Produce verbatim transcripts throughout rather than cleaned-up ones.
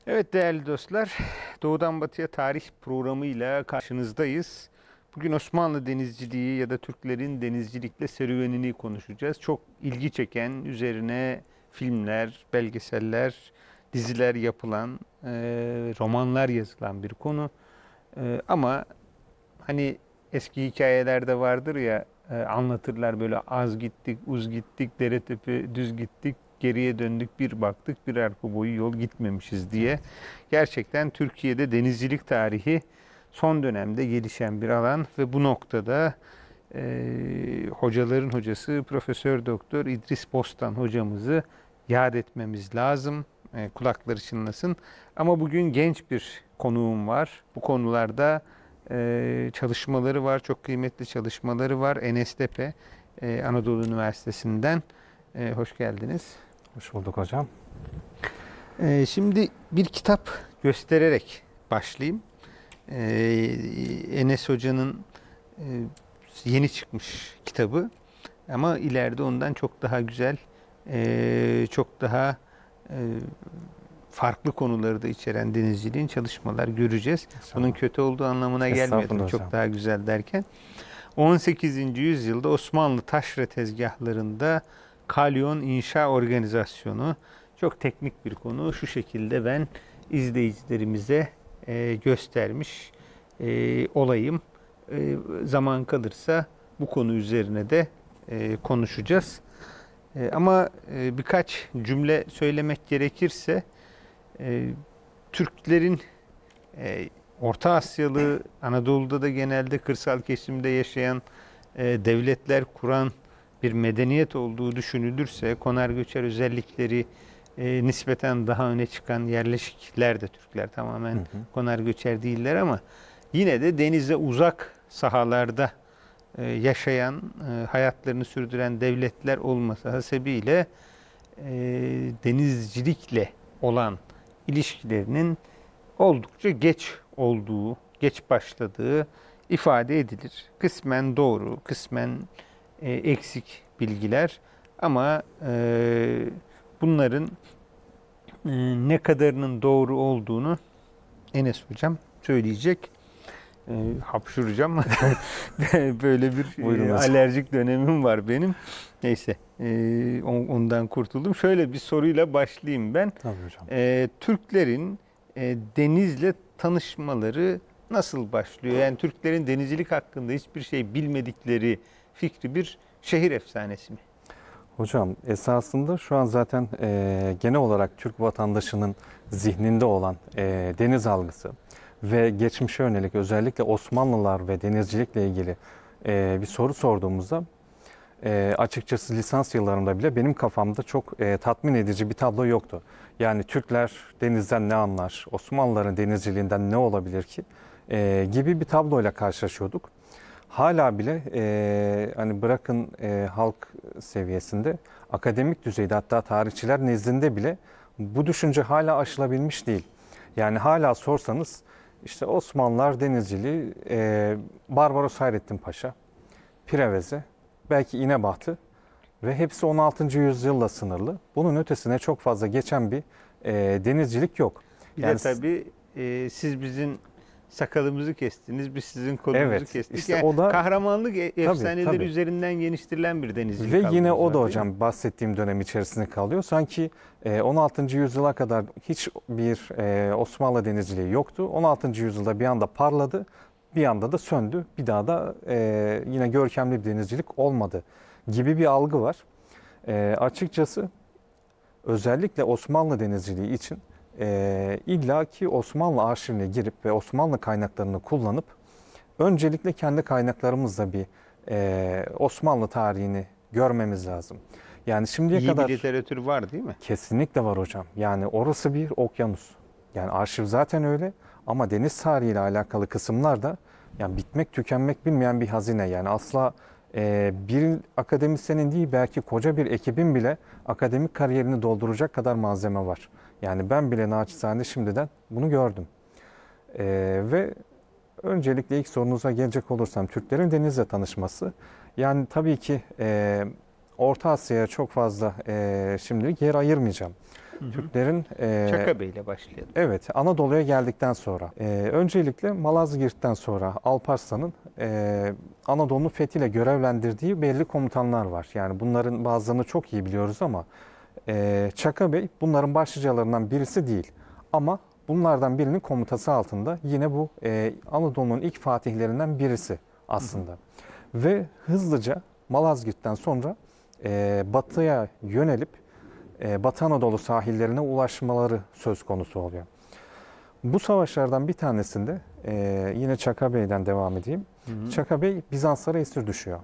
Evet değerli dostlar, Doğudan Batıya Tarih programıyla karşınızdayız. Bugün Osmanlı denizciliği ya da Türklerin denizcilikle serüvenini konuşacağız. Çok ilgi çeken, üzerine filmler, belgeseller, diziler yapılan, e, romanlar yazılan bir konu. E, ama hani eski hikayelerde vardır ya, e, anlatırlar böyle az gittik, uz gittik, dere tepe düz gittik, geriye döndük bir baktık bir arpa boyu yol gitmemişiz diye. Gerçekten Türkiye'de denizcilik tarihi son dönemde gelişen bir alan ve bu noktada e, hocaların hocası Profesör Doktor İdris Bostan hocamızı yad etmemiz lazım. E, kulakları çınlasın. Ama bugün genç bir konuğum var. Bu konularda e, çalışmaları var. Çok kıymetli çalışmaları var. Enes Tepe, e, Anadolu Üniversitesi'nden. E, hoş geldiniz. Hoş bulduk hocam. E, şimdi bir kitap göstererek başlayayım. E, Enes Hoca'nın e, yeni çıkmış kitabı. Ama ileride ondan çok daha güzel, e, çok daha e, farklı konuları da içeren denizciliğin çalışmalar göreceğiz. Bunun kötü olduğu anlamına gelmiyor tabii, Estağfurullah hocam. çok daha güzel derken. on sekizinci yüzyılda Osmanlı taşra tezgahlarında kalyon inşa organizasyonu, çok teknik bir konu. Şu şekilde ben izleyicilerimize e, göstermiş e, olayım. E, zaman kalırsa bu konu üzerine de e, konuşacağız. E, ama e, birkaç cümle söylemek gerekirse, e, Türklerin e, Orta Asyalı, Anadolu'da da genelde kırsal kesimde yaşayan, e, devletler kuran bir medeniyet olduğu düşünülürse, konar göçer özellikleri e, nispeten daha öne çıkan yerleşikler de Türkler, tamamen Hı hı. konar göçer değiller ama yine de denize uzak sahalarda e, yaşayan, e, hayatlarını sürdüren devletler olması hasebiyle e, denizcilikle olan ilişkilerinin oldukça geç olduğu, geç başladığı ifade edilir. Kısmen doğru, kısmen e, eksik bilgiler ama e, bunların e, ne kadarının doğru olduğunu Enes Hocam söyleyecek. E, hapşuracağım. Böyle bir Buyurun e, hocam. alerjik dönemim var benim. Neyse, e, ondan kurtuldum. Şöyle bir soruyla başlayayım ben. Tabii hocam. E, Türklerin e, denizle tanışmaları nasıl başlıyor? Yani Türklerin denizcilik hakkında hiçbir şey bilmedikleri fikri bir şehir efsanesi mi? Hocam esasında şu an zaten e, genel olarak Türk vatandaşının zihninde olan e, deniz algısı ve geçmişe yönelik özellikle Osmanlılar ve denizcilikle ilgili e, bir soru sorduğumuzda e, açıkçası lisans yıllarımda bile benim kafamda çok e, tatmin edici bir tablo yoktu. Yani Türkler denizden ne anlar, Osmanlıların denizciliğinden ne olabilir ki e, gibi bir tabloyla karşılaşıyorduk. Hala bile e, hani bırakın e, halk seviyesinde, akademik düzeyde hatta tarihçiler nezdinde bile bu düşünce hala aşılabilmiş değil. Yani hala sorsanız işte Osmanlılar denizciliği e, Barbaros Hayrettin Paşa, Preveze, belki İnebahtı ve hepsi on altıncı yüzyılla sınırlı. Bunun ötesine çok fazla geçen bir e, denizcilik yok. Bir Yani de tabii e, siz bizim sakalımızı kestiniz, biz sizin kolumuzu evet, kestik. işte Yani o da kahramanlık e- tabii efsaneleri tabii. üzerinden geliştirilen bir denizcilik Ve yine algımız o var, da değil mi? hocam bahsettiğim dönem içerisinde kalıyor. Sanki e, on altıncı yüzyıla kadar hiçbir e, Osmanlı denizciliği yoktu. on altıncı yüzyılda bir anda parladı, bir anda da söndü. Bir daha da e, yine görkemli bir denizcilik olmadı gibi bir algı var. E, açıkçası özellikle Osmanlı denizciliği için e, illaki Osmanlı arşivine girip ve Osmanlı kaynaklarını kullanıp öncelikle kendi kaynaklarımızla bir e, Osmanlı tarihini görmemiz lazım. Yani şimdiye İyi bir kadar literatür var değil mi? kesinlikle var hocam. Yani orası bir okyanus. Yani arşiv zaten öyle ama deniz tarihiyle alakalı kısımlar da yani bitmek tükenmek bilmeyen bir hazine. Yani asla e, bir akademisyenin değil belki koca bir ekibin bile akademik kariyerini dolduracak kadar malzeme var. Yani ben bile naçizane şimdiden bunu gördüm. E, ve öncelikle ilk sorunuza gelecek olursam Türklerin denizle tanışması. Yani tabii ki e, Orta Asya'ya çok fazla e, şimdilik yer ayırmayacağım. Türklerin e, Çaka Bey ile başlayalım. evet, Anadolu'ya geldikten sonra e, öncelikle Malazgirt'ten sonra Alparslan'ın e, Anadolu'nun fethiyle görevlendirdiği belli komutanlar var. Yani bunların bazılarını çok iyi biliyoruz ama e, Çaka Bey bunların başlıcalarından birisi değil. Ama bunlardan birinin komutası altında yine bu e, Anadolu'nun ilk fatihlerinden birisi aslında. Hı hı. Ve hızlıca Malazgirt'ten sonra e, batıya yönelip e, Batı Anadolu sahillerine ulaşmaları söz konusu oluyor. Bu savaşlardan bir tanesinde e, yine Çaka Bey'den devam edeyim. Hı hı. Çaka Bey Bizanslara esir düşüyor.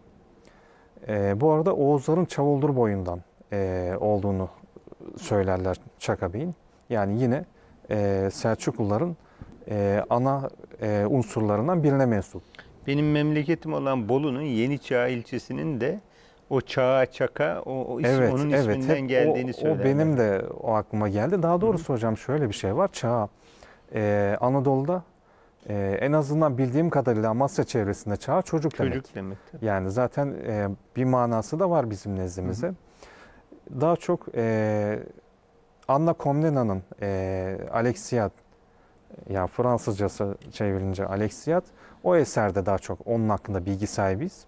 E, bu arada Oğuzların Çavuldur boyundan e, olduğunu söylerler Çaka Bey'in. Yani yine e, Selçukluların e, ana e, unsurlarından birine mensup. Benim memleketim olan Bolu'nun Yeniçağ ilçesinin de o Çağa Çaka o, o isim, evet, onun evet, isminden geldiğini o, söylerler. O benim de o aklıma geldi. Daha doğrusu Hı-hı. hocam şöyle bir şey var. Çağ e, Anadolu'da e, en azından bildiğim kadarıyla Amasya çevresinde çağ çocuk, çocuk demek. demek. Yani zaten e, bir manası da var bizim nezdimizde. Hı-hı. Daha çok e, Anna Komnena'nın e, Alexiad, yani Fransızcası çevrilince Alexiad, o eserde daha çok onun hakkında bilgi sahibiyiz.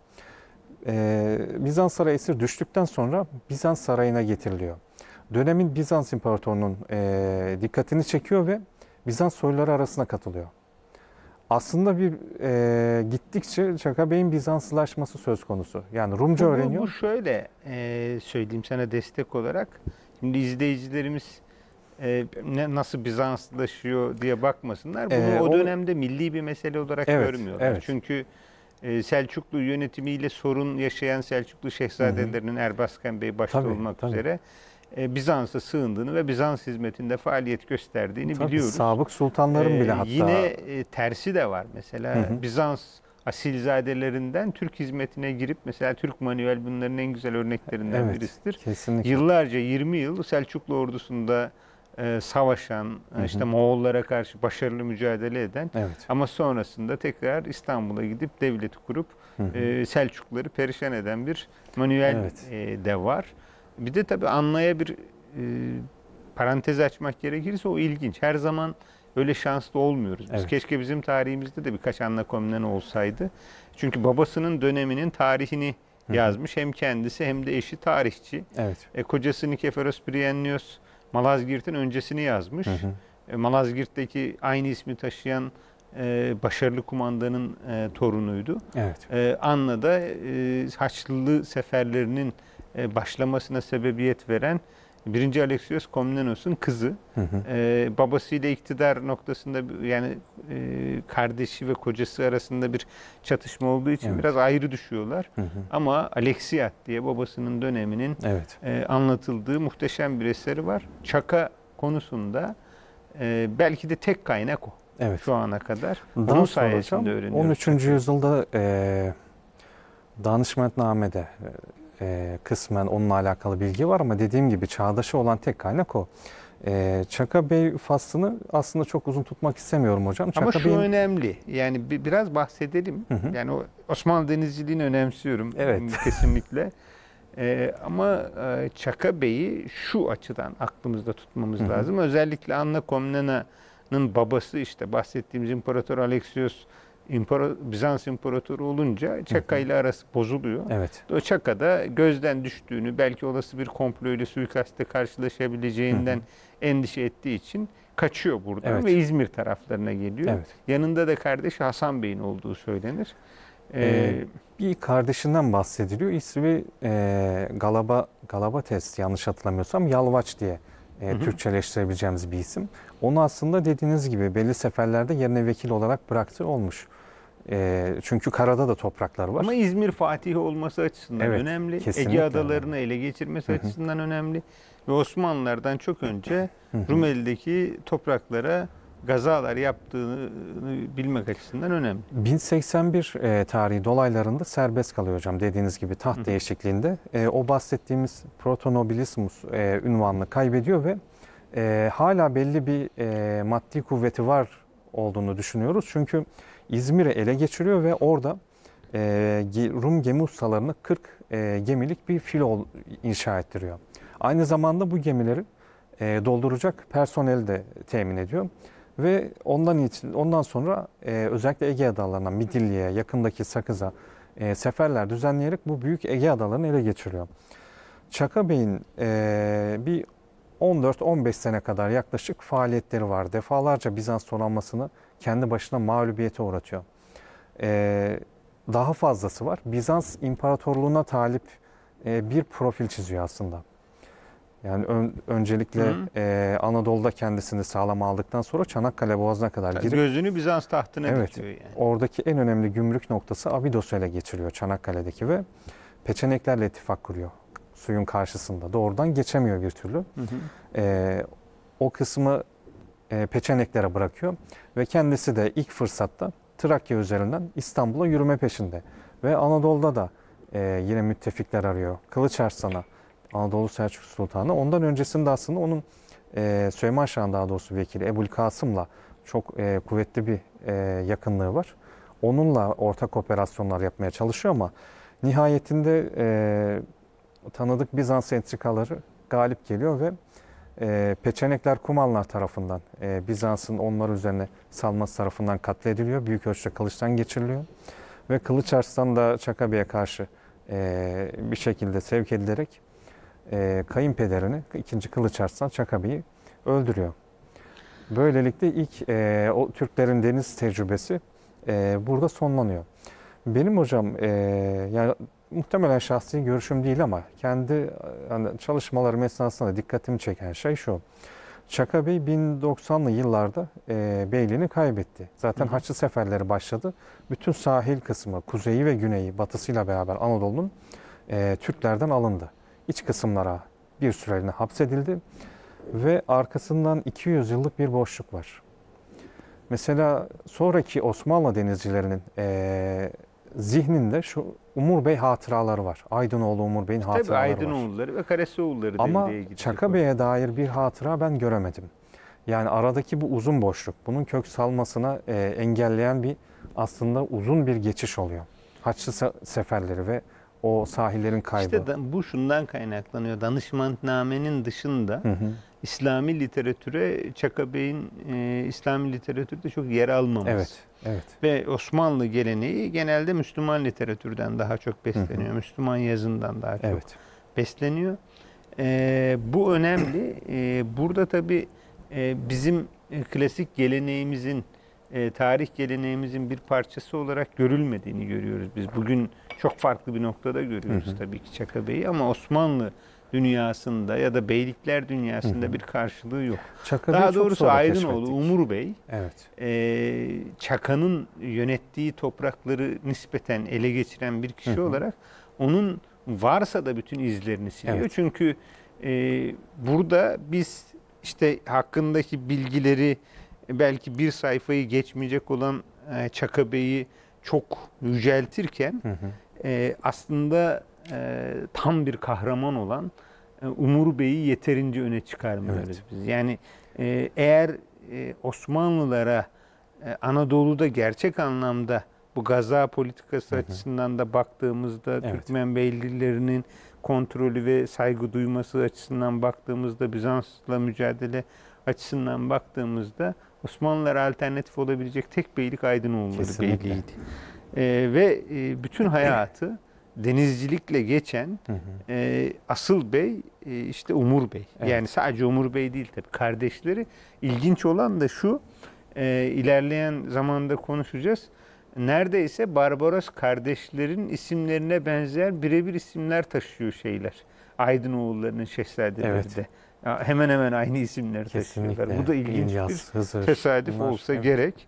Ee, Bizans Sarayı esir düştükten sonra Bizans Sarayı'na getiriliyor. Dönemin Bizans İmparatorluğu'nun e, dikkatini çekiyor ve Bizans soyluları arasına katılıyor. Aslında bir e, gittikçe Çaka Bey'in Bizanslılaşması söz konusu. Yani Rumca bu, öğreniyor. Bu şöyle e, söyleyeyim sana destek olarak. Şimdi izleyicilerimiz e, ne, nasıl Bizanslılaşıyor diye bakmasınlar. Bunu ee, o, o dönemde milli bir mesele olarak evet, görmüyorlar. Evet. Çünkü Selçuklu yönetimiyle sorun yaşayan Selçuklu şehzadelerinin Erbaskan Bey başta tabii, olmak tabii. üzere Bizans'a sığındığını ve Bizans hizmetinde faaliyet gösterdiğini tabii, biliyoruz. Sabık sultanların ee, bile hatta. Yine tersi de var. Mesela hı hı. Bizans asilzadelerinden Türk hizmetine girip mesela Türk Manuel bunların en güzel örneklerinden evet, birisidir. Kesinlikle. Yıllarca yirmi yıl Selçuklu ordusunda e, savaşan, hı hı. işte Moğollara karşı başarılı mücadele eden evet. ama sonrasında tekrar İstanbul'a gidip devleti kurup hı hı. E, Selçukluları perişan eden bir Manuel evet. e, de var. Bir de tabii Anna'ya bir e, parantez açmak gerekirse o ilginç. Her zaman öyle şanslı olmuyoruz. Biz evet. keşke bizim tarihimizde de birkaç Anna Komnene olsaydı. Çünkü babasının döneminin tarihini hı hı. yazmış. Hem kendisi hem de eşi tarihçi. Evet. E, kocası Nikeforos Briennios Malazgirt'in öncesini yazmış. Hı hı. E, Malazgirt'teki aynı ismi taşıyan e, başarılı kumandanın e, torunuydu. Evet. E, Anna da e, Haçlı seferlerinin e, başlamasına sebebiyet veren birinci Alexios Komnenos'un kızı. Hı hı. E, babasıyla iktidar noktasında yani e, kardeşi ve kocası arasında bir çatışma olduğu için evet. biraz ayrı düşüyorlar. Hı hı. Ama Alexiad diye babasının döneminin evet. e, anlatıldığı muhteşem bir eseri var. Çaka konusunda e, belki de tek kaynak o. Evet. Şu ana kadar. Daha Onun sayesinde öğreniyoruz. on üçüncü yüzyılda e, Danışmentname'de e, kısmen onunla alakalı bilgi var ama dediğim gibi çağdaşı olan tek kaynak o. E, Çaka Bey faslını aslında çok uzun tutmak istemiyorum hocam. Çaka ama şu Bey'in... önemli. Yani bir, biraz bahsedelim. Hı hı. Yani o Osmanlı denizciliğini önemsiyorum. Evet. Kesinlikle. Ee, ama e, Çaka Bey'i şu açıdan aklımızda tutmamız hı hı. lazım. Özellikle Anna Komnena'nın babası işte bahsettiğimiz İmparator Alexios İmparator, Bizans İmparatoru olunca Çaka ile arası bozuluyor. Evet. O Çaka da gözden düştüğünü, belki olası bir komplo ile suikastle karşılaşabileceğinden hı hı. endişe ettiği için kaçıyor buradan evet. ve İzmir taraflarına geliyor. Evet. Yanında da kardeşi Hasan Bey'in olduğu söylenir. Ee, ee, bir kardeşinden bahsediliyor. İsmi e, Galaba Galabates, yanlış hatırlamıyorsam Yalvaç diye e, Türkçeleştirebileceğimiz bir isim. Onu aslında dediğiniz gibi belli seferlerde yerine vekil olarak bıraktı olmuş. E, çünkü karada da topraklar var. Ama İzmir Fatihi olması açısından evet, önemli. Ege adalarını ele geçirmesi Hı-hı. açısından önemli. Ve Osmanlılardan çok önce Hı-hı. Rumeli'deki topraklara gazalar yaptığını bilmek açısından önemli. bin seksen bir e, tarihi dolaylarında serbest kalıyor hocam dediğiniz gibi taht Hı-hı. değişikliğinde. E, o bahsettiğimiz protonobilismus e, ünvanını kaybediyor ve e, hala belli bir e, maddi kuvveti var olduğunu düşünüyoruz. Çünkü İzmir'i ele geçiriyor ve orada e, Rum gemi ustalarına kırk e, gemilik bir filo inşa ettiriyor. Aynı zamanda bu gemileri e, dolduracak personeli de temin ediyor. Ve ondan için ondan sonra e, özellikle Ege Adalarına, Midilli'ye, yakındaki Sakız'a e, seferler düzenleyerek bu büyük Ege Adalarını ele geçiriyor. Çaka Bey'in e, bir on dört on beş sene kadar yaklaşık faaliyetleri var. Defalarca Bizans donanmasını kendi başına mağlubiyete uğratıyor. E, daha fazlası var. Bizans İmparatorluğu'na talip e, bir profil çiziyor aslında. Yani ön, öncelikle e, Anadolu'da kendisini sağlam aldıktan sonra Çanakkale Boğazı'na kadar girip Gözünü Bizans tahtına evet, dikiyor yani. oradaki en önemli gümrük noktası Abidos'u ele geçiriyor Çanakkale'deki ve Peçeneklerle ittifak kuruyor. Suyun karşısında. Doğrudan geçemiyor bir türlü. Hı hı. E, o kısmı e, Peçeneklere bırakıyor ve kendisi de ilk fırsatta Trakya üzerinden İstanbul'a yürüme peşinde. Ve Anadolu'da da e, yine müttefikler arıyor. Kılıç Arslan'a, Anadolu Selçuk Sultanı. Ondan öncesinde aslında onun e, Süleyman Şah'ın daha doğrusu vekili Ebu'l-Kasım'la çok e, kuvvetli bir e, yakınlığı var. Onunla ortak operasyonlar yapmaya çalışıyor ama nihayetinde e, tanıdık Bizans entrikaları galip geliyor ve e, Peçenekler Kumanlar tarafından e, Bizans'ın onlar üzerine salması tarafından katlediliyor. Büyük ölçüde kılıçtan geçiriliyor. Ve Kılıç Arslan da Çaka Bey'e karşı e, bir şekilde sevk edilerek e, kayınpederini ikinci Kılıç Arslan Çaka Bey'i öldürüyor. Böylelikle ilk e, o Türklerin deniz tecrübesi e, burada sonlanıyor. Benim hocam e, yani muhtemelen şahsi görüşüm değil ama kendi yani çalışmalarım esnasında dikkatimi çeken şey şu. Çaka Bey bin doksanlı yıllarda e, beyliğini kaybetti. Zaten hı hı. Haçlı seferleri başladı. Bütün sahil kısmı, kuzeyi ve güneyi, batısıyla beraber Anadolu'nun e, Türklerden alındı. İç kısımlara bir süreliğine hapsedildi ve arkasından iki yüz yıllık bir boşluk var. Mesela sonraki Osmanlı denizcilerinin e, zihninde şu Umur Bey hatıraları var. Aydınoğlu Umur Bey'in hatıraları Tabii var. Aydınoğulları ve Karasioğulları ama devreye gidecek. Çaka Bey'e dair bir hatıra ben göremedim. Yani aradaki bu uzun boşluk, bunun kök salmasına e, engelleyen bir aslında uzun bir geçiş oluyor. Haçlı seferleri ve o sahillerin kaybı. İşte da, bu şundan kaynaklanıyor. Danışmantnamenin dışında hı hı. İslami literatüre Çaka Bey'in e, İslami literatürde çok yer almaması. Evet, evet. Ve Osmanlı geleneği genelde Müslüman literatürden daha çok besleniyor. Hı hı. Müslüman yazından daha çok evet. besleniyor. E, bu önemli. E, burada tabii e, bizim e, klasik geleneğimizin, e, tarih geleneğimizin bir parçası olarak görülmediğini görüyoruz biz. Bugün çok farklı bir noktada görüyoruz hı hı. tabii ki Çaka Bey'i ama Osmanlı dünyasında ya da beylikler dünyasında hı hı. bir karşılığı yok. Çaka Daha Bey doğrusu Aydınoğlu, Umur Bey, evet. e, Çaka'nın yönettiği toprakları nispeten ele geçiren bir kişi hı hı. olarak onun varsa da bütün izlerini siliyor. Evet. Çünkü e, burada biz işte hakkındaki bilgileri belki bir sayfayı geçmeyecek olan e, Çaka Bey'i çok yüceltirken hı hı. E, aslında e, tam bir kahraman olan e, Umur Bey'i yeterince öne çıkarmıyoruz evet. biz. Yani e, eğer e, Osmanlılara e, Anadolu'da gerçek anlamda bu gaza politikası hı hı. açısından da baktığımızda evet. Türkmen beylilerinin kontrolü ve saygı duyması açısından baktığımızda Bizans'la mücadele açısından baktığımızda Osmanlılara alternatif olabilecek tek beylik Aydınoğulları Beyliği'ydi. Ee, ve e, bütün hayatı denizcilikle geçen hı hı. E, asıl bey e, işte Umur Bey. Evet. Yani sadece Umur Bey değil tabii kardeşleri. İlginç olan da şu, e, ilerleyen zamanda konuşacağız. Neredeyse Barbaros kardeşlerin isimlerine benzer birebir isimler taşıyor şeyler. Aydınoğullarının şehzadeleri evet. de. Ya hemen hemen aynı isimleri kesinlikle taşıyorlar. Bu da ilginç İlyas, bir Hızır, tesadüf bunlar, olsa evet. gerek.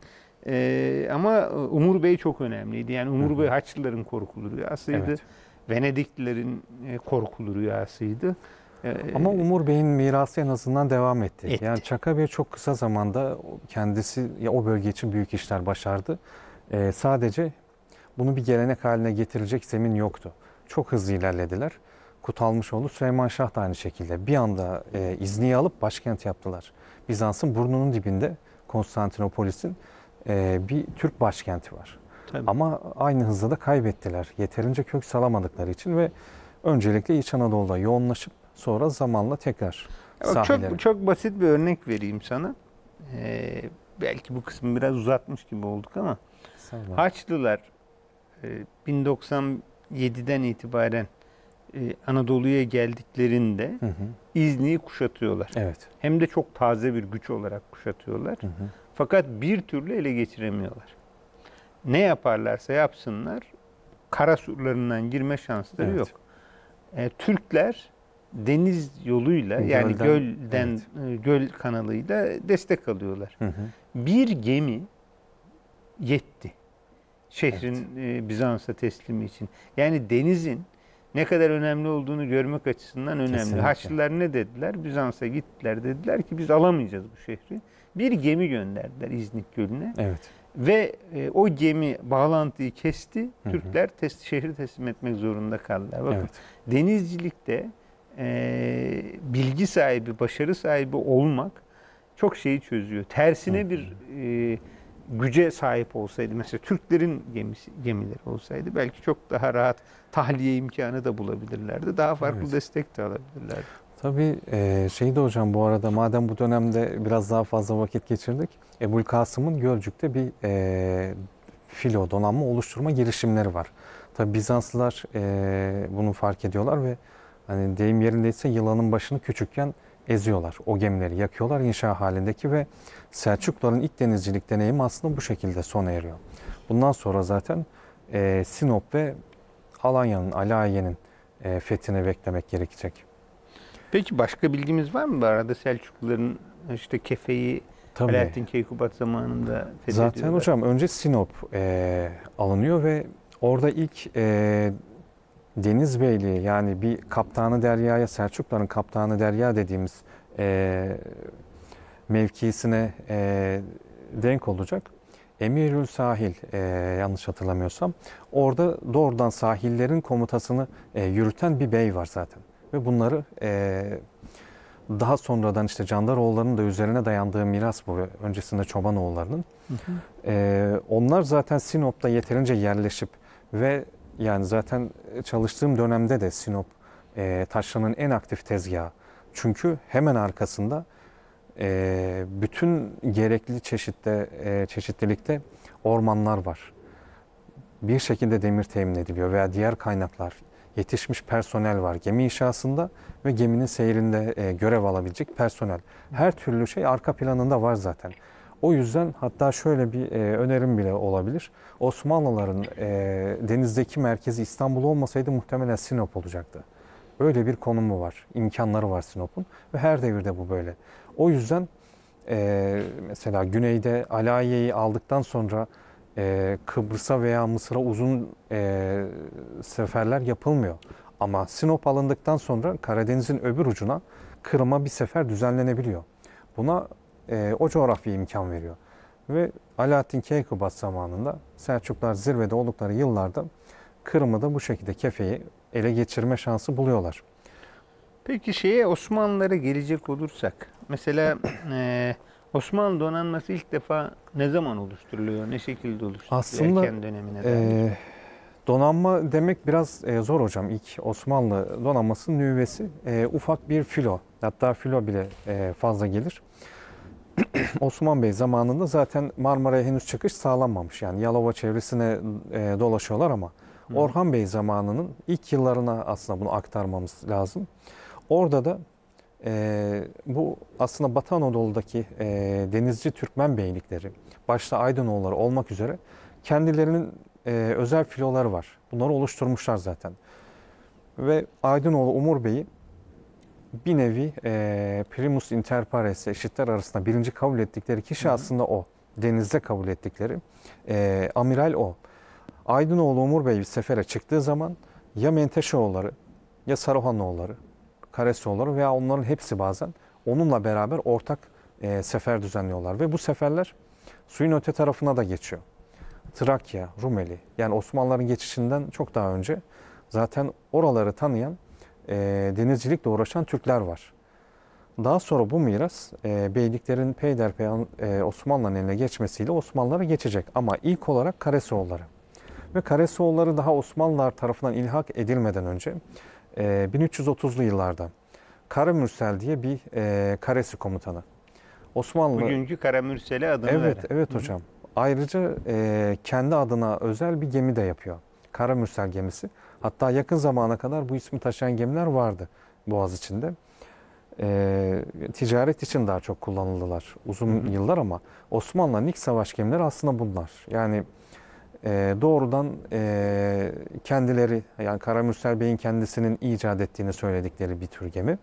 Ee, ama Umur Bey çok önemliydi. Yani Umur Hı-hı. Bey Haçlıların korkulu rüyasıydı. Evet. Venediklilerin korkulu rüyasıydı. Ee, ama Umur Bey'in mirası en azından devam etti. etti. Yani Çaka Bey çok kısa zamanda kendisi ya o bölge için büyük işler başardı. Ee, sadece bunu bir gelenek haline getirecek zemin yoktu. Çok hızlı ilerlediler. Kutalmışoğlu Süleyman Şah da aynı şekilde. Bir anda e, izni alıp başkent yaptılar. Bizans'ın burnunun dibinde Konstantinopolis'in e, bir Türk başkenti var. Tabii. Ama aynı hızla da kaybettiler. Yeterince kök salamadıkları için ve öncelikle İç Anadolu'da yoğunlaşıp sonra zamanla tekrar Bak, sahilleri. çok çok basit bir örnek vereyim sana. Ee, belki bu kısmı biraz uzatmış gibi olduk ama Sağ olun. Haçlılar e, bin doksan yediden itibaren e, Anadolu'ya geldiklerinde Hı hı. İznik'i kuşatıyorlar. Evet. Hem de çok taze bir güç olarak kuşatıyorlar. Hı hı. Fakat bir türlü ele geçiremiyorlar. Ne yaparlarsa yapsınlar kara surlarından girme şansları Evet. yok. E, Türkler deniz yoluyla yani Gölden, gölden e, göl kanalıyla destek alıyorlar. Hı hı. Bir gemi yetti şehrin e, Bizans'a teslimi için. Yani denizin ne kadar önemli olduğunu görmek açısından önemli. Kesinlikle. Haçlılar ne dediler? Bizans'a gittiler, dediler ki biz alamayacağız bu şehri. Bir gemi gönderdiler İznik Gölü'ne Evet. ve e, o gemi bağlantıyı kesti. Hı hı. Türkler tes- şehri teslim etmek zorunda kaldılar. Bakın Evet. denizcilikte e, bilgi sahibi, başarı sahibi olmak çok şeyi çözüyor. Tersine Hı hı. bir e, güce sahip olsaydı, mesela Türklerin gemisi, gemileri olsaydı belki çok daha rahat tahliye imkanı da bulabilirlerdi. Daha farklı Evet. destek de alabilirlerdi. Tabii e, şey de hocam, bu arada madem bu dönemde biraz daha fazla vakit geçirdik, Ebu'l-Kasım'ın Gölcük'te bir e, filo donanma oluşturma girişimleri var. Tabii Bizanslılar e, bunu fark ediyorlar ve hani deyim yerindeyse yılanın başını küçükken eziyorlar. O gemileri yakıyorlar inşa halindeki ve Selçukluların ilk denizcilik deneyimi aslında bu şekilde sona eriyor. Bundan sonra zaten e, Sinop ve Alanya'nın, Alayiye'nin e, fethini beklemek gerekecek. Peki başka bilgimiz var mı bu arada? Selçukluların işte Kefe'yi Tabii. Alaaddin Keykubat zamanında fethediyorlar. Zaten hocam önce Sinop e, alınıyor ve orada ilk e, Deniz Beyliği, yani bir kaptanı deryaya, Selçukluların kaptanı derya dediğimiz e, mevkisine e, denk olacak. Emirül Sahil, e, yanlış hatırlamıyorsam, orada doğrudan sahillerin komutasını e, yürüten bir bey var zaten. Ve bunları e, daha sonradan işte Candaroğulları'nın da üzerine dayandığı miras bu. Öncesinde Çobanoğulları'nın. Hı hı. Ee, onlar zaten Sinop'ta yeterince yerleşip ve yani zaten çalıştığım dönemde de Sinop e, taşranın en aktif tezgahı. Çünkü hemen arkasında e, bütün gerekli çeşitte e, çeşitlilikte ormanlar var. Bir şekilde demir temin ediliyor veya diğer kaynaklar. Yetişmiş personel var gemi inşasında ve geminin seyrinde e, görev alabilecek personel. Her türlü şey arka planında var zaten. O yüzden hatta şöyle bir e, önerim bile olabilir. Osmanlıların e, denizdeki merkezi İstanbul olmasaydı muhtemelen Sinop olacaktı. Öyle bir konumu var, imkanları var Sinop'un ve her devirde bu böyle. O yüzden e, mesela güneyde Alayiye'yi aldıktan sonra e, Kıbrıs'a veya Mısır'a uzun e, seferler yapılmıyor. Ama Sinop alındıktan sonra Karadeniz'in öbür ucuna Kırım'a bir sefer düzenlenebiliyor. Buna e, o coğrafya imkan veriyor. Ve Alaaddin Keykubat zamanında Selçuklar zirvede oldukları yıllarda Kırım'ı da bu şekilde Kefe'yi ele geçirme şansı buluyorlar. Peki şeye, Osmanlılara gelecek olursak, mesela e, Osmanlı donanması ilk defa ne zaman oluşturuluyor? Ne şekilde oluşturuluyor? Aslında Erken dönemine dair. e, donanma demek biraz e, zor hocam. İlk Osmanlı donanmasının nüvesi e, ufak bir filo. Hatta filo bile e, fazla gelir. Osman Bey zamanında zaten Marmara'ya henüz çıkış sağlanmamış. Yani Yalova çevresine e, dolaşıyorlar ama Hı. Orhan Bey zamanının ilk yıllarına aslında bunu aktarmamız lazım. Orada da e, bu aslında Batı Anadolu'daki e, denizci Türkmen beylikleri, başta Aydınoğulları olmak üzere kendilerinin e, özel filoları var. Bunları oluşturmuşlar zaten. Ve Aydınoğlu Umur Bey'i bir nevi e, primus inter pares, eşitler arasında birinci kabul ettikleri kişi, hı hı, aslında o. Denizde kabul ettikleri. E, amiral o. Aydınoğlu Umur Bey bir sefere çıktığı zaman ya Menteşeoğulları ya Saruhanoğulları, Karesioğulları veya onların hepsi bazen onunla beraber ortak e, sefer düzenliyorlar. Ve bu seferler suyun öte tarafına da geçiyor. Trakya, Rumeli, yani Osmanlıların geçişinden çok daha önce zaten oraları tanıyan, e, denizcilikle uğraşan Türkler var. Daha sonra bu miras e, beyliklerin peyderpey e, Osmanlı'nın eline geçmesiyle Osmanlılara geçecek. Ama ilk olarak Karesioğulları. Ve Karesioğulları daha Osmanlılar tarafından ilhak edilmeden önce e, bin üç yüz otuzlu yıllarda Karamürsel diye bir e, karesi komutanı. Osmanlı Bugünkü Karamürsel'e adını Evet, veren. evet hocam. Ayrıca e, kendi adına özel bir gemi de yapıyor. Karamürsel gemisi. Hatta yakın zamana kadar bu ismi taşıyan gemiler vardı Boğaziçi'nde. E, ticaret için daha çok kullanıldılar uzun Hı hı. yıllar ama Osmanlı'nın ilk savaş gemileri aslında bunlar. Yani e, doğrudan e, kendileri, yani Karamürsel Bey'in kendisinin icat ettiğini söyledikleri bir tür gemi.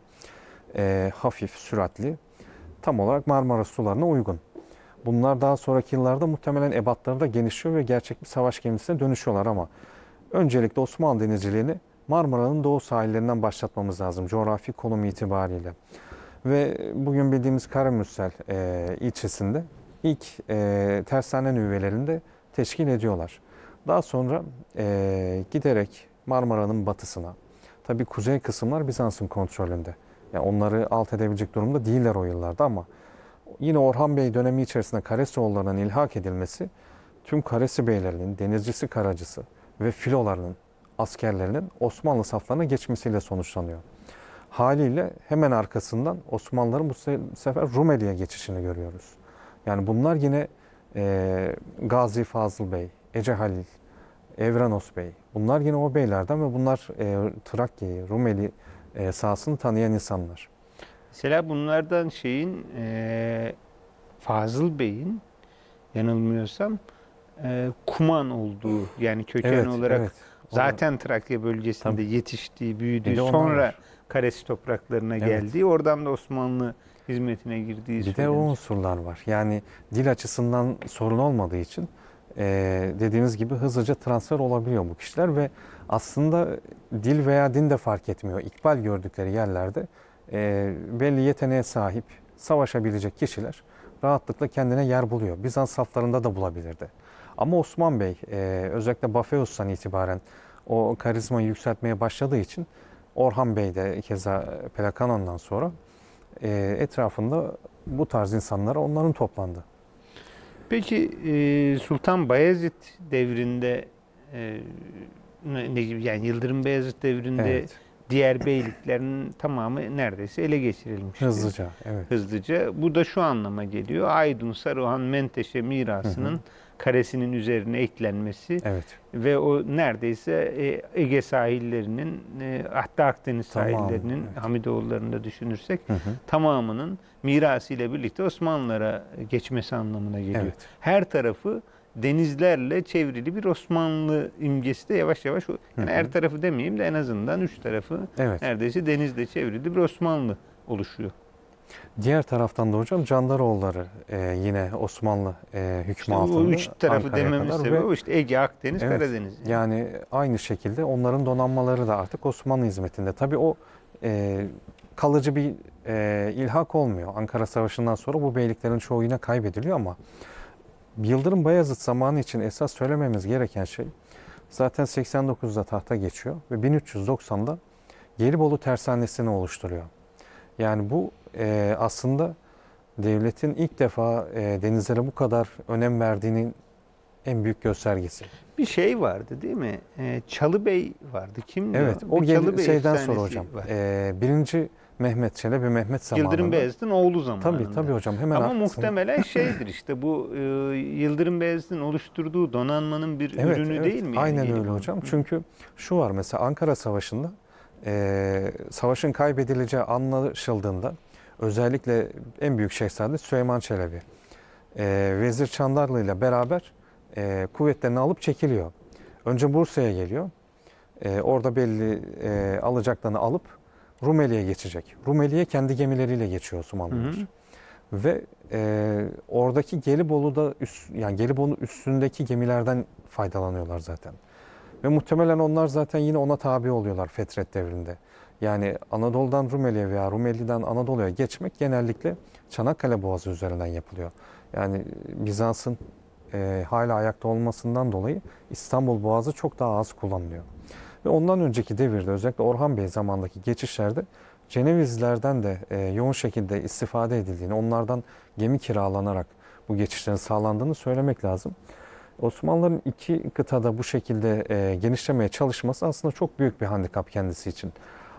E, hafif, süratli, tam olarak Marmara sularına uygun. Bunlar daha sonraki yıllarda muhtemelen ebatları da genişliyor ve gerçek bir savaş gemisine dönüşüyorlar ama öncelikle Osmanlı denizciliğini Marmara'nın doğu sahillerinden başlatmamız lazım coğrafi konum itibariyle. Ve bugün bildiğimiz Karamürsel e, ilçesinde ilk e, tersane nüvelerinde teşkil ediyorlar. Daha sonra e, giderek Marmara'nın batısına, tabii kuzey kısımlar Bizans'ın kontrolünde. Yani onları alt edebilecek durumda değiller o yıllarda ama yine Orhan Bey dönemi içerisinde Karesioğulları'nın ilhak edilmesi tüm Karesi Beylerinin, denizcisi, karacısı ve filolarının, askerlerinin Osmanlı saflarına geçmesiyle sonuçlanıyor. Haliyle hemen arkasından Osmanlıların bu sefer Rumeli'ye geçişini görüyoruz. Yani bunlar yine e, Gazi Fazıl Bey, Ece Halil, Evranos Bey. Bunlar yine o beylerden ve bunlar e, Trakya'yı, Rumeli e, sahasını tanıyan insanlar. Mesela bunlardan şeyin e, Fazıl Bey'in yanılmıyorsam e, Kuman olduğu, yani köken Evet, olarak evet. zaten Trakya bölgesinde Tabii. yetiştiği, Bir büyüdüğü, de onlar sonra var. Karesi topraklarına Evet. geldiği, oradan da Osmanlı hizmetine girdiği Bir de o söylenir. unsurlar var. Yani dil açısından sorun olmadığı için e, dediğiniz gibi hızlıca transfer olabiliyor bu kişiler ve aslında dil veya din de fark etmiyor. İkbal gördükleri yerlerde e, belli yeteneğe sahip, savaşabilecek kişiler rahatlıkla kendine yer buluyor. Bizans saflarında da bulabilirdi. Ama Osman Bey e, özellikle Bafeus'tan itibaren o karizmayı yükseltmeye başladığı için Orhan Bey de keza Pelakanon'dan sonra e, etrafında bu tarz insanlara onların toplandı. Peki e, Sultan Bayezid devrinde e, ne, ne gibi, yani Yıldırım Beyazıt devrinde Evet. diğer beyliklerin tamamı neredeyse ele geçirilmişti. Hızlıca, evet. Hızlıca. Bu da şu anlama geliyor. Aydın, Saruhan, Menteşe Hı mirasının hı. karesinin üzerine eklenmesi Evet. ve o neredeyse e, Ege sahillerinin, e, hatta Akdeniz Tamam, sahillerinin, evet. Hamidoğulları'nı da düşünürsek Hı hı. tamamının mirası ile birlikte Osmanlılara geçmesi anlamına geliyor. Evet. Her tarafı denizlerle çevrili bir Osmanlı imgesi de yavaş yavaş, yani Hı hı. her tarafı demeyeyim de en azından üç tarafı Evet. neredeyse denizle çevrili bir Osmanlı oluşuyor. Diğer taraftan da hocam Candaroğulları e, yine Osmanlı e, hükmü İşte o altında üç tarafı Ankara'ya dememin kadar sebebi ve o, işte Ege, Akdeniz, evet, Karadeniz. Yani. yani aynı şekilde onların donanmaları da artık Osmanlı hizmetinde. Tabii o e, kalıcı bir e, ilhak olmuyor. Ankara Savaşı'ndan sonra bu beyliklerin çoğu yine kaybediliyor ama Yıldırım Bayezid zamanı için esas söylememiz gereken şey zaten seksen dokuzda tahta geçiyor ve bin üç yüz doksan'da Gelibolu Tersanesi'ni oluşturuyor. Yani bu e, aslında devletin ilk defa e, denizlere bu kadar önem verdiğinin en büyük göstergesi. Bir şey vardı değil mi? Ee, Çalı Bey vardı. Kimdi Evet, o? o Bir gel- Çalı Bey şeyden efsanesi sonra hocam. var. E, birinci Mehmet Çelebi Mehmet zamanında. Yıldırım Beyazıt'ın oğlu zamanında. Tabii tabii hocam hemen Ama arkasında. muhtemelen şeydir işte bu e, Yıldırım Beyazıt'ın oluşturduğu donanmanın bir Evet, ürünü evet, değil mi? Yani aynen öyle Gelibolu? hocam. Çünkü şu var mesela Ankara Savaşı'nda e, savaşın kaybedileceği anlaşıldığında özellikle en büyük şehzade Süleyman Çelebi e, Vezir Çandarlı ile beraber e, kuvvetlerini alıp çekiliyor. Önce Bursa'ya geliyor. E, orada belli e, alacaklarını alıp Rumeli'ye geçecek. Rumeli'ye kendi gemileriyle geçiyor Osmanlılar. Hı hı. Ve e, oradaki Gelibolu'da üst, yani Gelibolu üstündeki gemilerden faydalanıyorlar zaten. Ve muhtemelen onlar zaten yine ona tabi oluyorlar Fetret devrinde. Yani Anadolu'dan Rumeli'ye veya Rumeli'den Anadolu'ya geçmek genellikle Çanakkale Boğazı üzerinden yapılıyor. Yani Bizans'ın e, hala ayakta olmasından dolayı İstanbul Boğazı çok daha az kullanılıyor. Ve ondan önceki devirde özellikle Orhan Bey zamandaki geçişlerde Cenevizlilerden de e, yoğun şekilde istifade edildiğini, onlardan gemi kiralanarak bu geçişlerin sağlandığını söylemek lazım. Osmanlıların iki kıtada bu şekilde e, genişlemeye çalışması aslında çok büyük bir handikap kendisi için.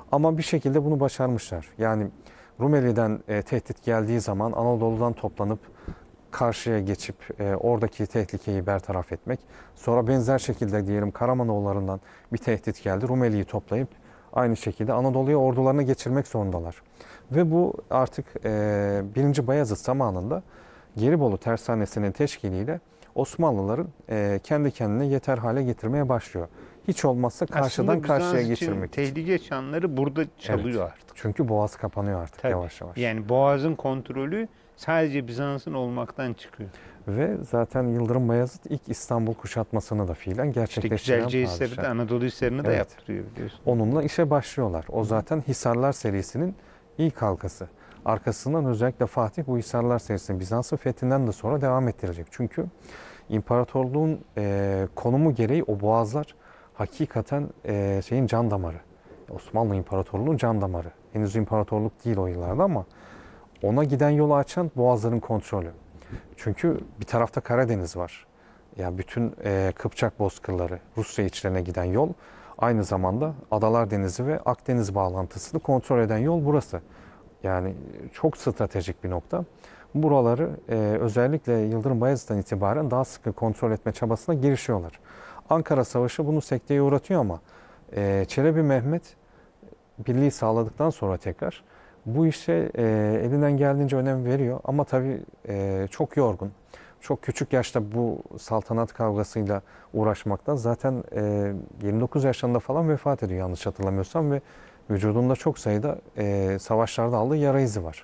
Ama bir şekilde bunu başarmışlar. Yani Rumeli'den e, tehdit geldiği zaman Anadolu'dan toplanıp karşıya geçip e, oradaki tehlikeyi bertaraf etmek. Sonra benzer şekilde diyelim Karamanoğullarından bir tehdit geldi. Rumeli'yi toplayıp aynı şekilde Anadolu'ya ordularını geçirmek zorundalar. Ve bu artık e, birinci. Bayezid zamanında Gelibolu Tersanesi'nin teşkiliyle Osmanlıların e, kendi kendine yeter hale getirmeye başlıyor. Hiç olmazsa karşıdan Aslında karşıya Bizans için geçirmek için. tehlike çanları burada çalıyor Evet. artık. Çünkü boğaz kapanıyor artık Tabii. yavaş yavaş. Yani Boğaz'ın kontrolü sadece Bizans'ın olmaktan çıkıyor. Ve zaten Yıldırım Bayezid ilk İstanbul kuşatmasını da fiilen İşte gerçekleştiren Güzelce Hisar'ı padişah. da Anadolu Hisarı'nı da Evet. yaptırıyor biliyorsun. Onunla işe başlıyorlar. O zaten Hisarlar serisinin ilk halkası. Arkasından özellikle Fatih bu Hisarlar serisini Bizans'ın fethinden de sonra devam ettirecek. Çünkü imparatorluğun e, konumu gereği o boğazlar hakikaten e, şeyin can damarı. Osmanlı İmparatorluğu'nun can damarı. Henüz imparatorluk değil o yıllarda ama ona giden yolu açan boğazların kontrolü. Çünkü bir tarafta Karadeniz var. Yani bütün e, Kıpçak bozkırları, Rusya içlerine giden yol, aynı zamanda Adalar Denizi ve Akdeniz bağlantısını kontrol eden yol burası. Yani çok stratejik bir nokta. Buraları e, özellikle Yıldırım Bayezid'den itibaren daha sıkı kontrol etme çabasına girişiyorlar. Ankara Savaşı bunu sekteye uğratıyor ama e, Çelebi Mehmet birliği sağladıktan sonra tekrar bu işe e, elinden geldiğince önem veriyor. Ama tabii e, çok yorgun. Çok küçük yaşta bu saltanat kavgasıyla uğraşmaktan zaten e, yirmi dokuz yaşlarında falan vefat ediyor yanlış hatırlamıyorsam ve vücudunda çok sayıda e, savaşlarda aldığı yara izi var.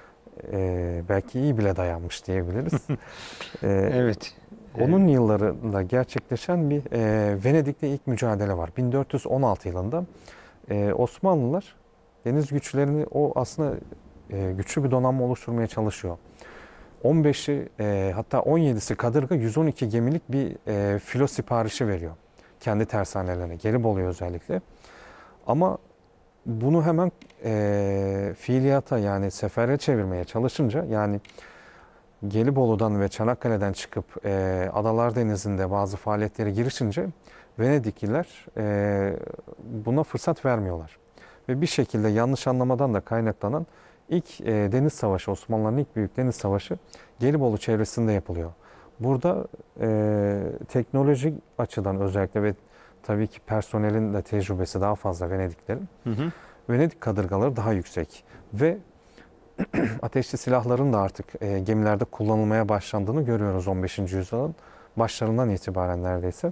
E, belki iyi bile dayanmış diyebiliriz. e, Evet. Onun yıllarında gerçekleşen bir e, Venedik'te ilk mücadele var. bin dört yüz on altı yılında e, Osmanlılar deniz güçlerini o aslında e, güçlü bir donanma oluşturmaya çalışıyor. on beşi e, hatta on yedisi kadırga yüz on iki gemilik bir e, filo siparişi veriyor. Kendi tersanelerine, Gelibolu'ya özellikle. Ama bunu hemen e, fiiliyata yani sefere çevirmeye çalışınca yani Gelibolu'dan ve Çanakkale'den çıkıp e, Adalar Denizi'nde bazı faaliyetlere girişince Venedikliler e, buna fırsat vermiyorlar. Ve bir şekilde yanlış anlamadan da kaynaklanan ilk e, deniz savaşı, Osmanlıların ilk büyük deniz savaşı Gelibolu çevresinde yapılıyor. Burada e, teknolojik açıdan özellikle ve tabii ki personelin de tecrübesi daha fazla Venediklerin. Hı hı. Venedik kadırgaları daha yüksek ve ateşli silahların da artık e, gemilerde kullanılmaya başlandığını görüyoruz on beşinci yüzyılın başlarından itibaren neredeyse.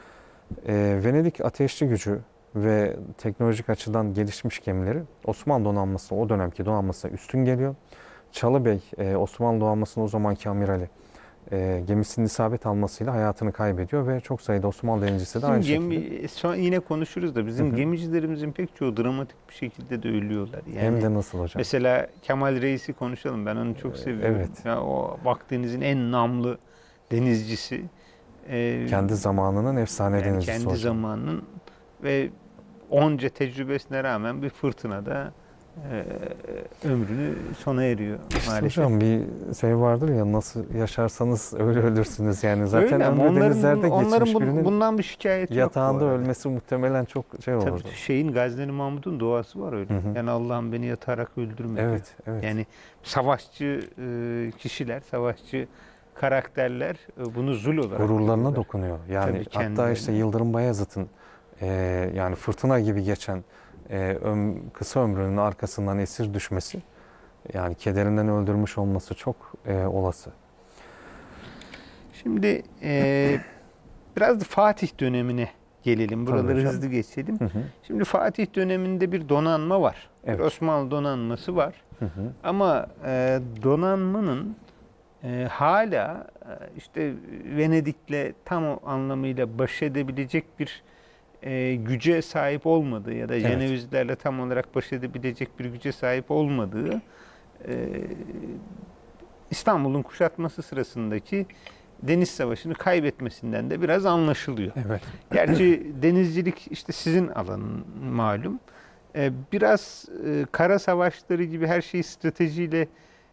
E, Venedik ateşli gücü ve teknolojik açıdan gelişmiş gemileri Osmanlı donanması, o dönemki donanmasına üstün geliyor. Çalıbey, e, Osmanlı donanmasının o zamanki amirali, e, gemisinin isabet almasıyla hayatını kaybediyor ve çok sayıda Osmanlı denizcisi de aynı Bizim şekilde. gemi, sonra yine konuşuruz da bizim Hı hı. gemicilerimizin pek çoğu dramatik bir şekilde de ölüyorlar. Yani Hem de nasıl hocam? mesela Kemal Reis'i konuşalım. Ben onu çok seviyorum. evet. Ya o Akdeniz'in en namlı denizcisi. Ee, Kendi zamanının efsane yani denizcisi kendi hocam. zamanının ve onca tecrübesine rağmen bir fırtınada e, ömrünü sona eriyor İşte maalesef. hocam bir şey vardır ya nasıl yaşarsanız öyle ölürsünüz yani zaten Öyle ama ömrü onların, denizlerde onların geçmiş bu- birinin bundan bir şikayeti yok. bu yatağında arada. ölmesi muhtemelen çok şey Tabii olurdu. şeyin Gazneli Mahmud'un duası var öyle. Hı hı. Yani Allah'ım beni yatarak öldürme diyor. Evet, evet. Yani savaşçı e, kişiler, savaşçı karakterler e, bunu zul olarak Gururlarına görüyorlar. dokunuyor. Yani Tabii hatta kendilerine. işte Yıldırım Bayezid'in e, yani fırtına gibi geçen e, öm- kısa ömrünün arkasından esir düşmesi yani kederinden öldürmüş olması çok e, olası. Şimdi e, biraz da Fatih dönemine gelelim. Tabii Buraları hocam. hızlı geçelim. Hı hı. Şimdi Fatih döneminde bir donanma var. Evet. Bir Osmanlı donanması var. Hı hı. Ama e, donanmanın e, hala e, işte Venedik'le tam o anlamıyla baş edebilecek bir e, güce sahip olmadığı ya da Evet. Cenevizlerle tam olarak baş edebilecek bir güce sahip olmadığı e, İstanbul'un kuşatması sırasındaki Deniz Savaşı'nı kaybetmesinden de biraz anlaşılıyor. Evet. Gerçi denizcilik işte sizin alanın malum. Ee, biraz e, kara savaşları gibi her şeyi stratejiyle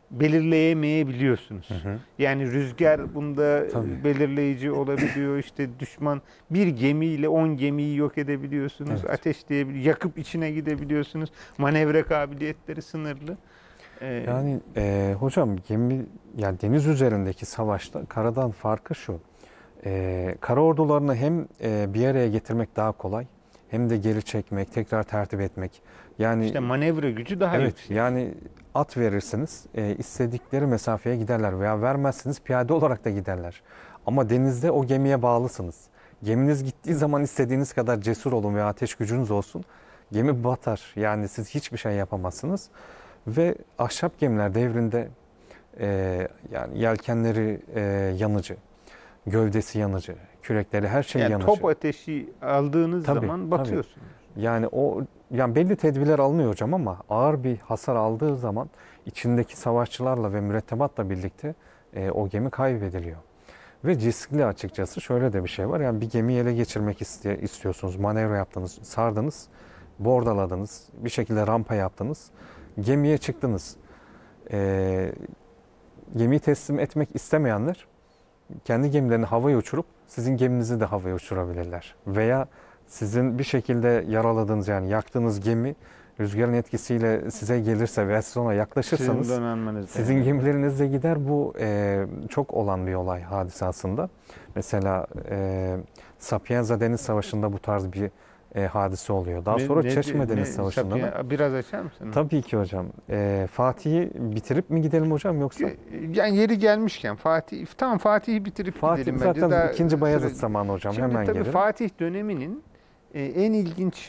belirleyemeyebiliyorsunuz. Hı hı. Yani rüzgar bunda Tabii. belirleyici olabiliyor. İşte düşman bir gemiyle on gemiyi yok edebiliyorsunuz. Evet. Ateşleyebiliyor, yakıp içine gidebiliyorsunuz. Manevra kabiliyetleri sınırlı. Ee, Yani e, hocam gemi yani deniz üzerindeki savaşta karadan farkı şu. E, kara ordularını hem e, bir araya getirmek daha kolay hem de geri çekmek, tekrar tertip etmek. Yani işte manevra gücü daha evet yüksek. yani at verirsiniz e, istedikleri mesafeye giderler veya vermezsiniz piyade olarak da giderler. Ama denizde o gemiye bağlısınız. Geminiz gittiği zaman istediğiniz kadar cesur olun veya ateş gücünüz olsun. Gemi batar. Yani siz hiçbir şey yapamazsınız. Ve ahşap gemiler devrinde e, yani yelkenleri e, yanıcı, gövdesi yanıcı, kürekleri her şey Yani yanıcı. top ateşi aldığınız Tabii, zaman tabii. batıyorsunuz. Yani o yani belli tedbirler alınıyor hocam ama ağır bir hasar aldığı zaman içindeki savaşçılarla ve mürettebatla birlikte e, o gemi kaybediliyor. Ve riskli açıkçası şöyle de bir şey var. Yani bir gemiyi ele geçirmek iste, istiyorsunuz. Manevra yaptınız, sardınız, bordaladınız, bir şekilde rampa yaptınız. Gemiye çıktınız. E, gemiyi teslim etmek istemeyenler kendi gemilerini havaya uçurup sizin geminizi de havaya uçurabilirler. Veya sizin bir şekilde yaraladığınız yani yaktığınız gemi rüzgarın etkisiyle size gelirse ve siz ona yaklaşırsanız Sizin donanmanız sizin yani. gemileriniz de gider. Bu e, çok olan bir olay hadise aslında. Mesela e, Sapienza Deniz Savaşı'nda bu tarz bir e, hadise oluyor. Daha Ne- sonra ne- Çeşme ne- Deniz Savaşı'nda da. Sapiens- Biraz açar mısın? Tabii ki hocam. E, Fatih'i bitirip mi gidelim hocam yoksa? Yani yeri gelmişken Fatih, tamam Fatih'i bitirip Fatih gidelim zaten bence. Daha ikinci Bayezid süre- zamanı hocam Şimdi hemen tabii gelelim. Fatih döneminin e, en ilginç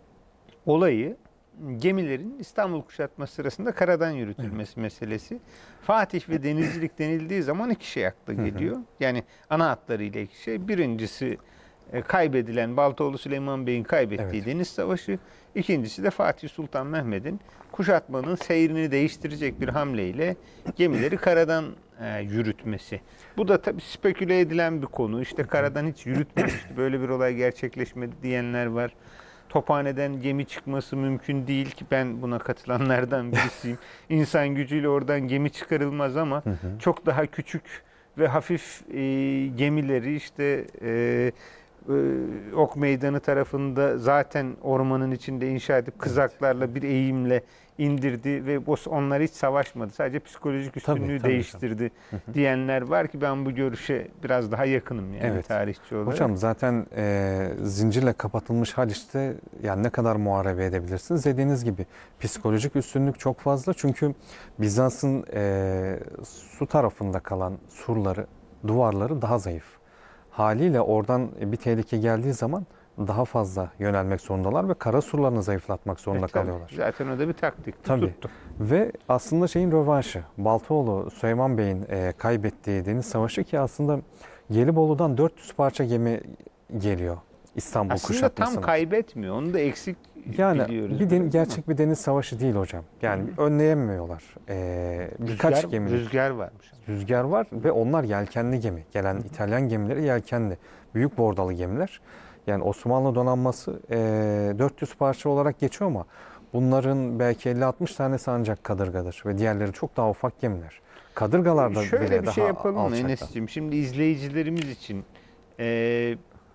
olayı gemilerin İstanbul kuşatması sırasında karadan yürütülmesi meselesi. Fatih ve denizcilik denildiği zaman iki şey akla geliyor. Yani ana hatlarıyla iki şey. Birincisi e, kaybedilen Baltaoğlu Süleyman Bey'in kaybettiği Evet. Deniz Savaşı. İkincisi de Fatih Sultan Mehmet'in kuşatmanın seyrini değiştirecek bir hamleyle gemileri karadan e, yürütmesi. Bu da tabii speküle edilen bir konu. İşte karadan hiç yürütmemişti. Böyle bir olay gerçekleşmedi diyenler var. Tophaneden gemi çıkması mümkün değil ki, ben buna katılanlardan birisiyim. İnsan gücüyle oradan gemi çıkarılmaz ama Hı hı. çok daha küçük ve hafif e, gemileri işte e, e, Ok Meydanı tarafında zaten ormanın içinde inşa edip kızaklarla bir eğimle indirdi ve bu- onlar hiç savaşmadı. Sadece psikolojik üstünlüğü Tabii, tabii değiştirdi Hı hı. diyenler var ki ben bu görüşe biraz daha yakınım yani Evet. tarihçi olarak. Hocam zaten e, zincirle kapatılmış Haliç'te yani ne kadar muharebe edebilirsiniz? Dediğiniz gibi psikolojik üstünlük çok fazla. Çünkü Bizans'ın e, su tarafında kalan surları, duvarları daha zayıf. Haliyle oradan bir tehlike geldiği zaman daha fazla yönelmek zorundalar ve kara surlarını zayıflatmak zorunda E, tabii. kalıyorlar. Zaten o da bir taktik. Tabii. Tuttu. Ve aslında şeyin rövanşı, Baltaoğlu Süleyman Bey'in e, kaybettiği Deniz Savaşı ki aslında Gelibolu'dan dört yüz parça gemi geliyor İstanbul Aslında kuşatmasına. tam kaybetmiyor. Onu da eksik Yani biliyoruz. bir biraz den- gerçek bir deniz savaşı değil hocam. Yani önleyemiyorlar. Ee, ama birkaç rüzgar, gemi rüzgar varmış. rüzgar var ve onlar yelkenli gemi. Gelen İtalyan gemileri yelkenli. Büyük bordalı gemiler. Yani Osmanlı donanması e, dört yüz parça olarak geçiyor ama bunların belki elli altmış tanesi ancak kadırgadır ve diğerleri çok daha ufak gemiler. Kadırgalarda Şöyle bile bir daha şey yapalım mı alçakta. Enes'ciğim? Şimdi izleyicilerimiz için e,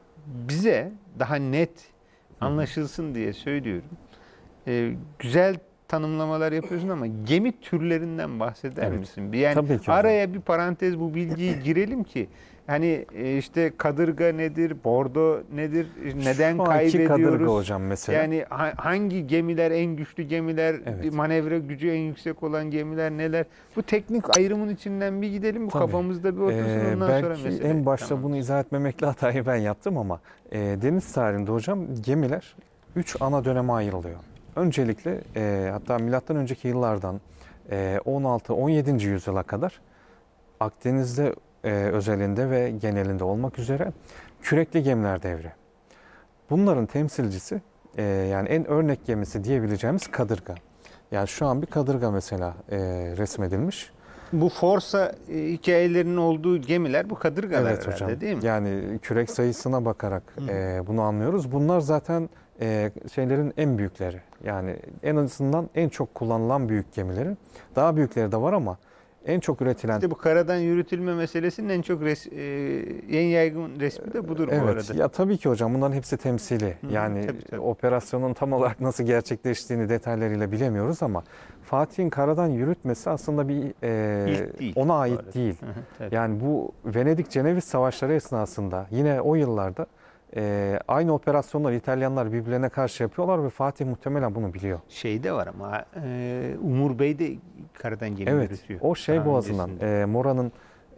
bize daha net anlaşılsın diye söylüyorum. E, güzel tanımlamalar yapıyorsun ama gemi türlerinden bahseder Evet. misin? Bir Yani Tabii ki hocam. araya bir parantez bu bilgiyi girelim ki hani e, işte kadırga nedir, bordo nedir, neden Şu anki kadırga kaybediyoruz? hocam mesela. Yani ha- hangi gemiler en güçlü gemiler, Evet. manevra gücü en yüksek olan gemiler neler? Bu teknik ayrımın içinden bir gidelim, bu Tabii. kafamızda bir otursun, Ee, ondan belki sonra mesele. en başta Tamam. bunu izah etmemekle hatayı ben yaptım ama e, deniz tarihinde hocam gemiler üç ana döneme ayrılıyor. Öncelikle e, hatta milattan önceki yıllardan e, on altı on yedinci yüzyıla kadar Akdeniz'de e, özelinde ve genelinde olmak üzere kürekli gemiler devri. Bunların temsilcisi e, yani en örnek gemisi diyebileceğimiz kadırga. Yani şu an bir kadırga mesela e, resmedilmiş. Bu Forsa e, hikayelerinin olduğu gemiler bu kadırgalar Evet herhalde hocam. değil mi? Yani kürek sayısına bakarak Hı. e, bunu anlıyoruz. Bunlar zaten e, şeylerin en büyükleri. Yani en azından en çok kullanılan büyük gemileri. Daha büyükleri de var ama en çok üretilen... İşte bu karadan yürütülme meselesinin en çok res, e, en yaygın resmi de budur bu Evet, arada. ya tabii ki hocam bunların hepsi temsili. Hı, Yani tabii, tabii. operasyonun tam olarak nasıl gerçekleştiğini detaylarıyla bilemiyoruz ama Fatih'in karadan yürütmesi aslında bir e, İlk değil ona bu ait arada. değil. Hı hı, tabii. Yani bu Venedik-Ceneviz savaşları esnasında yine o yıllarda e, aynı operasyonları İtalyanlar birbirlerine karşı yapıyorlar ve Fatih muhtemelen bunu biliyor. Şey de var ama e, Umur Bey de karadan gemi Evet, yürütüyor. o şey Daha boğazından, öncesinde. e, Mora'nın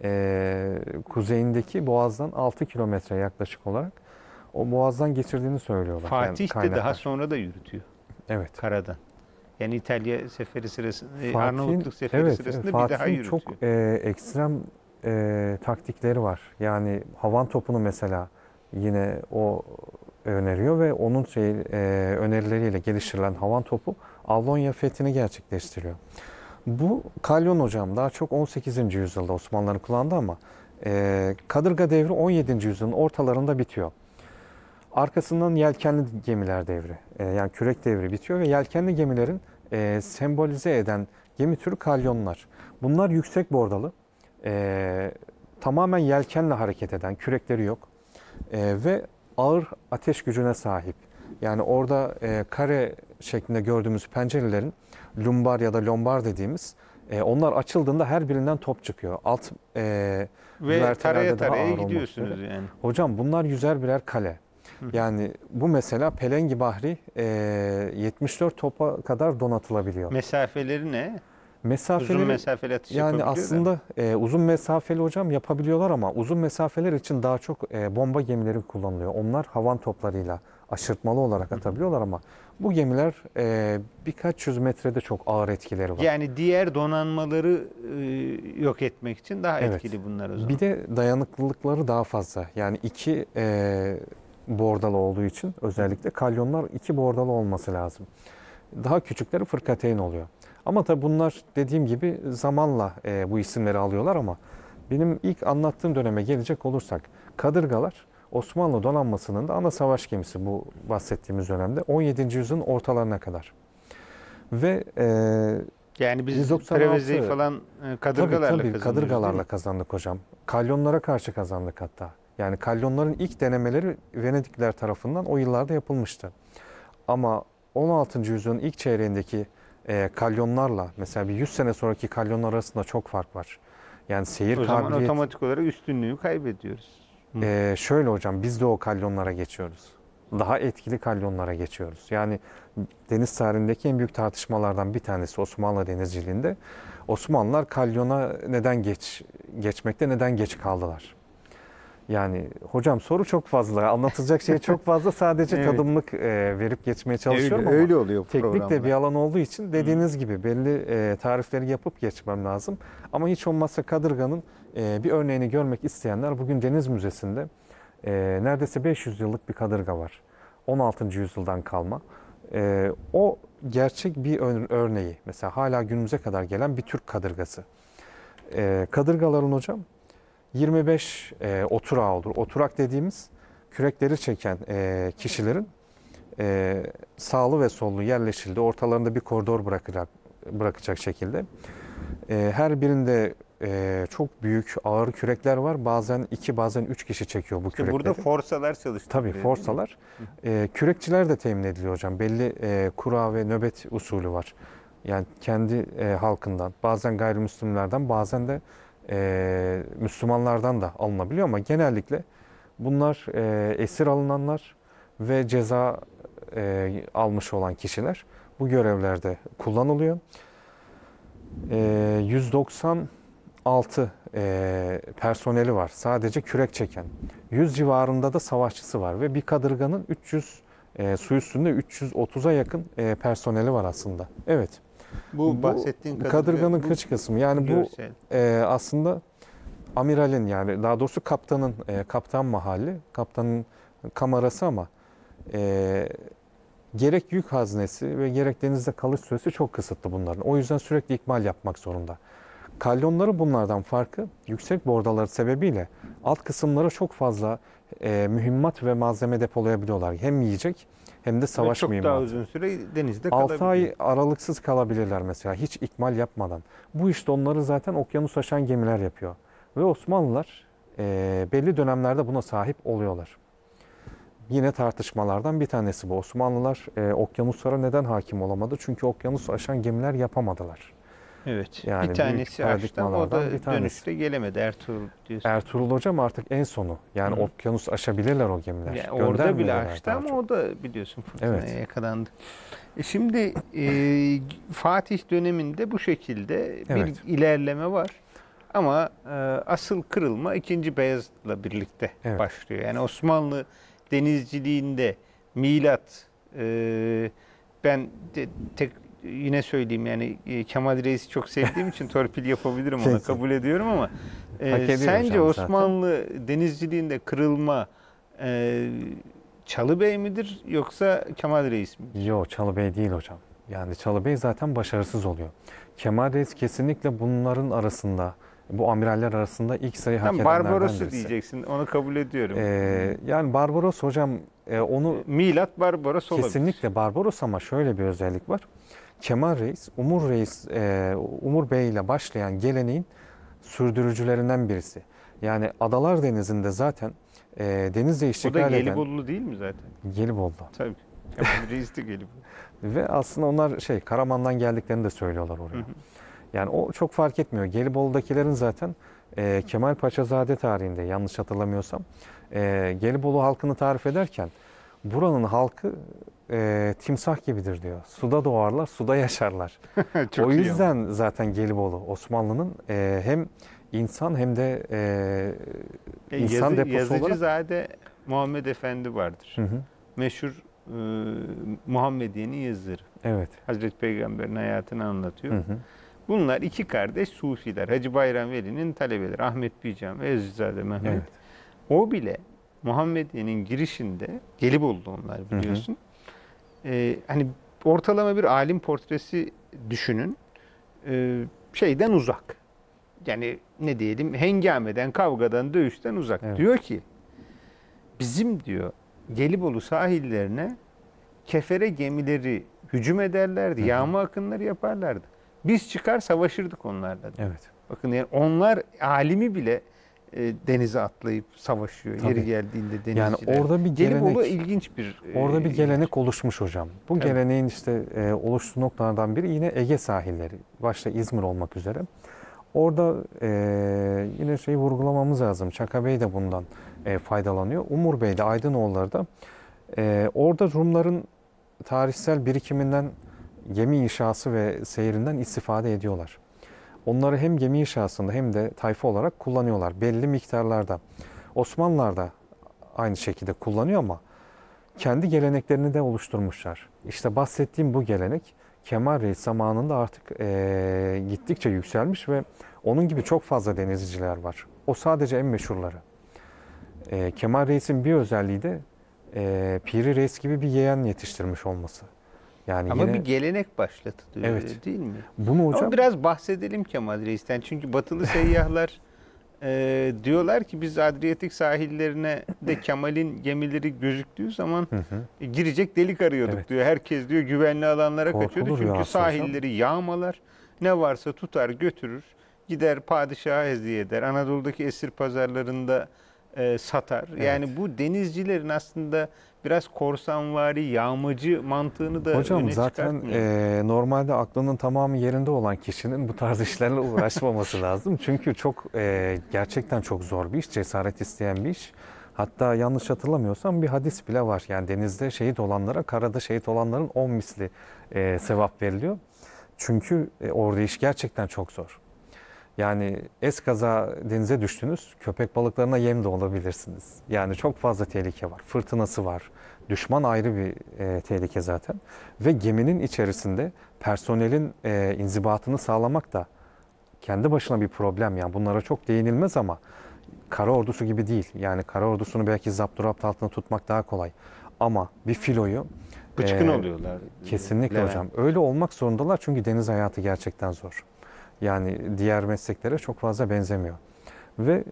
e, kuzeyindeki boğazdan altı kilometre yaklaşık olarak o boğazdan geçirdiğini söylüyorlar. Yani Fatih de kaynaklar. daha sonra da yürütüyor Evet. karadan. Yani İtalya seferi sırasında, e, Fatih'in, Arnavutluk seferi evet, sırasında evet, bir daha Fatih'in yürütüyor. çok e, ekstrem e, taktikleri var. Yani havan topunu mesela yine o öneriyor ve onun şey e, önerileriyle geliştirilen havan topu Avlonya fethini gerçekleştiriyor. Bu kalyon hocam daha çok on sekizinci yüzyılda Osmanlıların kullandı ama e, kadırga devri on yedinci yüzyılın ortalarında bitiyor. Arkasından yelkenli gemiler devri, e, yani kürek devri bitiyor ve yelkenli gemilerin e, sembolize eden gemi türü kalyonlar. Bunlar yüksek bordalı, e, tamamen yelkenle hareket eden, kürekleri yok e, ve ağır ateş gücüne sahip. Yani orada e, kare şeklinde gördüğümüz pencerelerin lumbar ya da lombar dediğimiz, e, onlar açıldığında her birinden top çıkıyor. Alt e, Ve güvertelerde taraya daha taraya ağır olmak gidiyorsunuz üzere. yani. Hocam bunlar yüzer birer kale. Yani bu mesela Pelengi Bahri e, yetmiş dört topa kadar donatılabiliyor. Mesafeleri ne? Uzun Mesafeleri mesafeli atış yani yapabiliyorlar mı? aslında e, uzun mesafeli hocam yapabiliyorlar ama uzun mesafeler için daha çok e, bomba gemileri kullanılıyor. Onlar havan toplarıyla aşırtmalı olarak atabiliyorlar ama bu gemiler e, birkaç yüz metrede çok ağır etkileri var. Yani diğer donanmaları e, yok etmek için daha Evet. etkili bunlar o zaman. Bir de dayanıklılıkları daha fazla. Yani iki e, bordalı olduğu için özellikle kalyonlar iki bordalı olması lazım. Daha küçükleri fırkateyn oluyor. Ama tabii bunlar dediğim gibi zamanla e, bu isimleri alıyorlar ama benim ilk anlattığım döneme gelecek olursak kadırgalar Osmanlı donanmasının da ana savaş gemisi bu bahsettiğimiz dönemde on yedinci yüzyılın ortalarına kadar. Ve e, Yani biz yüz doksan Preveze'yi altı falan e, tabii kadırgalarla tabii kazanıyoruz değil kadırgalarla mi? kazandık hocam. Kalyonlara karşı kazandık hatta. Yani kalyonların ilk denemeleri Venedikliler tarafından o yıllarda yapılmıştı. Ama on altıncı yüzyılın ilk çeyreğindeki e, kalyonlarla mesela bir yüz sene sonraki kalyonlar arasında çok fark var. Yani seyir O zaman kabiliyeti otomatik olarak üstünlüğü kaybediyoruz. Hı. e, şöyle hocam biz de o kalyonlara geçiyoruz. Daha etkili kalyonlara geçiyoruz. Yani deniz tarihindeki en büyük tartışmalardan bir tanesi Osmanlı denizciliğinde. Osmanlılar kalyona neden geç geçmekte neden geç kaldılar? Yani hocam soru çok fazla, anlatılacak şey çok fazla. Sadece Evet. tadımlık e, verip geçmeye çalışıyorum öyle, ama öyle oluyor bu teknik de programlar. bir alan olduğu için dediğiniz gibi belli e, tarifleri yapıp geçmem lazım. Ama hiç olmazsa kadırganın e, bir örneğini görmek isteyenler bugün Deniz Müzesi'nde e, neredeyse beş yüz yıllık bir kadırga var. on altıncı yüzyıldan kalma. E, o gerçek bir ör- örneği. Mesela hala günümüze kadar gelen bir Türk kadırgası. E, kadırgaların hocam yirmi beş e, oturağı olur. Oturak dediğimiz kürekleri çeken e, kişilerin e, sağlı ve sollu yerleşildi. Ortalarında bir koridor bırakacak bırakacak şekilde. E, her birinde e, çok büyük ağır kürekler var. Bazen iki bazen üç kişi çekiyor bu İşte kürekleri. burada forsalar çalıştı. Tabii forsalar. E, kürekçiler de temin ediliyor hocam. Belli e, kura ve nöbet usulü var. Yani kendi e, halkından, bazen gayrimüslimlerden, bazen de e, Müslümanlardan da alınabiliyor ama genellikle bunlar e, esir alınanlar ve ceza e, almış olan kişiler bu görevlerde kullanılıyor. E, yüz doksan altı e, personeli var sadece kürek çeken. yüz civarında da savaşçısı var ve bir kadırganın üç yüz e, su üstünde üç yüz otuza yakın e, personeli var aslında. Evet. Bu bahsettiğin kadırga, kadırganın bu kıç kısmı. Yani bu görsel. e, aslında amiralin yani daha doğrusu kaptanın e, kaptan mahalli, kaptanın kamerası ama e, gerek yük haznesi ve gerek denizde kalış süresi çok kısıtlı bunların. O yüzden sürekli ikmal yapmak zorunda. Kalyonları bunlardan farkı yüksek bordaları sebebiyle alt kısımlara çok fazla e, mühimmat ve malzeme depolayabiliyorlar. Hem yiyecek hem de Ve savaş çok daha mühimmatı. uzun süre denizde altı kalabiliyor. ay aralıksız kalabilirler mesela hiç ikmal yapmadan. Bu işte onları zaten okyanus aşan gemiler yapıyor. Ve Osmanlılar e, belli dönemlerde buna sahip oluyorlar. Yine tartışmalardan bir tanesi bu. Osmanlılar e, okyanuslara neden hakim olamadı? Çünkü okyanus aşan gemiler yapamadılar. Evet. Yani bir büyük tanesi açtı ama o paradigmalardan da bir tanesi. dönüşte gelemedi Ertuğrul diyorsun. Ertuğrul Hocam artık en sonu. Yani Hı hı. okyanus aşabilirler o gemiler. Yani orada bile Göndermediler açtı daha ama çok. o da biliyorsun fırtınaya Evet. yakalandı. E şimdi e, Fatih döneminde bu şekilde bir Evet. ilerleme var. Ama e, asıl kırılma ikinci Beyazıt'la birlikte Evet. başlıyor. Yani Osmanlı denizciliğinde milat e, ben de tek yine söyleyeyim yani e, Kemal Reis'i çok sevdiğim için torpil yapabilirim ona Peki. kabul ediyorum ama e, Hak ediyor sence hocam zaten. Osmanlı denizciliğinde kırılma e, Çalıbey midir yoksa Kemal Reis mi? Yok Çalıbey değil hocam. Yani Çalıbey zaten başarısız oluyor. Kemal Reis kesinlikle bunların arasında, bu amiraller arasında ilk sayı hak Tam edenlerden Barbaros'u birisi. diyeceksin. Onu kabul ediyorum. Ee, yani Barbaros hocam e, onu Milat Barbaros olabilir. kesinlikle Barbaros ama şöyle bir özellik var. Kemal Reis, Umur Reis, e, Umur Bey ile başlayan geleneğin sürdürücülerinden birisi. Yani Adalar Denizi'nde zaten e, denizle O da iştigal eden Gelibolu değil mi zaten? Gelibolu'da. Tabii. Kemal Reis de Gelibolu. Ve aslında onlar şey Karaman'dan geldiklerini de söylüyorlar oraya. Hı hı. Yani o çok fark etmiyor. Gelibolu'dakilerin zaten e, Kemal Paşazade tarihinde yanlış hatırlamıyorsam e, Gelibolu halkını tarif ederken buranın halkı e, timsah gibidir diyor. Suda doğarlar, suda yaşarlar. Çok O iyi yüzden zaten Gelibolu Osmanlı'nın e, hem insan hem de e, ama. insan Yazı, deposu olarak. Yazıcızade Muhammed Efendi vardır. Hı hı, Meşhur e, Muhammediye'nin yazıları. evet. Hazreti Peygamber'in hayatını anlatıyor. Hı hı, Bunlar iki kardeş Sufiler. Hacı Bayram Veli'nin talebeleri Ahmet Bican ve Yazıcızade Mehmet. evet. O bile Muhammediye'nin girişinde Gelibolu'da onlar biliyorsun. Ee, hani ortalama bir alim portresi düşünün. Ee, şeyden uzak. Yani ne diyelim hengameden, kavgadan, dövüşten uzak. Evet. Diyor ki bizim diyor Gelibolu sahillerine kefere gemileri hücum ederlerdi. Hı hı. Yağma akınları yaparlardı. Biz çıkar savaşırdık onlarla diyor. Evet. Bakın yani onlar alimi bile e, denize atlayıp savaşıyor. Tabii. Yeri geldiğinde Yani denizciler. orada bir Gelibolu gelenek, ilginç bir e, orada bir yer. gelenek oluşmuş hocam. Bu Tabii. geleneğin işte e, oluştuğu noktalardan biri yine Ege sahilleri. Başta İzmir olmak üzere. Orada e, yine şeyi vurgulamamız lazım. Çaka Bey de bundan e, faydalanıyor. Umur Bey de Aydınoğulları da e, orada Rumların tarihsel birikiminden gemi inşası ve seyrinden istifade ediyorlar. Onları hem gemi inşasında hem de tayfa olarak kullanıyorlar belli miktarlarda. Osmanlılar da aynı şekilde kullanıyor ama kendi geleneklerini de oluşturmuşlar. İşte bahsettiğim bu gelenek Kemal Reis zamanında artık e, gittikçe yükselmiş ve onun gibi çok fazla denizciler var. O sadece en meşhurları. E, Kemal Reis'in bir özelliği de e, Piri Reis gibi bir yeğen yetiştirmiş olması. Yani Ama yine bir gelenek başlattı diyor, Evet. değil mi? bunu hocam Ama biraz bahsedelim Kemal Reis'ten. Çünkü batılı seyyahlar e, diyorlar ki biz Adriyatik sahillerine de Kemal'in gemileri gözüktüğü zaman Hı hı. e, girecek delik arıyorduk Evet. diyor. Herkes diyor güvenli alanlara Korkulur kaçıyordu. Çünkü rüyası hocam. sahilleri yağmalar. Ne varsa tutar götürür. Gider padişaha hediye eder. Anadolu'daki esir pazarlarında e, satar. Evet. Yani bu denizcilerin aslında biraz korsanvari, yağmacı mantığını da Hocam öne zaten çıkartmıyor. e, normalde aklının tamamı yerinde olan kişinin bu tarz işlerle uğraşmaması lazım. Çünkü çok e, gerçekten çok zor bir iş, cesaret isteyen bir iş. Hatta yanlış hatırlamıyorsam bir hadis bile var. Yani denizde şehit olanlara karada şehit olanların on misli e, sevap veriliyor. Çünkü e, orada iş gerçekten çok zor. Yani eskaza denize düştünüz, köpek balıklarına yem de olabilirsiniz. Yani çok fazla tehlike var. Fırtınası var. Düşman ayrı bir e, tehlike zaten. Ve geminin içerisinde personelin e, inzibatını sağlamak da kendi başına bir problem. Yani bunlara çok değinilmez ama kara ordusu gibi değil. Yani kara ordusunu belki zapturapt altında tutmak daha kolay. Ama bir filoyu Bıçkın e, oluyorlar. kesinlikle Levent. hocam. Öyle olmak zorundalar çünkü deniz hayatı gerçekten zor. Yani diğer mesleklere çok fazla benzemiyor. Ve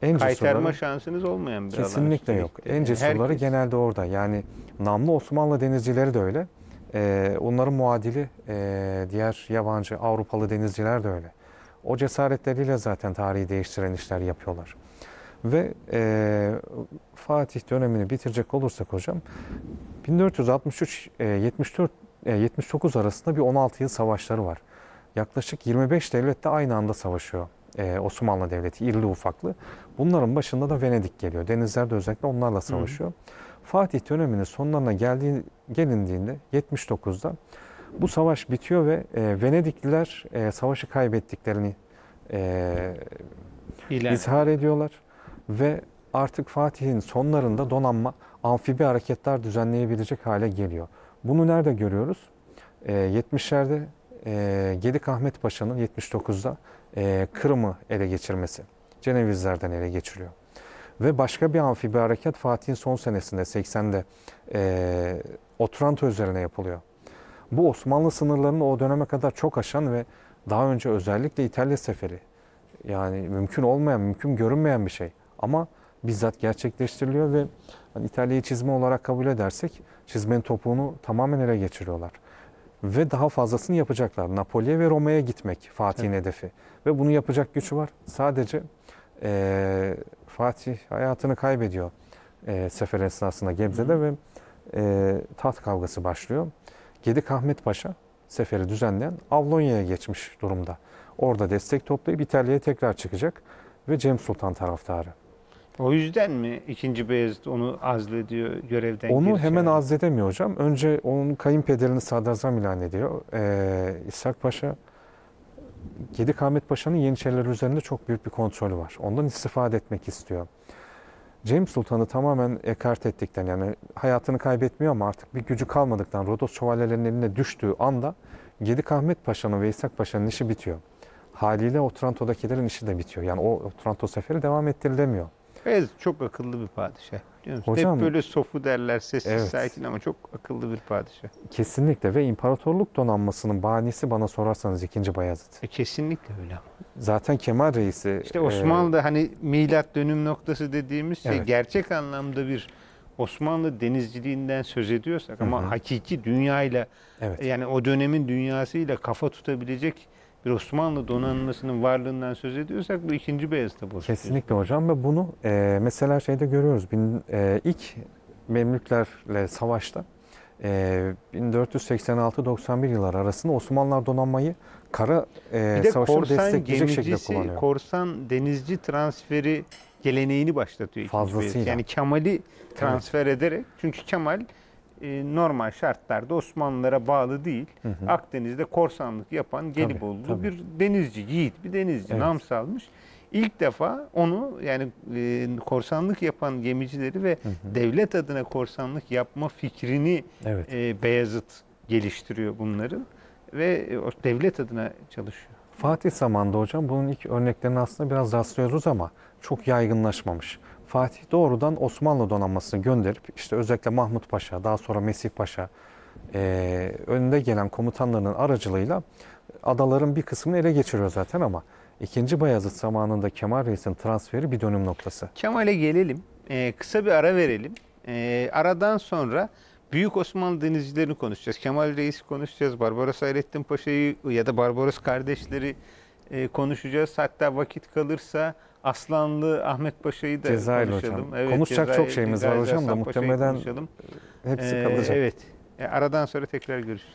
En Kaytarma cesurları şansınız olmayan bir alan. kesinlikle yok. üstelik de. En Yani cesurları herkes- genelde orada. Yani namlı Osmanlı denizcileri de öyle. Ee, onların muadili e, diğer yabancı Avrupalı denizciler de öyle. O cesaretleriyle zaten tarihi değiştiren işler yapıyorlar. Ve e, Fatih dönemini bitirecek olursak hocam, bin dört yüz altmış üç yetmiş dört yetmiş dokuz arasında bir on altı yıl savaşları var. Yaklaşık yirmi beş devlet de aynı anda savaşıyor. Ee, Osmanlı Devleti irili ufaklı. Bunların başında da Venedik geliyor. Denizlerde özellikle onlarla savaşıyor. Hı. Fatih döneminin sonlarına geldiği, gelindiğinde yetmiş dokuzda bu savaş bitiyor ve e, Venedikliler e, savaşı kaybettiklerini e, İlan. izhar ediyorlar ve artık Fatih'in sonlarında donanma amfibi hareketler düzenleyebilecek hale geliyor. Bunu nerede görüyoruz? E, yetmişlerde e, Gedik Ahmet Paşa'nın yetmiş dokuzda e, Kırım'ı ele geçirmesi. Cenevizlerden ele geçiriyor. Ve başka bir amfibi hareket Fatih'in son senesinde seksende e, Otranto üzerine yapılıyor. Bu Osmanlı sınırlarını o döneme kadar çok aşan ve daha önce özellikle İtalya seferi, yani mümkün olmayan, mümkün görünmeyen bir şey. Ama bizzat gerçekleştiriliyor ve hani İtalya'yı çizme olarak kabul edersek çizmenin topuğunu tamamen ele geçiriyorlar. Ve daha fazlasını yapacaklar. Napoli'ye ve Roma'ya gitmek Fatih'in evet. hedefi. Ve bunu yapacak gücü var. Sadece e, Fatih hayatını kaybediyor e, sefer esnasında Gebze'de. Hı. Ve e, taht kavgası başlıyor. Gedik Ahmet Paşa seferi düzenleyen Avlonya'ya geçmiş durumda. Orada destek toplayıp İtalya'ya tekrar çıkacak ve Cem Sultan taraftarı. O yüzden mi ikinci Beyazıt onu azlediyor, görevden Onu geri hemen çağırıyor? azledemiyor hocam. Önce onun kayınpederini sadrazam ilan ediyor. Ee, İshak Paşa, Gedik Ahmet Paşa'nın Yeniçeriler üzerinde çok büyük bir kontrolü var. Ondan istifade etmek istiyor. Cem Sultan'ı tamamen ekart ettikten, yani hayatını kaybetmiyor ama artık bir gücü kalmadıktan, Rodos şövalyelerinin eline düştüğü anda Gedik Ahmet Paşa'nın ve İshak Paşa'nın işi bitiyor. Haliyle Otranto'dakilerin işi de bitiyor. Yani o Otranto seferi devam ettirilemiyor. Evet, çok akıllı bir padişah. Biliyor musun? Hocam, hep böyle sofu derler, sessiz, evet. sakin ama çok akıllı bir padişah. Kesinlikle ve imparatorluk donanmasının banisi bana sorarsanız ikinci Bayezid. E, kesinlikle öyle ama. Zaten Kemal Reis'i... İşte Osmanlı'da e, hani milat dönüm noktası dediğimiz şey evet. gerçek anlamda bir Osmanlı denizciliğinden söz ediyorsak ama hı hı. hakiki dünyayla evet. yani o dönemin dünyasıyla kafa tutabilecek bir Osmanlı donanmasının varlığından söz ediyorsak bu ikinci Beyazıt'a borçluyuz. Kesinlikle hocam ve bunu e, mesela şeyde görüyoruz. Bin, e, ilk Memlüklerle savaşta e, bin dört yüz seksen altı doksan bir yılları arasında Osmanlılar donanmayı kara e, bir de savaşını korsan destekleyecek şekilde gemicisi, kullanıyor. korsan denizci transferi geleneğini başlatıyor ikinci Beyazıt. Fazlasıyla. Yani Kemal'i transfer evet. ederek, çünkü Kemal e, normal şartlarda Osmanlılara bağlı değil. Hı hı. Akdeniz'de korsanlık yapan Gelibolu bir denizci, yiğit bir denizci, evet. nam salmış. İlk defa onu, yani e, korsanlık yapan gemicileri ve hı hı. devlet adına korsanlık yapma fikrini evet. e, Beyazıt geliştiriyor bunların ve e, o devlet adına çalışıyor. Fatih zamanında hocam bunun ilk örneklerini aslında biraz rastlıyoruz ama çok yaygınlaşmamış. Fatih doğrudan Osmanlı donanmasını gönderip işte özellikle Mahmut Paşa, daha sonra Mesih Paşa e, önünde gelen komutanlarının aracılığıyla adaların bir kısmını ele geçiriyor zaten ama ikinci Bayezid zamanında Kemal Reis'in transferi bir dönüm noktası. Kemal'e gelelim. Ee, kısa bir ara verelim. Ee, aradan sonra Büyük Osmanlı denizcilerini konuşacağız. Kemal Reis'i konuşacağız. Barbaros Hayrettin Paşa'yı ya da Barbaros kardeşleri e, konuşacağız. Hatta vakit kalırsa Aslanlı Ahmet Paşa'yı da Cezayir konuşalım. Hocam. Evet, Konuşacak Cezayir, çok şeyimiz Cezayir var hocam da Hasan Paşa'yı muhtemelen konuşalım. hepsi Ee, kalacak. Evet. E, aradan sonra tekrar görüşürüz.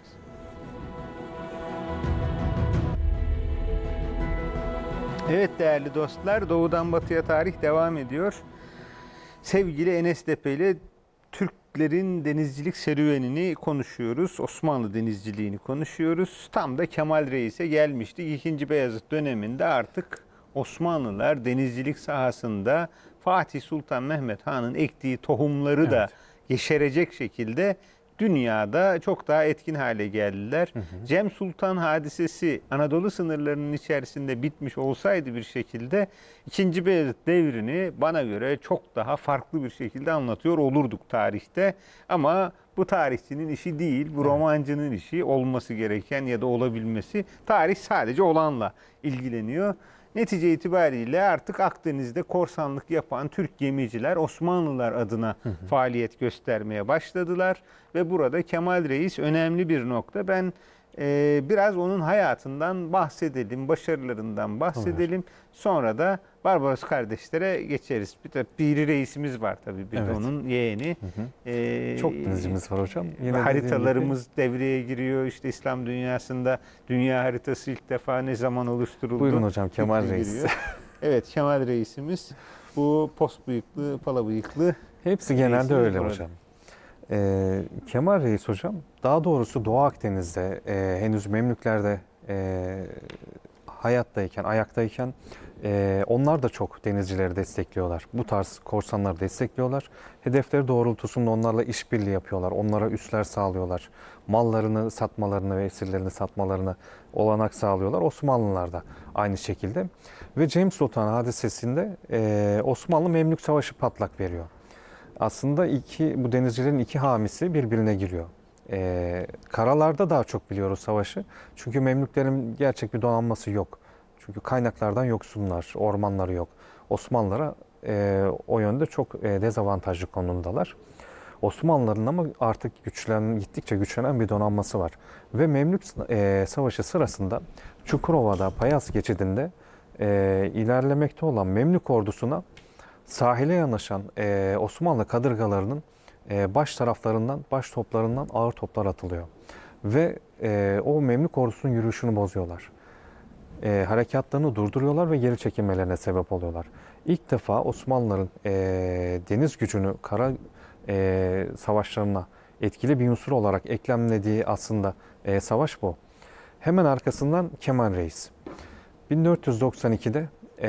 Evet değerli dostlar, Doğudan Batıya tarih devam ediyor. Sevgili Enes Tepe ile Türklerin denizcilik serüvenini konuşuyoruz. Osmanlı denizciliğini konuşuyoruz. Tam da Kemal Reis'e gelmiştik. İkinci Beyazıt döneminde artık Osmanlılar denizcilik sahasında Fatih Sultan Mehmet Han'ın ektiği tohumları evet. da yeşerecek şekilde dünyada çok daha etkin hale geldiler. Hı hı. Cem Sultan hadisesi Anadolu sınırlarının içerisinde bitmiş olsaydı bir şekilde ikinci Beyazıt devrini bana göre çok daha farklı bir şekilde anlatıyor olurduk tarihte. Ama Bu tarihçinin işi değil, bu Evet. romancının işi olması gereken ya da olabilmesi. Tarih sadece olanla ilgileniyor. Netice itibariyle artık Akdeniz'de korsanlık yapan Türk gemiciler Osmanlılar adına faaliyet göstermeye başladılar. Ve burada Kemal Reis önemli bir nokta. Ben e, biraz onun hayatından bahsedelim, başarılarından bahsedelim. Sonra da Barbaros kardeşlere geçeriz. Bir de Piri Reisimiz var tabii, bir de Evet. onun yeğeni. Hı hı. Ee, Çok denizcimiz var hocam. Yine dediğim gibi- haritalarımız devreye giriyor. İşte İslam dünyasında dünya haritası ilk defa ne zaman oluşturuldu? Buyurun hocam, Kemal fikri Reis. giriyor. Evet, Kemal Reisimiz bu post bıyıklı, pala bıyıklı. Hepsi genelde Reisimiz öyle burada. hocam. Ee, Kemal Reis hocam, daha doğrusu Doğu Akdeniz'de e, henüz Memlükler'de e, hayattayken, ayaktayken e, onlar da çok denizcileri destekliyorlar. Bu tarz korsanları destekliyorlar. Hedefleri doğrultusunda onlarla işbirliği yapıyorlar. Onlara üsler sağlıyorlar. Mallarını satmalarını ve esirlerini satmalarını olanak sağlıyorlar. Osmanlılar da aynı şekilde. Ve Cem Sultan hadisesinde e, Osmanlı Memlük Savaşı patlak veriyor. Aslında iki bu denizcilerin iki hamisi birbirine giriyor. Ee, karalarda daha çok biliyoruz savaşı. Çünkü Memlüklerin gerçek bir donanması yok. Çünkü kaynaklardan yoksunlar, ormanları yok. Osmanlılara e, o yönde çok e, dezavantajlı konumdalar. Osmanlıların ama artık güçlen, gittikçe güçlenen bir donanması var. Ve Memlük e, Savaşı sırasında Çukurova'da, Payas geçidinde e, ilerlemekte olan Memlük ordusuna sahile yanaşan e, Osmanlı kadırgalarının e, baş taraflarından, baş toplarından ağır toplar atılıyor. Ve e, o Memlük ordusunun yürüyüşünü bozuyorlar. E, harekatlarını durduruyorlar ve geri çekilmelerine sebep oluyorlar. İlk defa Osmanlıların e, deniz gücünü kara e, savaşlarına etkili bir unsur olarak eklemlediği aslında e, savaş bu. Hemen arkasından Kemal Reis. bin dört yüz doksan ikide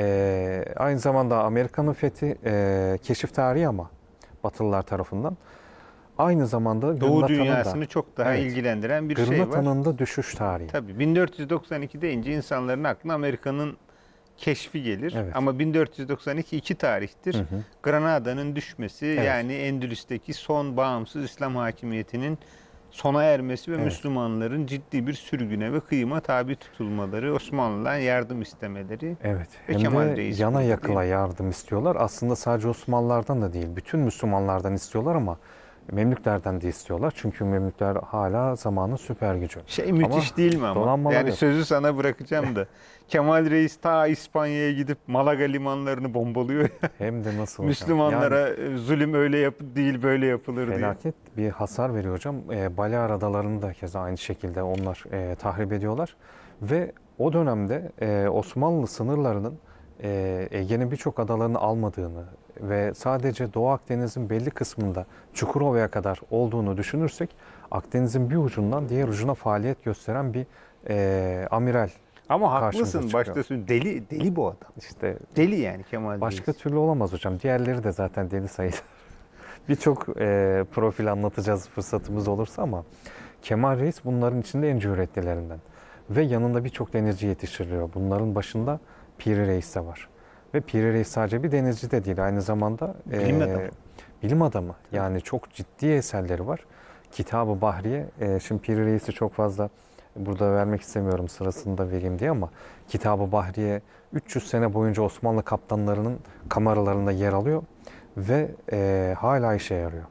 e, aynı zamanda Amerika'nın fethi e, keşif tarihi ama Batılılar tarafından. Aynı zamanda Doğu Gırnatan'ın dünyasını da, çok daha evet, ilgilendiren bir şey var. Gırnatan'ın da düşüş tarihi. Tabii bin dört yüz doksan iki deyince insanların aklına Amerika'nın keşfi gelir. Evet. Ama bin dört yüz doksan iki iki tarihtir. Hı hı. Granada'nın düşmesi, Evet. yani Endülüs'teki son bağımsız İslam hakimiyetinin sona ermesi ve Evet. Müslümanların ciddi bir sürgüne ve kıyıma tabi tutulmaları, Osmanlı'dan yardım istemeleri. Evet. Ve Hem Kemal de Reis yana burada yakıla değil. yardım istiyorlar. Aslında sadece Osmanlılardan da değil, bütün Müslümanlardan istiyorlar ama Memlüklerden de istiyorlar. Çünkü Memlükler hala zamanın süper gücü. Şey müthiş Ama değil mi ama? donanmaları Yani yok. sözü sana bırakacağım da. Kemal Reis ta İspanya'ya gidip Malaga limanlarını bombalıyor. Hem de nasıl hocam? Müslümanlara Yani e, zulüm öyle yap değil böyle yapılır diye. felaket bir hasar veriyor hocam. E, Balear Adaları'nı da keza aynı şekilde onlar e, tahrip ediyorlar. Ve o dönemde e, Osmanlı sınırlarının e, Ege'nin birçok adalarını almadığını ve sadece Doğu Akdeniz'in belli kısmında Çukurova'ya kadar olduğunu düşünürsek Akdeniz'in bir ucundan diğer ucuna faaliyet gösteren bir e, amiral. Ama karşımıza haklısın, çıkıyor. başta söyleyeyim. Deli, deli bu adam. İşte Deli yani Kemal başka Reis. türlü olamaz hocam. Diğerleri de zaten deli sayılır. Birçok e, profil anlatacağız fırsatımız olursa ama Kemal Reis bunların içinde en cüretlilerinden. Ve yanında birçok denizci yetiştiriliyor. Bunların başında Piri Reis de var. Ve Piri Reis sadece bir denizci de değil, aynı zamanda e, Bilim adamı. bilim adamı. Yani çok ciddi eserleri var. Kitab-ı Bahriye, e, şimdi Piri Reis'i çok fazla burada vermek istemiyorum, sırasında vereyim diye, ama Kitab-ı Bahriye üç yüz sene boyunca Osmanlı kaptanlarının kameralarında yer alıyor ve e, hala işe yarıyor.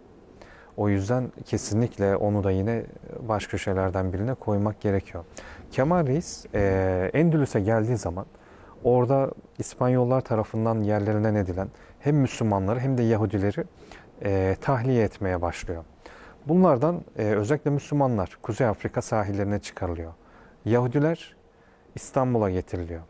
O yüzden kesinlikle onu da yine baş köşelerden birine koymak gerekiyor. Kemal Reis e, Endülüs'e geldiği zaman orada İspanyollar tarafından yerlerinden edilen hem Müslümanları hem de Yahudileri e, tahliye etmeye başlıyor. Bunlardan e, özellikle Müslümanlar Kuzey Afrika sahillerine çıkarılıyor. Yahudiler İstanbul'a getiriliyor.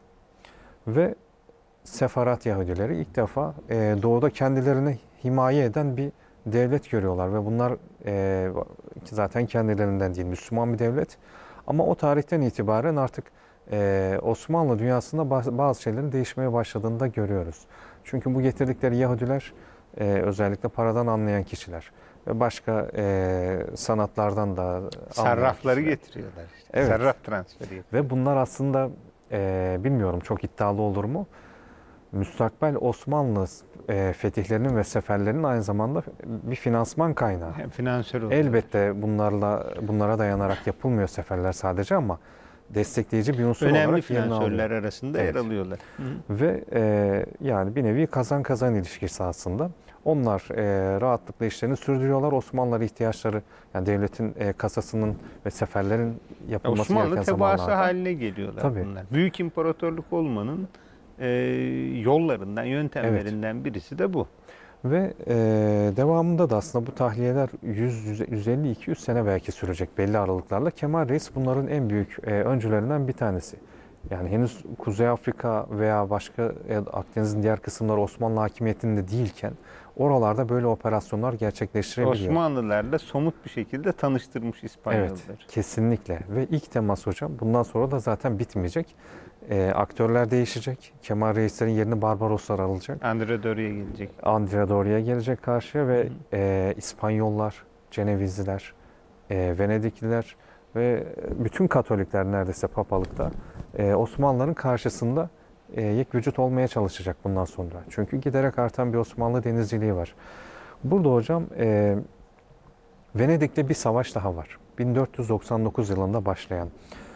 Ve Sefarat Yahudileri ilk defa e, doğuda kendilerini himaye eden bir devlet görüyorlar ve bunlar e, zaten kendilerinden değil, Müslüman bir devlet. Ama o tarihten itibaren artık e, Osmanlı dünyasında bazı, bazı şeylerin değişmeye başladığını da görüyoruz. Çünkü bu getirdikleri Yahudiler e, özellikle paradan anlayan kişiler ve başka e, sanatlardan da anlayan Sarrafları kişiler. getiriyorlar işte. Evet. Sarraf transferi yapıyor. Ve bunlar aslında e, bilmiyorum çok iddialı olur mu? müstakbel Osmanlı e, fetihlerinin ve seferlerinin aynı zamanda bir finansman kaynağı. Hem finansör oluyor. Elbette bunlarla bunlara dayanarak yapılmıyor seferler sadece ama destekleyici bir unsur Önemli olarak yerini alıyor. finansörler arasında Evet. yer alıyorlar. Hı hı. Ve e, yani bir nevi kazan kazan ilişkisi aslında. Onlar e, rahatlıkla işlerini sürdürüyorlar. Osmanlılar ihtiyaçları, yani devletin e, kasasının ve seferlerin yapılması Osmanlı gereken tebaası zamanlarda. haline geliyorlar Tabii. bunlar. Büyük imparatorluk olmanın e, yollarından, yöntemlerinden birisi de bu. Ve e, devamında da aslında bu tahliyeler yüz, yüz elli iki yüz sene belki sürecek belli aralıklarla. Kemal Reis bunların en büyük e, öncülerinden bir tanesi. Yani henüz Kuzey Afrika veya başka e, Akdeniz'in diğer kısımları Osmanlı hakimiyetinde değilken oralarda böyle operasyonlar gerçekleştirebiliyor. Osmanlılarla somut bir şekilde tanıştırmış İspanyollar. Evet, kesinlikle. Ve ilk temas hocam, bundan sonra da zaten bitmeyecek. E, aktörler değişecek. Kemal Reislerin yerini Barbaroslar alacak. Andrea Doria gelecek. Andrea Doria gelecek karşıya ve e, İspanyollar, Cenevizliler, e, Venedikliler ve bütün Katolikler neredeyse papalıkta e, Osmanlıların karşısında e, yek vücut olmaya çalışacak bundan sonra. Çünkü giderek artan bir Osmanlı denizciliği var. Burada hocam e, Venedik'te bir savaş daha var. bin dört yüz doksan dokuz yılında başlayan.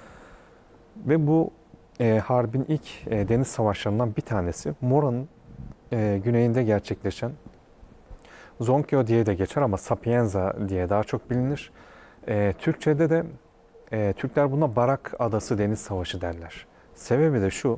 Ve bu e, harbin ilk e, deniz savaşlarından bir tanesi Mora'nın e, güneyinde gerçekleşen Zonquio diye de geçer ama Sapienza diye daha çok bilinir. E, Türkçe'de de e, Türkler buna Barak Adası Deniz Savaşı derler. Sebebi de şu,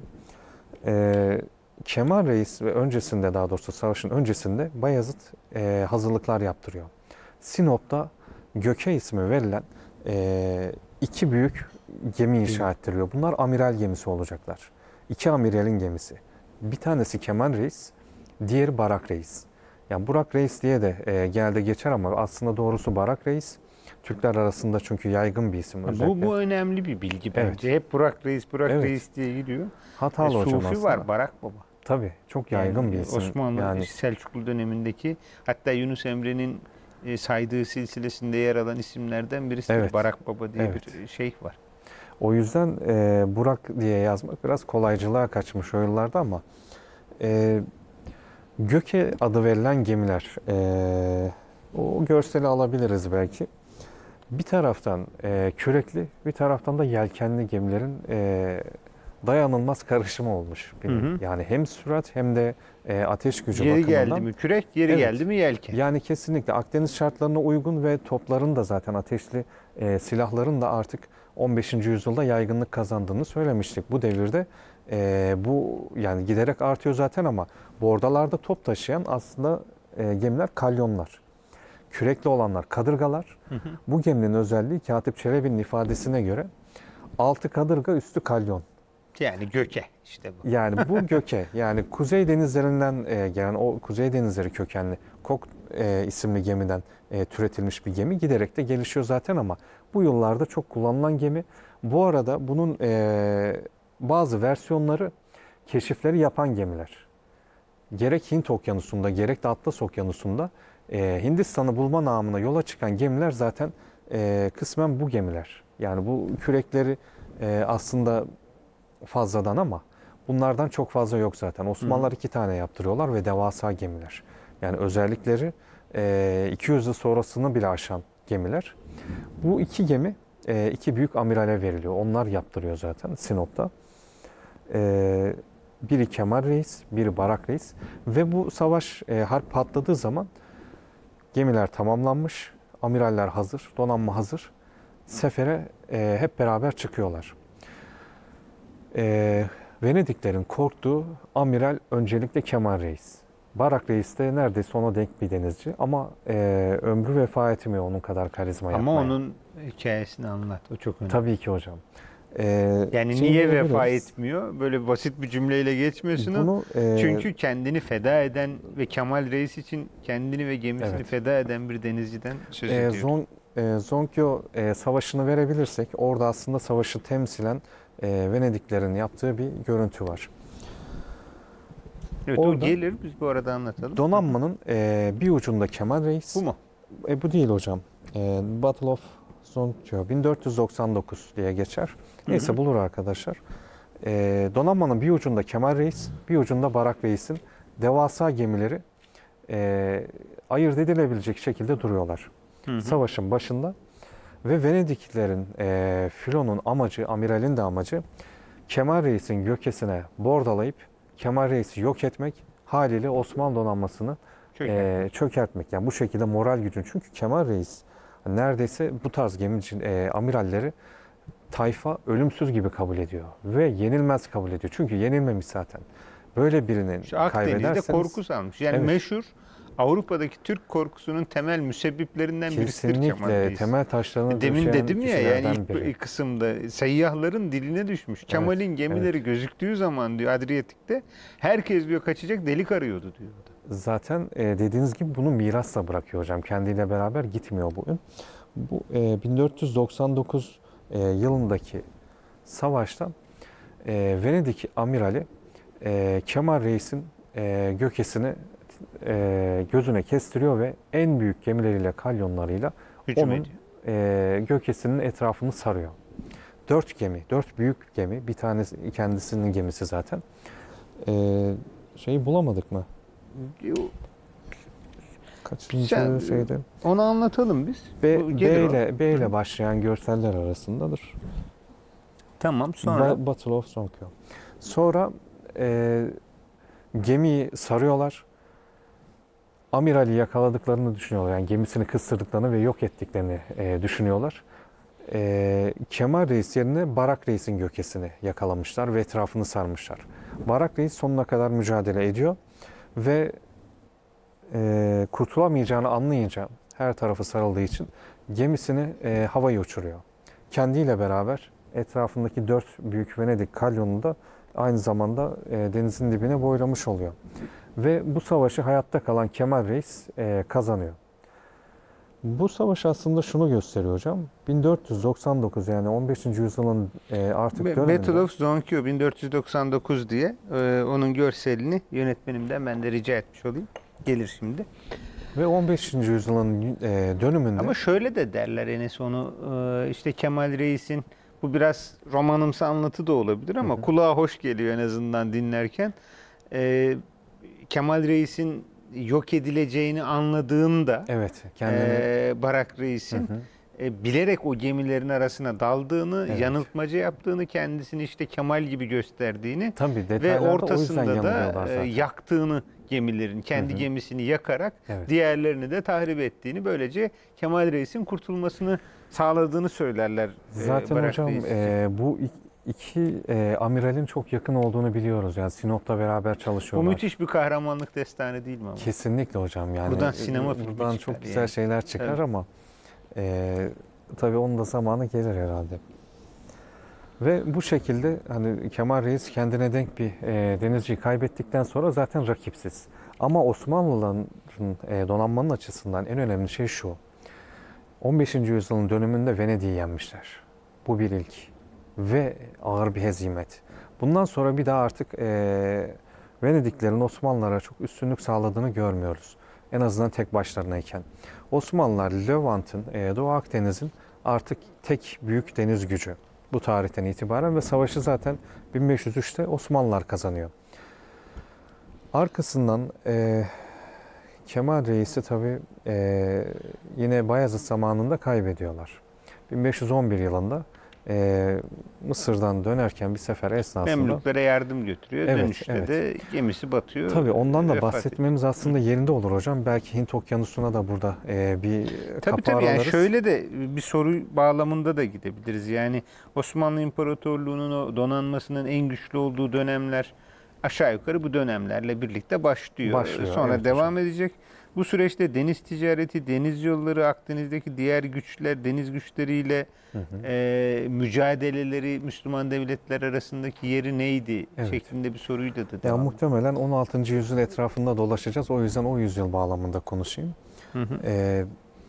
e, Kemal Reis ve öncesinde, daha doğrusu savaşın öncesinde Bayezid e, hazırlıklar yaptırıyor. Sinop'ta Göke ismi verilen e, iki büyük gemi inşa ettiriyor. Bunlar amiral gemisi olacaklar. İki amiralin gemisi. Bir tanesi Kemal Reis, diğeri Barak Reis. Yani Burak Reis diye de e, genelde geçer ama aslında doğrusu Barak Reis. Türkler arasında çünkü yaygın bir isim özellikle. Bu, bu önemli bir bilgi bence. Evet. Hep Burak Reis, Burak Evet. Reis diye gidiyor. Hatalı E, hocam Sufi aslında. var, Barak Baba. Tabii çok yaygın Yani bir isim. Osmanlı yani Selçuklu dönemindeki, hatta Yunus Emre'nin e, saydığı silsilesinde yer alan isimlerden birisi Evet. Barak Baba diye Evet. bir şeyh var. o yüzden e, Burak diye yazmak biraz kolaycılığa kaçmış o yıllarda ama e, Göke adı verilen gemiler, e, o görseli alabiliriz belki. Bir taraftan e, kürekli, bir taraftan da yelkenli gemilerin e, dayanılmaz karışımı olmuş. Bir Hı nevi. hı. Yani hem sürat hem de e, ateş gücü Yeri bakımından. geldi mi kürek, yeri Evet. geldi mi yelken. Yani kesinlikle Akdeniz şartlarına uygun ve topların da zaten ateşli e, silahların da artık on beşinci yüzyılda yaygınlık kazandığını söylemiştik. Bu devirde e, bu yani giderek artıyor zaten ama bordalarda top taşıyan aslında e, gemiler kalyonlar. Kürekli olanlar kadırgalar. Hı hı. Bu geminin özelliği Katip Çelebi'nin ifadesine göre altı kadırga üstü kalyon. Yani göke işte bu. Yani bu göke, yani Kuzey Denizlerinden e, gelen o Kuzey Denizleri kökenli Kok e, isimli gemiden e, türetilmiş bir gemi, giderek de gelişiyor zaten ama bu yıllarda çok kullanılan gemi. Bu arada bunun e, bazı versiyonları keşifleri yapan gemiler. Gerek Hint Okyanusu'nda gerek de Atlas Okyanusu'nda e, Hindistan'ı bulma namına yola çıkan gemiler zaten e, kısmen bu gemiler. Yani bu kürekleri e, aslında fazladan ama bunlardan çok fazla yok zaten. Osmanlılar iki tane yaptırıyorlar ve devasa gemiler. Yani özellikleri e, iki yüz yıl sonrasını bile aşan gemiler. Bu iki gemi e, iki büyük amirale veriliyor. Onlar yaptırıyor zaten Sinop'ta. E, biri Kemal Reis, biri Barak Reis. Ve bu savaş, e, harp patladığı zaman gemiler tamamlanmış, amiraller hazır, donanma hazır. Sefere e, hep beraber çıkıyorlar. E, Venediklerin korktuğu amiral öncelikle Kemal Reis. Barak Reis de neredeyse ona denk bir denizci ama e, ömrü vefa etmiyor onun kadar karizma Ama yapmaya. onun hikayesini anlat. O çok önemli. Tabii ki hocam. E, Yani şey niye vefa diyebiliriz. etmiyor? Böyle basit bir cümleyle geçmiyorsun. Bunu, e, Çünkü kendini feda eden ve Kemal Reis için kendini ve gemisini Evet. feda eden bir denizciden söz e, ediyoruz. Zon, e, Zonquio e, Savaşı'nı verebilirsek orada aslında savaşı temsilen e, Venediklerin yaptığı bir görüntü var. Evet, o orada- gelir. Biz bu arada anlatalım. Donanmanın e, bir ucunda Kemal Reis. Bu mu? E, bu değil hocam. E, Battle of Zonquio bin dört yüz doksan dokuz diye geçer. Neyse Hı hı. bulur arkadaşlar. E, donanmanın bir ucunda Kemal Reis, bir ucunda Barak Reis'in devasa gemileri e, ayırt edilebilecek şekilde duruyorlar. Hı hı. Savaşın başında ve Venediklilerin, e, filonun amacı, amiralin de amacı Kemal Reis'in gökesine bordalayıp Kemal Reis'i yok etmek, haliyle Osmanlı donanmasını Çökertmek. e, çökertmek. Yani bu şekilde moral gücün. Çünkü Kemal Reis neredeyse bu tarz gemici e, amiralleri tayfa ölümsüz gibi kabul ediyor ve yenilmez kabul ediyor. Çünkü yenilmemiş zaten. Böyle birinin İşte Akdeniz'de kaybederseniz korku salmış. Yani Evet. meşhur Avrupa'daki Türk korkusunun temel müsebbiplerinden birisidir Kemal kesinlikle Reis. temel taşlarını Demin döşeyen dedim ya, yani kişilerden biri. ilk kısımda seyyahların diline düşmüş. Kemal'in gemileri gözüktüğü zaman diyor Adriyatik'te herkes diyor kaçacak delik arıyordu diyor. Zaten e, dediğiniz gibi bunu mirasla bırakıyor hocam. Kendiyle beraber gitmiyor bu ün. Bu e, bin dört yüz doksan dokuz e, yılındaki savaşta e, Venedik amirali e, Kemal Reis'in e, gökesini e, gözüne kestiriyor ve en büyük gemileriyle, kalyonlarıyla Hücum onun ediyor. e, gökesinin etrafını sarıyor. Dört gemi, dört büyük gemi. Bir tanesi kendisinin gemisi zaten. E, şeyi bulamadık mı? Kaçıncı Sen- şeyde? Onu anlatalım biz. B, Bu B gelir o. ile B ile başlayan görseller arasındadır. Tamam, sonra Ba- Battle of Zonkyo. Sonra e, gemiyi sarıyorlar. Amirali yakaladıklarını düşünüyorlar. Yani gemisini kıstırdıklarını ve yok ettiklerini e, düşünüyorlar. E, Kemal Reis yerine Barak Reis'in gökesini yakalamışlar ve etrafını sarmışlar. Barak Reis sonuna kadar mücadele ediyor ve e, kurtulamayacağını anlayınca, her tarafı sarıldığı için gemisini e, havaya uçuruyor. Kendiyle beraber etrafındaki dört büyük Venedik kalyonunu da aynı zamanda e, denizin dibine boylamış oluyor. Ve bu savaşı hayatta kalan Kemal Reis e, kazanıyor. Bu savaş aslında şunu gösteriyor hocam. bin dört yüz doksan dokuz, yani on beşinci yüzyılın e, artık Be- döneminde. Battle of Zonkyo bin dört yüz doksan dokuz diye e, onun görselini yönetmenimden ben de rica etmiş olayım. Gelir şimdi. Ve on beşinci yüzyılın e, dönümünde. Ama şöyle de derler Enes onu, e, işte Kemal Reis'in, bu biraz romanımsı anlatı da olabilir ama Hı hı. kulağa hoş geliyor en azından dinlerken. E, Kemal Reis'in yok edileceğini anladığında Evet, kendini e, Barak Hı Reis'in hı. e, bilerek o gemilerin arasına daldığını, Evet. yanıltmaca yaptığını, kendisini işte Kemal gibi gösterdiğini tabii ve detaylarda o yüzden ortasında da yanılıyorlar e, zaten. yaktığını, gemilerin kendi Hı hı. gemisini yakarak Evet. diğerlerini de tahrip ettiğini, böylece Kemal Reis'in kurtulmasını sağladığını söylerler. e, Zaten Barak hocam Reis için. e, bu ik- iki e, amiralin çok yakın olduğunu biliyoruz. Yani Sinop'ta beraber Bu çalışıyorlar. müthiş bir kahramanlık destanı değil mi ama? Kesinlikle hocam, yani Buradan e, sinema filmi buradan çıkar çok güzel yani. şeyler çıkar Evet. ama e, tabii onun da zamanı gelir herhalde. Ve bu şekilde hani Kemal Reis kendine denk bir e, denizciyi kaybettikten sonra zaten rakipsiz. Ama Osmanlıların e, donanmanın açısından en önemli şey şu. on beşinci yüzyılın dönümünde Venedik'i yenmişler. Bu bir ilk ve ağır bir hezimet. Bundan sonra bir daha artık e, Venediklerin Osmanlılara çok üstünlük sağladığını görmüyoruz. En azından tek başlarınayken. Osmanlılar Levant'ın, e, Doğu Akdeniz'in artık tek büyük deniz gücü bu tarihten itibaren ve savaşı zaten bin beş yüz üçte Osmanlılar kazanıyor. Arkasından e, Kemal Reis'i tabii e, yine Bayezid zamanında kaybediyorlar. bin beş yüz on bir yılında e, Mısır'dan dönerken bir sefer esnasında. Memlüklere yardım götürüyor. Evet, Dönüşte evet. de gemisi batıyor. Tabii ondan da vefat bahsetmemiz aslında yerinde olur hocam. Belki Hint Okyanusu'na da burada e, bir Tabii kapı tabii, yani aralarız. şöyle de bir soru bağlamında da gidebiliriz. Yani Osmanlı İmparatorluğu'nun o donanmasının en güçlü olduğu dönemler aşağı yukarı bu dönemlerle birlikte başlıyor. Başlıyor, Sonra evet devam hocam. edecek. Bu süreçte deniz ticareti, deniz yolları, Akdeniz'deki diğer güçler, deniz güçleriyle Hı hı. e, mücadeleleri, Müslüman devletler arasındaki yeri neydi Evet. şeklinde bir soruyla da Ya devam. muhtemelen on altıncı yüzyıl etrafında dolaşacağız. O yüzden o yüzyıl bağlamında konuşayım. Hı hı. Ee,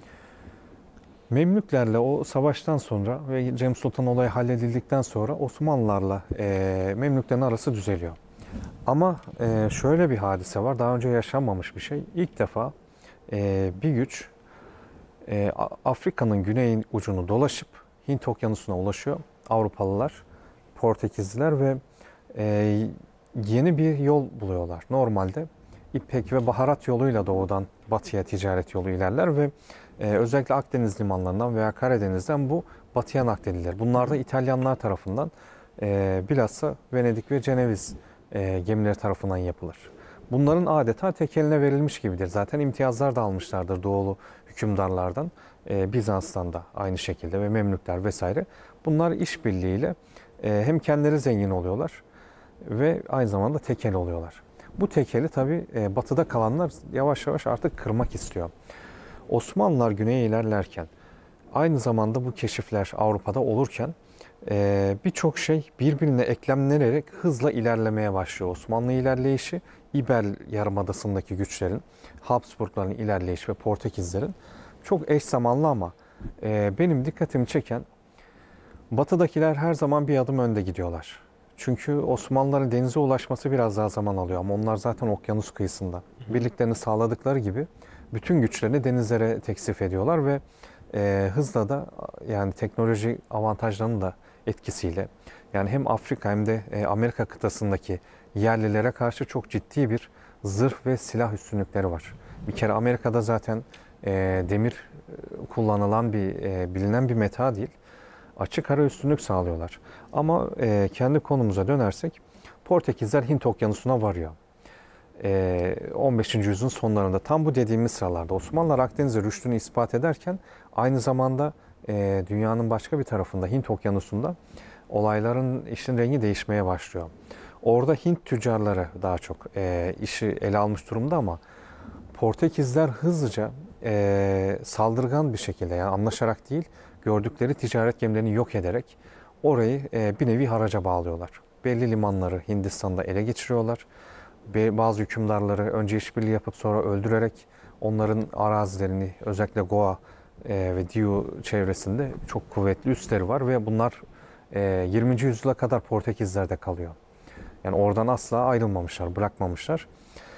Memlüklerle o savaştan sonra ve Cem Sultan olayı halledildikten sonra Osmanlılarla e, Memlüklerin arası düzeliyor. Ama e, şöyle bir hadise var. Daha önce yaşanmamış bir şey. İlk defa e, bir güç e, A- Afrika'nın güney ucunu dolaşıp Hint Okyanusu'na ulaşıyor. Avrupalılar, Portekizliler ve e, yeni bir yol buluyorlar. Normalde İpek ve baharat yoluyla doğudan batıya ticaret yolu ilerler ve e, özellikle Akdeniz limanlarından veya Karadeniz'den bu batıya nakledilir. Bunlar da İtalyanlar tarafından e, bilhassa Venedik ve Ceneviz e, gemileri tarafından yapılır. Bunların adeta tek eline verilmiş gibidir. Zaten imtiyazlar da almışlardır Doğulu hükümdarlardan. E, Bizans'tan da aynı şekilde ve Memlükler vesaire. Bunlar işbirliğiyle e, hem kendileri zengin oluyorlar ve aynı zamanda tekel oluyorlar. Bu tekeli tabii e, batıda kalanlar yavaş yavaş artık kırmak istiyor. Osmanlılar güneye ilerlerken, aynı zamanda bu keşifler Avrupa'da olurken e, birçok şey birbirine eklemlenerek hızla ilerlemeye başlıyor. Osmanlı ilerleyişi, İber Yarımadası'ndaki güçlerin, Habsburgların ilerleyişi ve Portekizlerin çok eş zamanlı ama e, benim dikkatimi çeken batıdakiler her zaman bir adım önde gidiyorlar. Çünkü Osmanlıların denize ulaşması biraz daha zaman alıyor ama onlar zaten okyanus kıyısında. Birliklerini sağladıkları gibi bütün güçlerini denizlere teksif ediyorlar ve e, hızla da yani teknoloji avantajlarının da etkisiyle yani hem Afrika hem de e, Amerika kıtasındaki yerlilere karşı çok ciddi bir zırh ve silah üstünlükleri var. Bir kere Amerika'da zaten e, demir kullanılan bir e, bilinen bir meta değil. Açık ara üstünlük sağlıyorlar. Ama e, kendi konumuza dönersek Portekizler Hint Okyanusu'na varıyor. E, on beşinci yüzyılın sonlarında tam bu dediğimiz sıralarda Osmanlılar Akdeniz'e rüştünü ispat ederken aynı zamanda e, dünyanın başka bir tarafında Hint Okyanusu'nda olayların işin rengi değişmeye başlıyor. Orada Hint tüccarları daha çok e, işi ele almış durumda ama Portekizler hızlıca e, saldırgan bir şekilde yani anlaşarak değil gördükleri ticaret gemilerini yok ederek orayı e, bir nevi haraca bağlıyorlar. Belli limanları Hindistan'da ele geçiriyorlar. Bazı hükümdarları önce işbirliği yapıp sonra öldürerek onların arazilerini özellikle Goa e, ve Diu çevresinde çok kuvvetli üsleri var ve bunlar e, yirminci yüzyıla kadar Portekizler'de kalıyor. Yani oradan asla ayrılmamışlar, bırakmamışlar.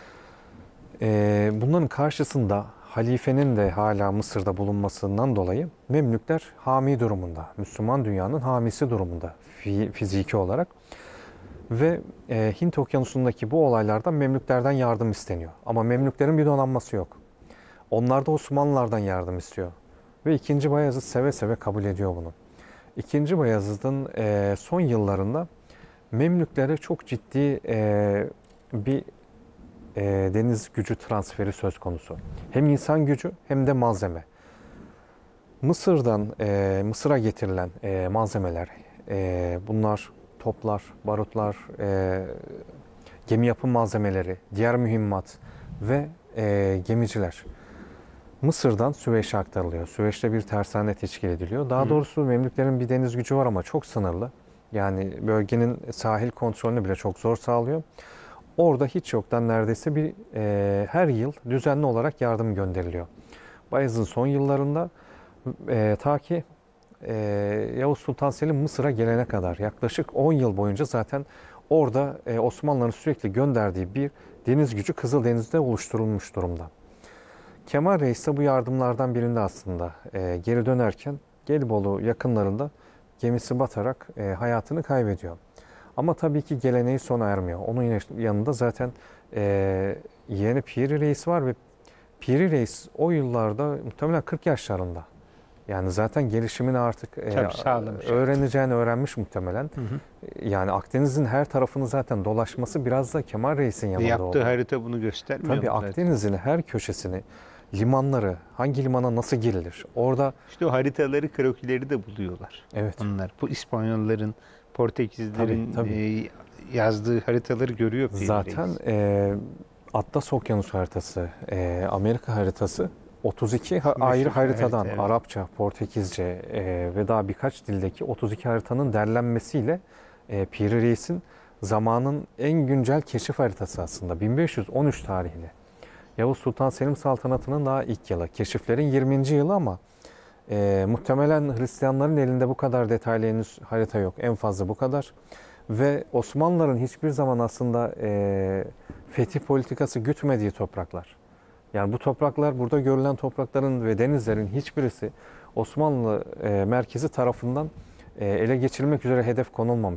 E, bunların karşısında halifenin de hala Mısır'da bulunmasından dolayı Memlükler hami durumunda, Müslüman dünyanın hamisi durumunda fiziki olarak. Ve e, Hint Okyanusu'ndaki bu olaylardan Memlüklerden yardım isteniyor. Ama Memlüklerin bir donanması yok. Onlar da Osmanlılardan yardım istiyor. Ve ikinci Bayezid seve seve kabul ediyor bunu. ikinci Bayezid'in e, son yıllarında Memlüklere çok ciddi e, bir e, deniz gücü transferi söz konusu. Hem insan gücü hem de malzeme. Mısır'dan e, Mısır'a getirilen e, malzemeler, e, bunlar toplar, barutlar, e, gemi yapım malzemeleri, diğer mühimmat ve e, gemiciler Mısır'dan Süveyş'e aktarılıyor. Süveyş'te bir tersane teşkil ediliyor. Daha Hı. doğrusu Memlüklerin bir deniz gücü var ama çok sınırlı. Yani bölgenin sahil kontrolünü bile çok zor sağlıyor. Orada hiç yoktan neredeyse bir e, her yıl düzenli olarak yardım gönderiliyor. Bayezid'in son yıllarında e, ta ki e, Yavuz Sultan Selim Mısır'a gelene kadar yaklaşık on yıl boyunca zaten orada e, Osmanlıların sürekli gönderdiği bir deniz gücü Kızıldeniz'de oluşturulmuş durumda. Kemal Reis de bu yardımlardan birinde aslında e, geri dönerken Gelibolu yakınlarında gemisi batarak e, hayatını kaybediyor. Ama tabii ki geleneği sona ermiyor. Onun yanında zaten e, yeğeni Piri Reis var ve Piri Reis o yıllarda muhtemelen kırk yaşlarında. Yani zaten gelişimini artık e, öğreneceğini öğrenmiş muhtemelen. Hı hı. Yani Akdeniz'in her tarafını zaten dolaşması biraz da Kemal Reis'in yanında Yaptığı oldu. harita bunu göstermiyor. Tabii Akdeniz'in her köşesini, limanları, hangi limana nasıl girilir? Orada işte o haritaları, krokileri de buluyorlar. Evet. Onlar bu İspanyolların, Portekizlerin tabii, tabii. E, yazdığı haritaları görüyor. Zaten e, Atlas Okyanusu haritası, e, Amerika haritası otuz iki ha, ayrı haritadan harita, evet. Arapça, Portekizce e, ve daha birkaç dildeki otuz iki haritanın derlenmesiyle e, Piri Reis'in zamanın en güncel keşif haritası aslında bin beş yüz on üç tarihli. Yavuz Sultan Selim Saltanatı'nın daha ilk yılı. Keşiflerin yirminci yılı ama e, muhtemelen Hristiyanların elinde bu kadar detaylı henüz harita yok. En fazla bu kadar. Ve Osmanlıların hiçbir zaman aslında e, fetih politikası gütmediği topraklar. Yani bu topraklar, burada görülen toprakların ve denizlerin hiçbirisi Osmanlı e, merkezi tarafından e, ele geçirilmek üzere hedef konulmamış.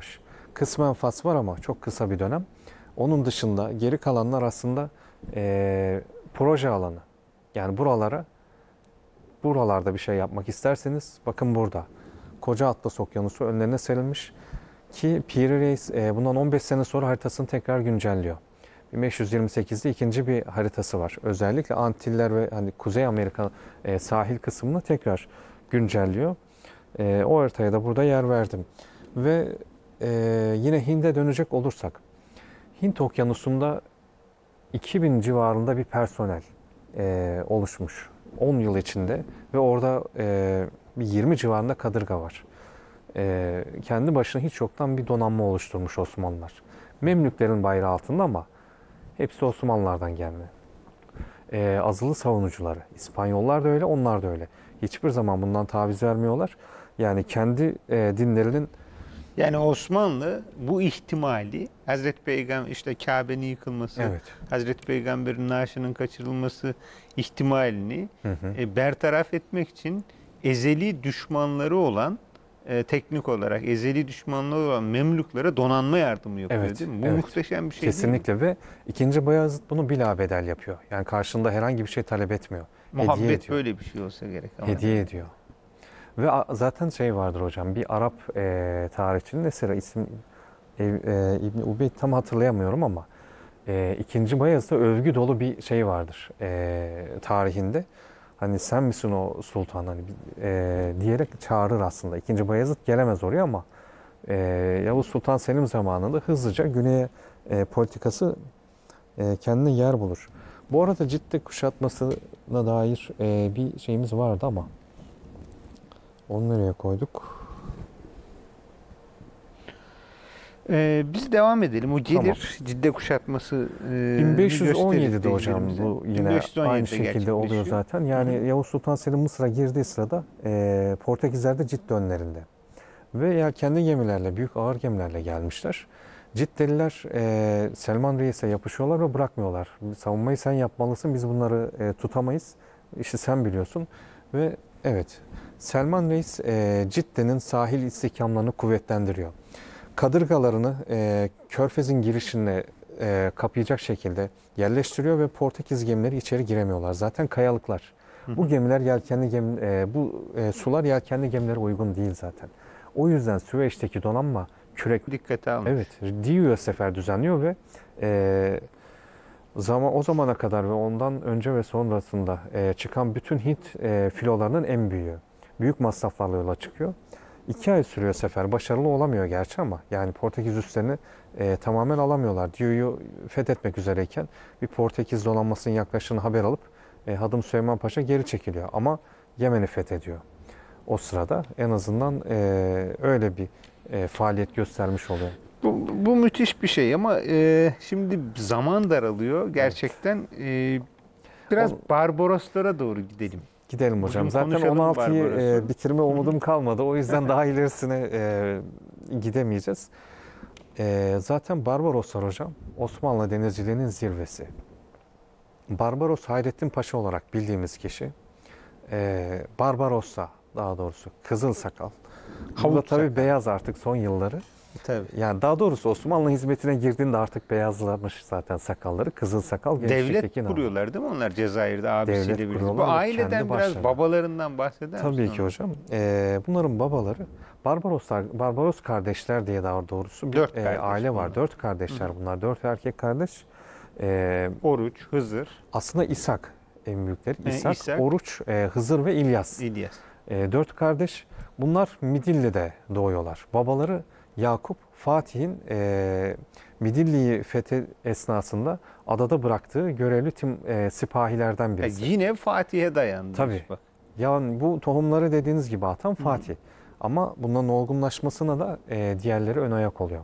Kısmen Fas var ama çok kısa bir dönem. Onun dışında geri kalanlar aslında e, proje alanı. Yani buralara, buralarda bir şey yapmak isterseniz bakın burada. Koca Atlas Okyanusu önlerine serilmiş ki Piri Reis e, bundan on beş sene sonra haritasını tekrar güncelliyor. bin beş yüz yirmi sekizde ikinci bir haritası var. Özellikle Antiller ve hani Kuzey Amerika e, sahil kısmını tekrar güncelliyor. E, o haritaya da burada yer verdim. Ve e, yine Hind'e dönecek olursak, Hint Okyanusu'nda iki bin civarında bir personel e, oluşmuş on yıl içinde ve orada e, bir yirmi civarında kadırga var. E, kendi başına hiç yoktan bir donanma oluşturmuş Osmanlılar. Memlüklerin bayrağı altında ama hepsi Osmanlılardan gelme. E, azılı savunucuları, İspanyollar da öyle, onlar da öyle. Hiçbir zaman bundan taviz vermiyorlar. Yani kendi e, dinlerinin Yani Osmanlı bu ihtimali Hazreti Peygamber işte Kabe'nin yıkılması, evet. Hazreti Peygamber'in naaşının kaçırılması ihtimalini Hı hı. e, bertaraf etmek için ezeli düşmanları olan e, teknik olarak ezeli düşmanları olan Memlüklere donanma yardımı yapıyor Evet, değil mi? Bu evet. muhteşem bir şey Kesinlikle ve ikinci Bayezid bunu bilabedel yapıyor. Yani karşında herhangi bir şey talep etmiyor. değil mi? Hediye Muhabbet ediyor. böyle bir şey olsa gerek. Ama Hediye ediyor. Ve a- zaten şey vardır hocam, bir Arap e, tarihçinin eseri, isim e, e, İbni Ubeyd tam hatırlayamıyorum ama e, ikinci Bayezid'de övgü dolu bir şey vardır e, tarihinde. Hani sen misin o sultan hani e, diyerek çağırır aslında. İkinci Bayezid gelemez oraya ama e, Yavuz Sultan Selim zamanında hızlıca güneye e, politikası e, kendine yer bulur. Bu arada Cidde kuşatmasına dair e, bir şeyimiz vardı ama onu nereye koyduk? Ee, biz devam edelim. O gelir. Tamam. Cidde kuşatması e, bin beş yüz on yedide gösterir hocam izleyicilerimize. bu yine bin beş yüz on yedide aynı şekilde oluyor gerçekleşiyor. zaten. Yani Hı hı. Yavuz Sultan Selim Mısır'a girdiği sırada e, Portekizler de Cidde önlerinde. Ve ya kendi gemilerle, büyük ağır gemilerle gelmişler. Ciddeliler e, Selman Reis'e yapışıyorlar ve bırakmıyorlar. Savunmayı sen yapmalısın, biz bunları e, tutamayız. İşte sen biliyorsun. Ve evet, Selman Reis e, Cidde'nin sahil istihkamlarını kuvvetlendiriyor. Kadırgalarını e, Körfez'in girişine e, kapayacak şekilde yerleştiriyor ve Portekiz gemileri içeri giremiyorlar. Zaten kayalıklar. Bu gemiler yelkenli gemi, e, bu e, sular yelkenli gemilere uygun değil zaten. O yüzden Süveyş'teki donanma kürek Dikkate almış. evet Diyu'ya sefer düzenliyor ve e, zaman o zamana kadar ve ondan önce ve sonrasında e, çıkan bütün Hint e, filolarının en büyüğü. Büyük masraflarla yola çıkıyor. İki ay sürüyor sefer. Başarılı olamıyor gerçi ama yani Portekiz üslerini e, tamamen alamıyorlar. Diyu'yu fethetmek üzereyken bir Portekiz donanmasının yaklaştığını haber alıp e, Hadım Süleyman Paşa geri çekiliyor. Ama Yemen'i fethediyor. O sırada en azından e, öyle bir e, faaliyet göstermiş oluyor. Bu, bu müthiş bir şey ama e, şimdi zaman daralıyor. Gerçekten e, biraz O- Barbaroslara doğru gidelim. Gidelim hocam. Bugün Zaten konuşalım on altıyı Barbaros'u. e, bitirme umudum kalmadı. O yüzden daha ilerisine e, gidemeyeceğiz. E, zaten Barbaroslar hocam Osmanlı denizciliğinin zirvesi. Barbaros Hayrettin Paşa olarak bildiğimiz kişi. E, Barbarossa daha doğrusu Kızıl Sakal. Burada Havuç tabii sakal. beyaz artık son yılları. Tabii. Yani daha doğrusu Osmanlı hizmetine girdiğinde artık beyazlamış zaten sakalları. Kızıl sakal Devlet gençlikteki namı. kuruyorlar değil mi onlar Cezayir'de abisiyle Devlet birlikte? kuruyorlar Bu ve aileden kendi biraz başlarına. babalarından bahseder misin? Tabii ki ona? hocam. Ee, bunların babaları Barbaroslar, Barbaros kardeşler diye daha doğrusu bir Dört e, kardeş aile var. bunlar. Dört kardeşler bunlar. Dört erkek kardeş. Ee, Oruç, Hızır, aslında İshak en büyükleri. He, İshak, İshak. Oruç, e, Hızır ve İlyas. İlyas. E, dört kardeş. Bunlar Midilli'de doğuyorlar. Babaları Yakup, Fatih'in e, Midilli'yi fethi esnasında adada bıraktığı görevli tim e, sipahilerden Ya birisi. yine Fatih'e dayandı. Tabii. Bak. Yani bu tohumları dediğiniz gibi atan Fatih. Ama bunların olgunlaşmasına da e, diğerleri ön ayak oluyor.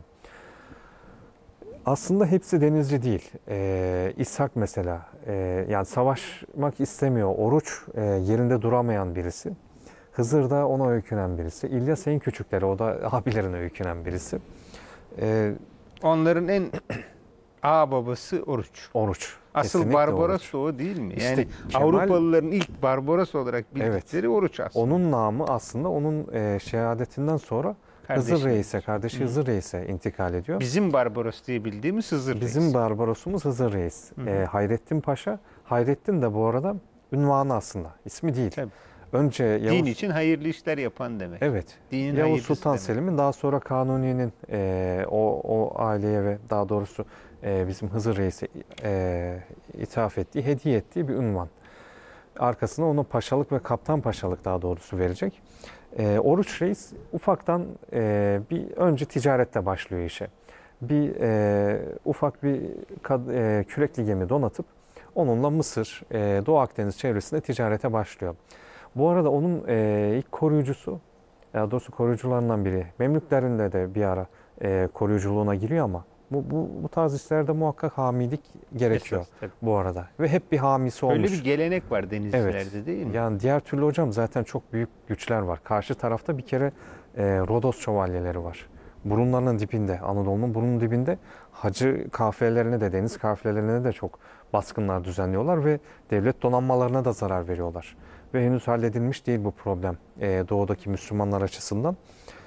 Aslında hepsi denizci değil. E, İshak mesela e, yani savaşmak istemiyor. Oruç e, yerinde duramayan birisi. Hızır da ona öykünen birisi. İlyas en küçükleri, o da abilerine öykünen birisi. E, Onların en ağ babası Oruç. Oruç. Asıl Kesinlikle Barbaros Oruç. da o değil mi? İşte Yani Kemal- Avrupalıların ilk Barbaros olarak bildikleri Oruç aslında. Onun namı aslında onun e, şehadetinden sonra Kardeşi. Hızır Reis'e, kardeşi Hı. Hızır Reis'e intikal ediyor. Bizim Barbaros diye bildiğimiz Hızır Reis. Bizim Barbaros'umuz Hızır Reis. Hı hı. Ee, Hayrettin Paşa, Hayrettin de bu arada ünvanı aslında, ismi değil. Tabii. Önce Yavuz, Din için hayırlı işler yapan demek. evet, Dinin Yavuz hayırlısı Sultan demek. Selim'in, daha sonra Kanuni'nin e, o, o aileye ve daha doğrusu e, bizim Hızır Reis'e e, ithaf ettiği, hediye ettiği bir ünvan. Arkasına ona paşalık ve kaptan paşalık daha doğrusu verecek. E, Oruç Reis ufaktan e, bir önce ticarette başlıyor işe. Bir e, ufak bir kad, e, kürekli gemi donatıp onunla Mısır, e, Doğu Akdeniz çevresinde ticarete başlıyor. Bu arada onun e, ilk koruyucusu, daha doğrusu koruyucularından biri, Memlüklerinde de bir ara e, koruyuculuğuna giriyor ama bu, bu, bu tarz işlerde muhakkak hamilik gerekiyor Esas, tabii. bu arada. Ve hep bir hamisi olmuş. Öyle bir gelenek var denizcilerde, Evet. değil mi? Yani diğer türlü hocam zaten çok büyük güçler var. Karşı tarafta bir kere e, Rodos şövalyeleri var. Burunlarının dibinde, Anadolu'nun burunun dibinde hacı kafilelerine de, deniz kafilelerine de çok baskınlar düzenliyorlar ve devlet donanmalarına da zarar veriyorlar. Ve henüz halledilmiş değil bu problem e, doğudaki Müslümanlar açısından.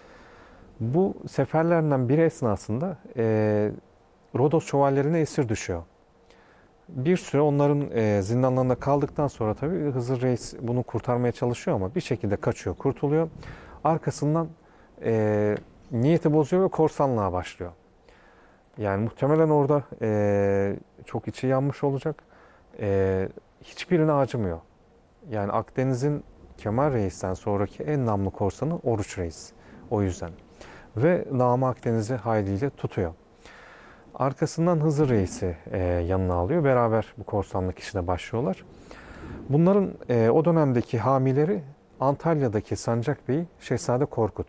Bu seferlerden biri esnasında e, Rodos şövalyelerine esir düşüyor. Bir süre onların e, zindanlarında kaldıktan sonra tabii Hızır Reis bunu kurtarmaya çalışıyor ama bir şekilde kaçıyor, kurtuluyor. Arkasından e, niyeti bozuyor ve korsanlığa başlıyor. Yani muhtemelen orada e, çok içi yanmış olacak. E, hiçbirine acımıyor. Yani Akdeniz'in Kemal Reis'ten sonraki en namlı korsanı Oruç Reis. O yüzden. Ve namı Akdeniz'i hayliyle tutuyor. Arkasından Hızır Reis'i e, yanına alıyor. Beraber bu korsanlık işine başlıyorlar. Bunların e, o dönemdeki hamileri Antalya'daki Sancak Bey Şehzade Korkut.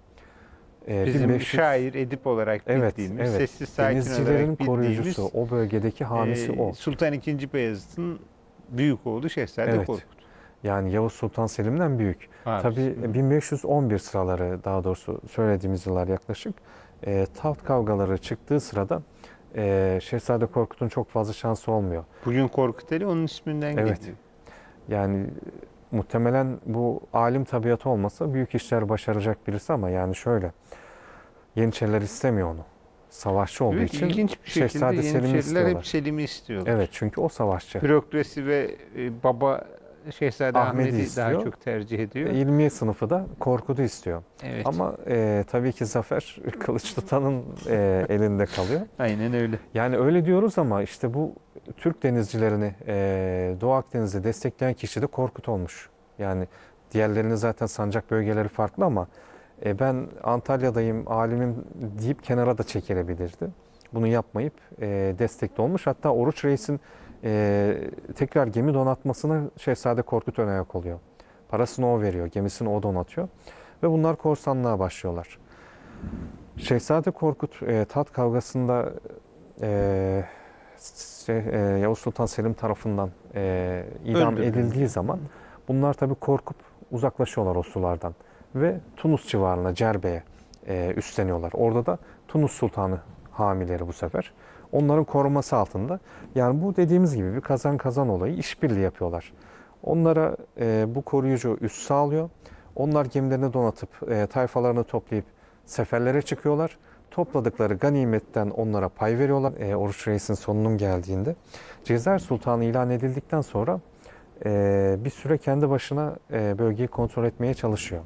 E, Bizim bin beş yüz şair, edip olarak Evet, bildiğimiz, evet. sessiz sakin Denizcilerin olarak koruyucusu, bildiğimiz o bölgedeki hamisi e, o. Sultan ikinci. Beyazıt'ın büyük oğlu Şehzade Evet. Korkut. Yani Yavuz Sultan Selim'den büyük. Abi. Tabii bin beş yüz on bir sıraları, daha doğrusu söylediğimiz yıllar yaklaşık. E, taht kavgaları çıktığı sırada e, Şehzade Korkut'un çok fazla şansı olmuyor. Bugün Korkuteli onun isminden Evet. geliyor. Yani muhtemelen bu alim tabiatı olmasa büyük işler başaracak birisi ama yani şöyle, Yeniçeriler istemiyor onu. Savaşçı olduğu Evet, için ilginç bir şekilde Şehzade Selim'i Yeniçeriler istiyorlar. hep Selim'i istiyorlar. Evet, çünkü o savaşçı. Bürokrasi ve e, baba Şehzade Ahmet'i Ahmet'i istiyor. daha çok tercih ediyor. İlmiye sınıfı da Korkut'u istiyor. Evet. Ama e, tabii ki zafer kılıç tutanın e, elinde kalıyor. Aynen öyle. Yani öyle diyoruz ama işte bu Türk denizcilerini e, Doğu Akdeniz'de destekleyen kişi de Korkut olmuş. Yani diğerlerinin zaten sancak bölgeleri farklı ama e, ben Antalya'dayım, alimim deyip kenara da çekilebilirdi. Bunu yapmayıp e, destekli olmuş. Hatta Oruç Reis'in e, tekrar gemi donatmasına Şehzade Korkut ön ayak oluyor. Parasını o veriyor, gemisini o donatıyor. Ve bunlar korsanlığa başlıyorlar. Şehzade Korkut e, taht kavgasında e, şey, e, Yavuz Sultan Selim tarafından e, idam Öldürülüyor. edildiği zaman bunlar tabii korkup uzaklaşıyorlar o sulardan. Ve Tunus civarına, Cerbe'ye e, üstleniyorlar. Orada da Tunus Sultanı hamileri bu sefer. Onların koruması altında. Yani bu dediğimiz gibi bir kazan kazan olayı, işbirliği yapıyorlar. Onlara e, bu koruyucu üs sağlıyor. Onlar gemilerini donatıp e, tayfalarını toplayıp seferlere çıkıyorlar. Topladıkları ganimetten onlara pay veriyorlar. E, Oruç Reis'in sonunun geldiğinde. Cezayir Sultanı ilan edildikten sonra e, bir süre kendi başına e, bölgeyi kontrol etmeye çalışıyor.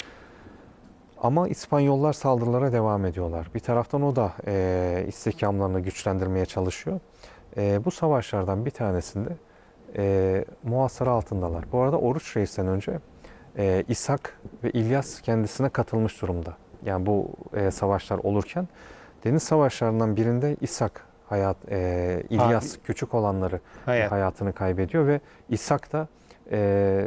Ama İspanyollar saldırılara devam ediyorlar. Bir taraftan o da e, istihkamlarını güçlendirmeye çalışıyor. E, bu savaşlardan bir tanesinde e, muhasara altındalar. Bu arada Oruç Reis'ten önce e, İshak ve İlyas kendisine katılmış durumda. Yani bu e, savaşlar olurken deniz savaşlarından birinde İshak hayat, e, İlyas Abi, küçük olanları hayat. hayatını kaybediyor ve İshak da e,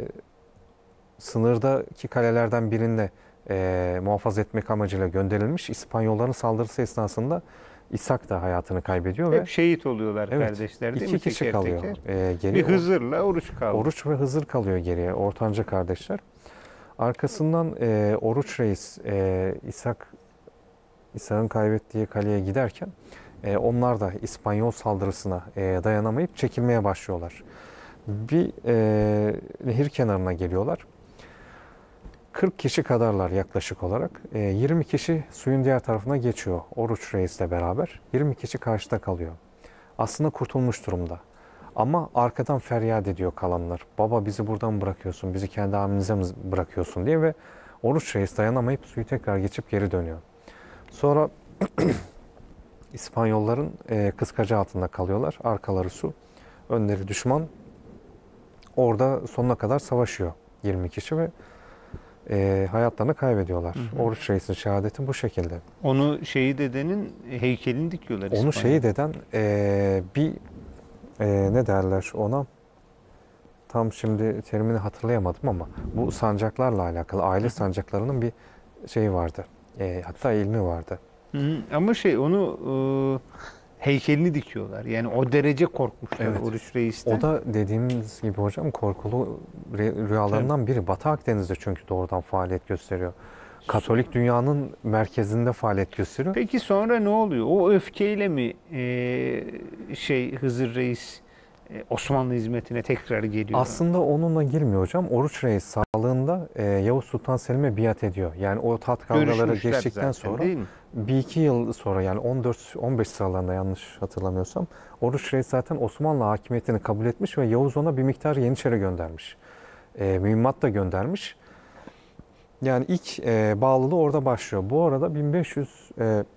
sınırdaki kalelerden birinde e, muhafaza etmek amacıyla gönderilmiş. İspanyolların saldırısı esnasında İshak da hayatını kaybediyor Hep ve şehit oluyorlar evet, kardeşler değil iki mi? kişi Teker kalıyor teker. e, geriye. Bir Hızır'la Oruç kaldı. Oruç ve Hızır kalıyor geriye, ortanca kardeşler. Arkasından e, Oruç Reis e, İshak İshak'ın kaybettiği kaleye giderken e, onlar da İspanyol saldırısına e, dayanamayıp çekilmeye başlıyorlar. Bir e, nehir kenarına geliyorlar. kırk kişi kadarlar yaklaşık olarak. E, yirmi kişi suyun diğer tarafına geçiyor Oruç Reis'le beraber. yirmi kişi karşıda kalıyor. Aslında kurtulmuş durumda. Ama arkadan feryat ediyor kalanlar. Baba bizi buradan mı bırakıyorsun, bizi kendi halimize mi bırakıyorsun diye ve Oruç Reis dayanamayıp suyu tekrar geçip geri dönüyor. Sonra İspanyolların e, kıskacı altında kalıyorlar. Arkaları su, önleri düşman. Orada sonuna kadar savaşıyor yirmi kişi ve e, hayatlarını kaybediyorlar. Hı hı. Oruç Reis'in şehadeti bu şekilde. Onu şehit edenin heykelini dikiyorlar İspanya'da. Onu şehit eden e, bir e, ne derler ona? Tam şimdi terimini hatırlayamadım ama bu sancaklarla alakalı, aile sancaklarının bir şeyi vardı. E, hatta ilmi vardı. Hı hı. Ama şey onu e, heykelini dikiyorlar. Yani o derece korkmuşlar Evet. Oruç Reis'ten. O da dediğimiz gibi hocam korkulu rüyalarından biri. Batı Akdeniz'de çünkü doğrudan faaliyet gösteriyor. Katolik dünyanın merkezinde faaliyet gösteriyor. Peki sonra ne oluyor? O öfkeyle mi e, şey Hızır Reis e, Osmanlı hizmetine tekrar geliyor? Aslında onunla girmiyor hocam. Oruç Reis sağlığında e, Yavuz Sultan Selim'e biat ediyor. Yani o taht kavgaları Görüşmüşler geçtikten zaten, sonra değil mi? bir iki yıl sonra yani on dört on beş sıralarında yanlış hatırlamıyorsam Oruç Reis zaten Osmanlı hakimiyetini kabul etmiş ve Yavuz ona bir miktar Yeniçeri göndermiş. E, mühimmat da göndermiş. Yani ilk e, bağlılığı orada başlıyor. Bu arada bin beş yüz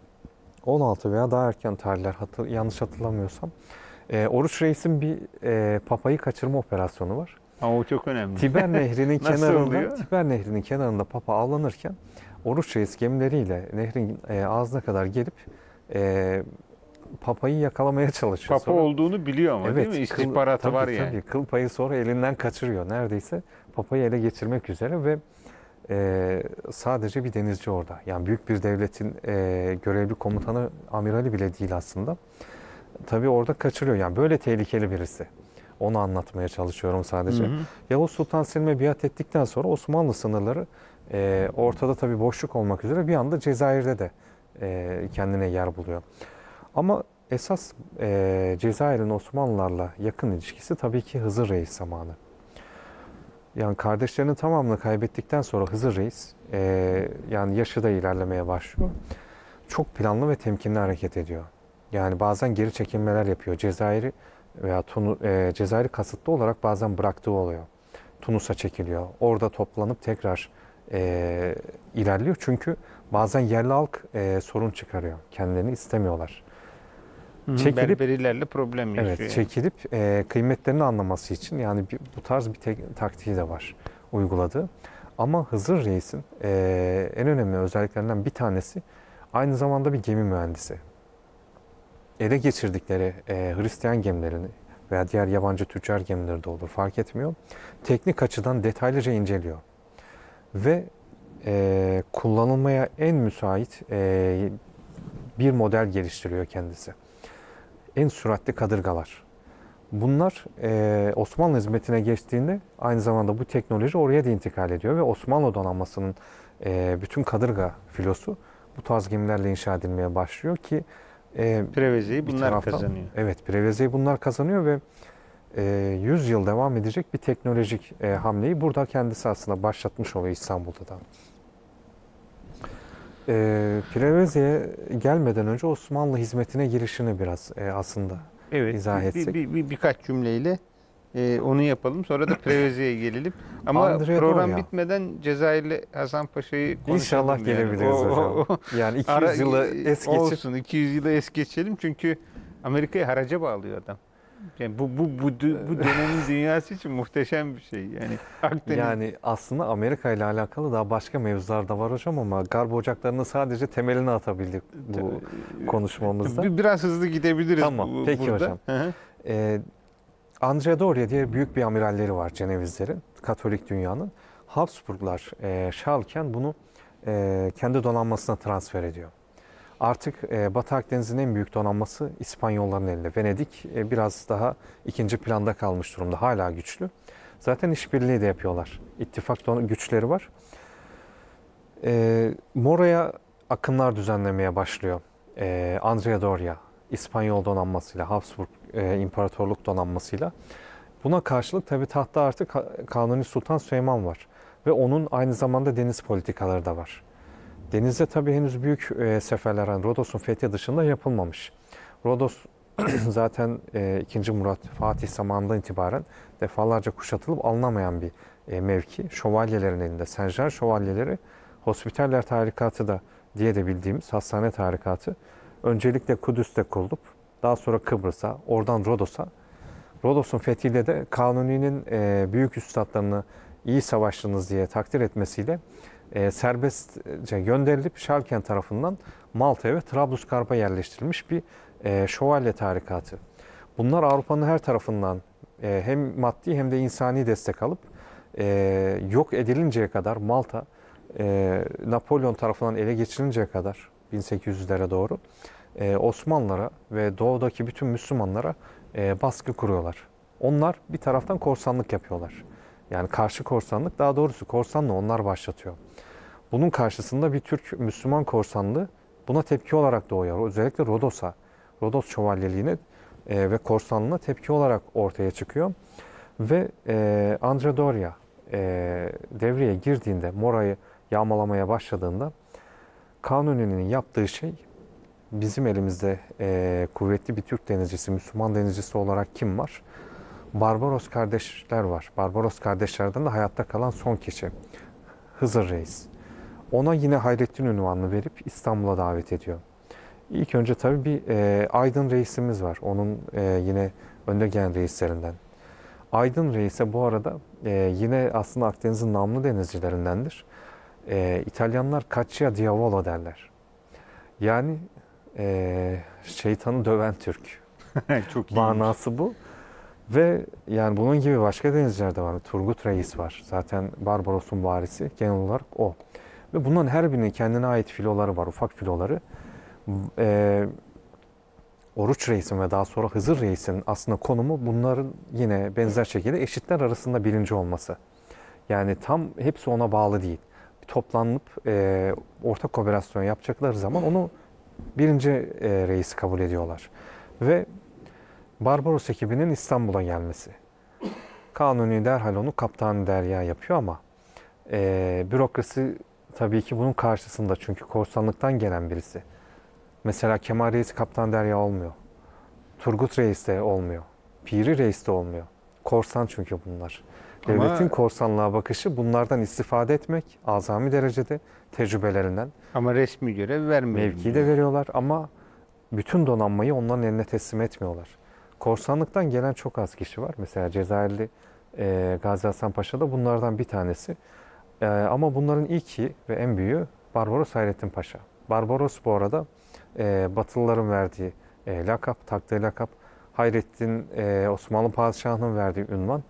on altı veya daha erken tarihler hatır, yanlış hatırlamıyorsam e, Oruç Reis'in bir e, papayı kaçırma operasyonu var. Ama o çok önemli. Tiber Nehri'nin Nasıl kenarında oluyor? Tiber Nehri'nin kenarında papa avlanırken Oruç Reis gemileriyle nehrin e, ağzına kadar gelip e, papayı yakalamaya çalışıyor. Papa sonra, olduğunu biliyor ama evet, değil mi? kıl, İstihbaratı tabii, var tabii, yani. Kıl payı sonra elinden kaçırıyor. Neredeyse papayı ele geçirmek üzere ve e, sadece bir denizci orada. Yani büyük bir devletin e, görevli komutanı, amirali bile değil aslında. Tabii orada kaçırıyor. Yani böyle tehlikeli birisi. Onu anlatmaya çalışıyorum sadece. Hı hı. Yavuz Sultan Selim'e biat ettikten sonra Osmanlı sınırları e, ortada tabii boşluk olmak üzere bir anda Cezayir'de de e, kendine yer buluyor. Ama esas e, Cezayir'in Osmanlılarla yakın ilişkisi tabii ki Hızır Reis zamanı. Yani kardeşlerinin tamamını kaybettikten sonra Hızır Reis e, yani yaşı da ilerlemeye başlıyor. Çok planlı ve temkinli hareket ediyor. Yani bazen geri çekilmeler yapıyor. Cezayir'i veya Tunu, e, Cezayir'i kasıtlı olarak bazen bıraktığı oluyor. Tunus'a çekiliyor. Orada toplanıp tekrar e, ilerliyor. Çünkü bazen yerli halk e, sorun çıkarıyor. Kendilerini istemiyorlar. Hı hı, çekilip, Berberilerle problem yaşıyor. Evet, yani. çekilip e, kıymetlerini anlaması için yani bir, bu tarz bir tek, taktiği de var uyguladığı. Ama Hızır Reis'in e, en önemli özelliklerinden bir tanesi aynı zamanda bir gemi mühendisi. Ele geçirdikleri e, Hristiyan gemilerini veya diğer yabancı tüccar gemileri de olur fark etmiyor. Teknik açıdan detaylıca inceliyor. Ve e, kullanılmaya en müsait e, bir model geliştiriyor kendisi. En süratli kadırgalar. Bunlar e, Osmanlı hizmetine geçtiğinde aynı zamanda bu teknoloji oraya da intikal ediyor ve Osmanlı donanmasının e, bütün kadırga filosu bu tarz gemilerle inşa edilmeye başlıyor ki e, Preveze'yi bunlar taraftan, kazanıyor. Evet, Preveze'yi bunlar kazanıyor ve e, yüz yıl devam edecek bir teknolojik e, hamleyi burada kendisi aslında başlatmış oluyor İstanbul'da da. E, Preveze'ye gelmeden önce Osmanlı hizmetine girişini biraz e, aslında evet, izah etsek. Bir, bir, bir, birkaç cümleyle e, onu yapalım. Sonra da Preveze'ye gelelim. Ama Andrea program Doria. bitmeden Cezayirli Hasan Paşa'yı konuşalım. İnşallah yani. gelebiliriz o, hocam. O, o, yani iki yüz yılı es geçip. Olsun iki yüz yılı es geçelim. Çünkü Amerika'yı haraca bağlıyor adam. Yani bu bu bu bu dönemin dünyası için muhteşem bir şey. Yani Akdeniz. Yani aslında Amerika ile alakalı daha başka mevzular da var hocam ama Garp ocaklarının sadece temelini atabildik bu konuşmamızda. Biraz hızlı gidebiliriz. Tamam, bu, peki burada. hocam. Ee, Andrea Doria diye büyük bir amiralleri var Cenevizlerin, Katolik dünyanın. Habsburglar e, Şalken bunu e, kendi donanmasına transfer ediyor. Artık e, Batı Akdeniz'in en büyük donanması İspanyolların elinde. Venedik e, biraz daha ikinci planda kalmış durumda. Hala güçlü. Zaten işbirliği de yapıyorlar. İttifak güçleri var. E, Mora'ya akınlar düzenlemeye başlıyor. E, Andrea Doria, İspanyol donanmasıyla, Habsburg e, İmparatorluk donanmasıyla. Buna karşılık tabii tahtta artık Kanuni Sultan Süleyman var. ve onun aynı zamanda deniz politikaları da var. Denizde tabii henüz büyük e, seferler, yani Rodos'un fethi dışında yapılmamış. Rodos zaten e, ikinci. Murat Fatih zamanından itibaren defalarca kuşatılıp alınamayan bir e, mevki. Şövalyelerin elinde. Sencer şövalyeleri, Hospitaller tarikatı da diye de bildiğimiz hastane tarikatı öncelikle Kudüs'te kurulup daha sonra Kıbrıs'a, oradan Rodos'a. Rodos'un fethiyle de Kanuni'nin e, büyük üstadlarını iyi savaştınız diye takdir etmesiyle e, serbestçe gönderilip Şalken tarafından Malta'ya ve Trablusgarp'a yerleştirilmiş bir e, şövalye tarikatı. Bunlar Avrupa'nın her tarafından e, hem maddi hem de insani destek alıp e, yok edilinceye kadar Malta, e, Napolyon tarafından ele geçirilinceye kadar bin sekiz yüzlere doğru e, Osmanlılara ve doğudaki bütün Müslümanlara e, baskı kuruyorlar. Onlar bir taraftan korsanlık yapıyorlar. Yani karşı korsanlık, daha doğrusu korsanlığı onlar başlatıyor. Bunun karşısında bir Türk Müslüman korsanlığı buna tepki olarak doğuyor. Özellikle Rodos'a, Rodos şövalyeliğine e, ve korsanlığına tepki olarak ortaya çıkıyor. Ve e, Andrea Doria e, devreye girdiğinde, Mora'yı yağmalamaya başladığında Kanuni'nin yaptığı şey, bizim elimizde e, kuvvetli bir Türk denizcisi, Müslüman denizcisi olarak kim var? Barbaros kardeşler var. Barbaros kardeşlerden de hayatta kalan son kişi. Hızır Reis. Ona yine Hayrettin unvanını verip İstanbul'a davet ediyor. İlk önce tabii bir e, Aydın Reisimiz var. Onun e, yine önde gelen reislerinden. Aydın Reis'e bu arada e, yine aslında Akdeniz'in namlı denizcilerindendir. E, İtalyanlar Caccia Diavolo derler. Yani e, şeytanı döven Türk. Çok iyi. Manası bu. Ve yani bunun gibi başka denizciler de var. Turgut Reis var. Zaten Barbaros'un varisi genel olarak o. Ve bunların her birinin kendine ait filoları var, ufak filoları. Ee, Oruç Reis'in ve daha sonra Hızır Reis'in aslında konumu bunların yine benzer şekilde eşitler arasında birinci olması. Yani tam hepsi ona bağlı değil. Toplanıp e, ortak operasyon yapacakları zaman onu birinci e, reisi kabul ediyorlar. Ve Barbaros ekibinin İstanbul'a gelmesi. Kanuni derhal onu Kaptan Derya yapıyor ama e, bürokrasi tabii ki bunun karşısında, çünkü korsanlıktan gelen birisi. Mesela Kemal Reis Kaptan Derya olmuyor. Turgut Reis de olmuyor. Piri Reis de olmuyor. Korsan çünkü bunlar. Ama Devletin korsanlığa bakışı bunlardan istifade etmek azami derecede tecrübelerinden. Ama resmi görev vermiyor. Mevkiyi de veriyorlar ama bütün donanmayı onların eline teslim etmiyorlar. Korsanlıktan gelen çok az kişi var. Mesela Cezayirli e, Gazi Hasan Paşa da bunlardan bir tanesi. E, ama bunların ilki ve en büyüğü Barbaros Hayrettin Paşa. Barbaros bu arada e, Batılıların verdiği e, lakap, taktığı lakap. Hayrettin e, Osmanlı Padişahı'nın verdiği ünvan.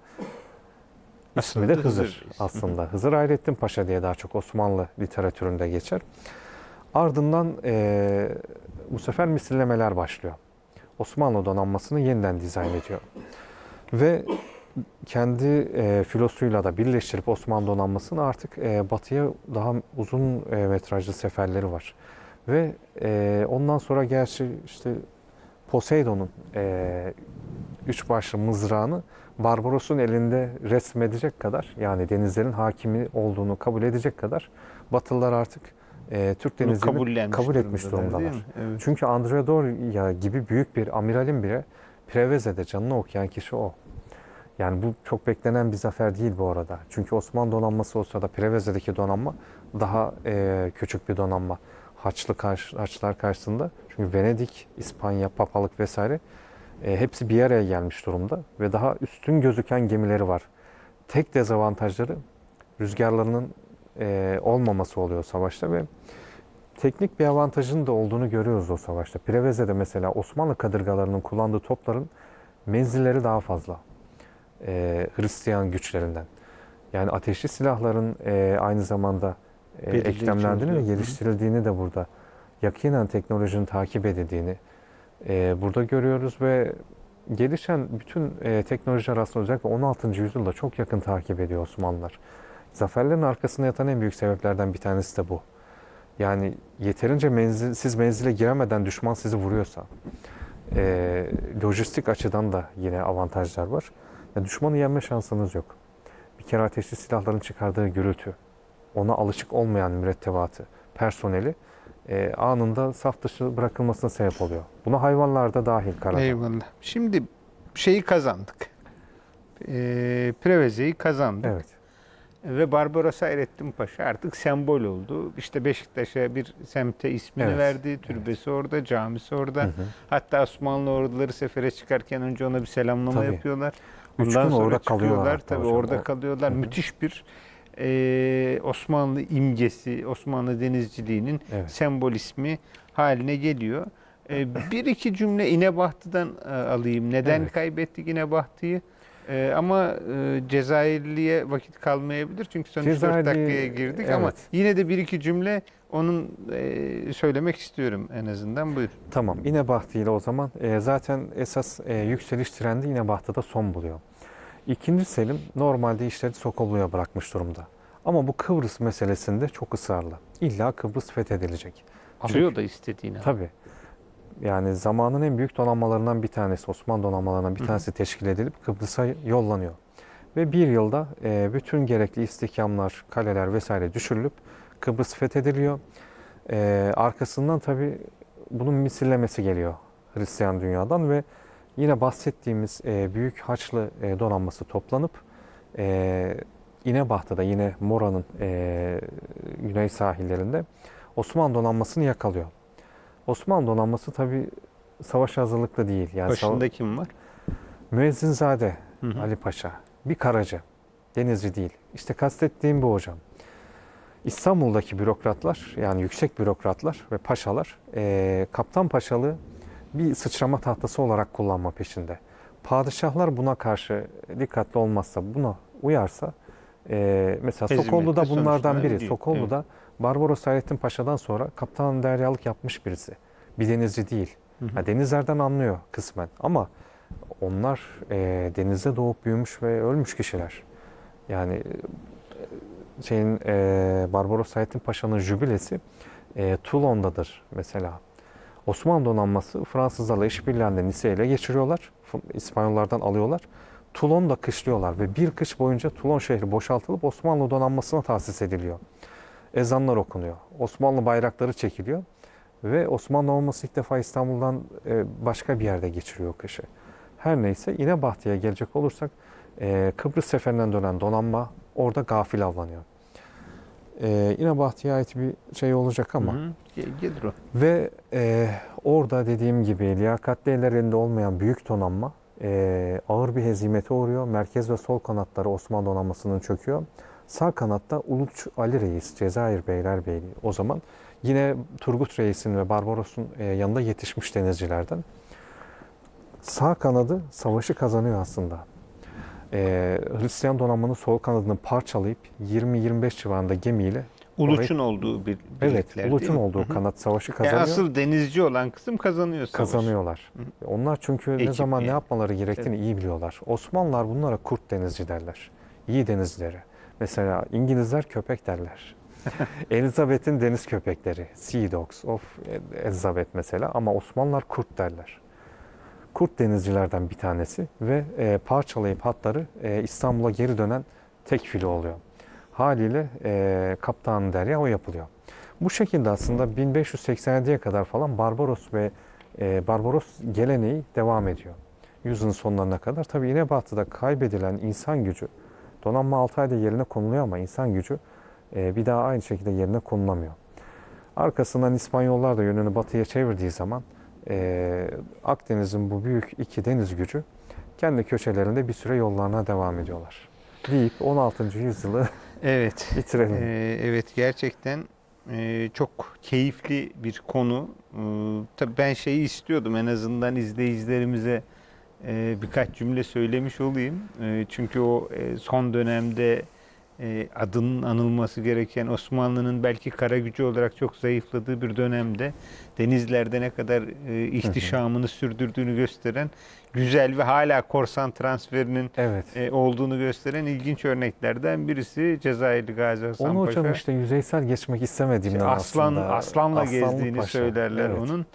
İsmi de Hızır, Hızır aslında. Hızır Hayrettin Paşa diye daha çok Osmanlı literatüründe geçer. Ardından e, bu sefer misillemeler başlıyor. Osmanlı donanmasını yeniden dizayn ediyor. Ve kendi e, filosuyla da birleştirip Osmanlı donanmasını artık e, batıya daha uzun e, metrajlı seferleri var. Ve e, ondan sonra gerçi işte Poseidon'un e, üç başlı mızrağını Barbaros'un elinde resmedecek kadar, yani denizlerin hakimi olduğunu kabul edecek kadar Batılılar artık e, Türk denizcilerini kabul etmiş durumdalar. Evet. Çünkü Andrea Doria gibi büyük bir amiralin bile Preveze'de canını okuyan kişi o. Yani bu çok beklenen bir zafer değil bu arada. Çünkü Osmanlı donanması olsa da Preveze'deki donanma daha e, küçük bir donanma. Haçlı karşı, Haçlılar karşısında. Çünkü Venedik, İspanya, Papalık vesaire e, hepsi bir araya gelmiş durumda ve daha üstün gözüken gemileri var. Tek dezavantajları rüzgarlarının e, olmaması oluyor savaşta ve teknik bir avantajının da olduğunu görüyoruz o savaşta. Preveze'de mesela Osmanlı kadırgalarının kullandığı topların menzilleri daha fazla. E, Hristiyan güçlerinden. Yani ateşli silahların e, aynı zamanda e, eklemlendiğini ve geliştirildiğini de burada yakinen teknolojinin takip edildiğini e, burada görüyoruz ve gelişen bütün e, teknolojiler aslında özellikle on altıncı yüzyılda çok yakın takip ediyor Osmanlılar. Zaferlerin arkasında yatan en büyük sebeplerden bir tanesi de bu. Yani yeterince menzil, siz menzile giremeden düşman sizi vuruyorsa, e, lojistik açıdan da yine avantajlar var. Ya düşmanı yenme şansınız yok. bir kere ateşli silahların çıkardığı gürültü, ona alışık olmayan mürettebatı, personeli e, anında saf dışı bırakılmasına sebep oluyor. Buna hayvanlar da dahil karada. Eyvallah. Şimdi şeyi kazandık. E, Preveze'yi kazandık. Evet. Ve Barbaros Hayrettin Paşa artık sembol oldu. İşte Beşiktaş'a bir semte ismini Evet. verdi. Türbesi orada, camisi orada. Hı hı. Hatta Osmanlı orduları sefere çıkarken önce ona bir selamlama Tabii. yapıyorlar. Üç Ondan gün sonra orada çıkıyorlar. kalıyorlar hatta Tabii hocam. orada O- kalıyorlar. Hı hı. Müthiş bir e, Osmanlı imgesi, Osmanlı denizciliğinin Evet. sembol ismi haline geliyor. E, bir iki cümle İnebahtı'dan e, alayım. Neden Evet. kaybettik İnebahtı'yı? Ee, ama e, Cezayirli'ye vakit kalmayabilir. Çünkü son üç dört Cezayirli, dakikaya girdik ama evet. yine de bir iki cümle onun e, söylemek istiyorum en azından. Buyur. Tamam. İnebahtı ile o zaman e, zaten esas e, yükseliş trendi İnebahtı'da son buluyor. İkinci Selim normalde işleri Sokollu'ya bırakmış durumda. Ama bu Kıbrıs meselesinde çok ısrarlı. İlla Kıbrıs fethedilecek. Alıyor Çünkü- da istediğini. Tabii. Yani zamanın en büyük donanmalarından bir tanesi, Osmanlı donanmalarından bir Hı hı. tanesi teşkil edilip Kıbrıs'a yollanıyor. Ve bir yılda e, bütün gerekli istihkamlar, kaleler vesaire düşürülüp Kıbrıs fethediliyor. E, arkasından tabii bunun misillemesi geliyor Hristiyan dünyadan ve yine bahsettiğimiz e, büyük Haçlı e, donanması toplanıp e, İnebahtı'da yine Mora'nın e, güney sahillerinde Osmanlı donanmasını yakalıyor. Osmanlı donanması tabii savaş hazırlıklı değil. Yani Başında sava- kim var? Müezzinzade Hı hı. Ali Paşa, bir karacı, denizci değil. İşte kastettiğim bu hocam. İstanbul'daki bürokratlar, yani yüksek bürokratlar ve paşalar, eee Kaptan Paşalığı bir sıçrama tahtası olarak kullanma peşinde. Padişahlar buna karşı dikkatli olmazsa, buna uyarsa, eee, mesela Hezimette Sokollu da bunlardan sonuçlanır biri. değil. Sokollu da Barbaros Hayrettin Paşa'dan sonra kaptan deryalık yapmış birisi. Bir denizci değil. Hı hı. Ha, denizlerden anlıyor kısmen ama onlar eee denizde doğup büyümüş ve ölmüş kişiler. Yani e, şeyin e, Barbaros Hayrettin Paşa'nın jübilesi e, Toulon'dadır mesela. Osmanlı donanması Fransızlarla işbirliğinde Nice'yi ele geçiriyorlar. F- İspanyollardan alıyorlar. Toulon'da kışlıyorlar ve bir kış boyunca Toulon şehri boşaltılıp Osmanlı donanmasına tahsis ediliyor. Ezanlar okunuyor. Osmanlı bayrakları çekiliyor ve Osmanlı donanması ilk defa İstanbul'dan e, başka bir yerde geçiriyor kışı. Her neyse İnebahtı'ya gelecek olursak e, Kıbrıs seferinden dönen donanma orada gafil avlanıyor. E, İnebahtı'ya ait bir şey olacak ama Hı hı. Ge- Gelir o. ve e, orada dediğim gibi liyakatli ellerinde olmayan büyük donanma e, ağır bir hezimete uğruyor. Merkez ve sol kanatları Osmanlı donanmasının çöküyor. Sağ kanatta Uluç Ali Reis, Cezayir Beylerbeyliği o zaman yine Turgut Reis'in ve Barbaros'un e, yanında yetişmiş denizcilerden. Sağ kanadı savaşı kazanıyor aslında. Ee, Hristiyan donanmanın sol kanadını parçalayıp yirmi yirmi beş civarında gemiyle Uluç'un olduğu bir evet, birlikler değil Uluç'un mi? olduğu Hı hı. kanat savaşı Yani kazanıyor. asıl denizci olan kısım kazanıyor savaşı. Kazanıyorlar. Hı. Onlar çünkü ne Ekip zaman ne yani. yapmaları gerektiğini iyi biliyorlar. Osmanlılar bunlara kurt denizci derler. İyi denizcileri. Mesela İngilizler köpek derler. Elizabeth'in deniz köpekleri. Sea Dogs of Elizabeth mesela ama Osmanlılar kurt derler. Kurt denizcilerden bir tanesi ve e, parçalayıp hatları e, İstanbul'a geri dönen tek filo oluyor. Haliyle e, Kaptan Derya o yapılıyor. Bu şekilde aslında bin beş yüz seksen yediye kadar falan Barbaros ve e, Barbaros geleneği devam ediyor. Yüzyılın sonlarına kadar. Tabii İnebahtı'da kaybedilen insan gücü, donanma altı ayda yerine konuluyor ama insan gücü e, bir daha aynı şekilde yerine konulamıyor. Arkasından İspanyollar da yönünü batıya çevirdiği zaman e, Akdeniz'in bu büyük iki deniz gücü kendi köşelerinde bir süre yollarına devam ediyorlar. Deyip on altıncı yüzyılı Evet. bitirelim. Ee, evet gerçekten e, çok keyifli bir konu. Ee, tabii ben şeyi istiyordum en azından izleyicilerimize e, birkaç cümle söylemiş olayım. E, çünkü o e, son dönemde e, adının anılması gereken Osmanlı'nın belki kara gücü olarak çok zayıfladığı bir dönemde denizlerde ne kadar e, ihtişamını sürdürdüğünü gösteren güzel ve hala korsan transferinin Evet. e, olduğunu gösteren ilginç örneklerden birisi Cezayirli Gazi Hasan Onu Paşa. hocam işte yüzeysel geçmek istemediğimden İşte aslan aslında. aslanla Aslanlı gezdiğini Paşa. söylerler Evet. onun.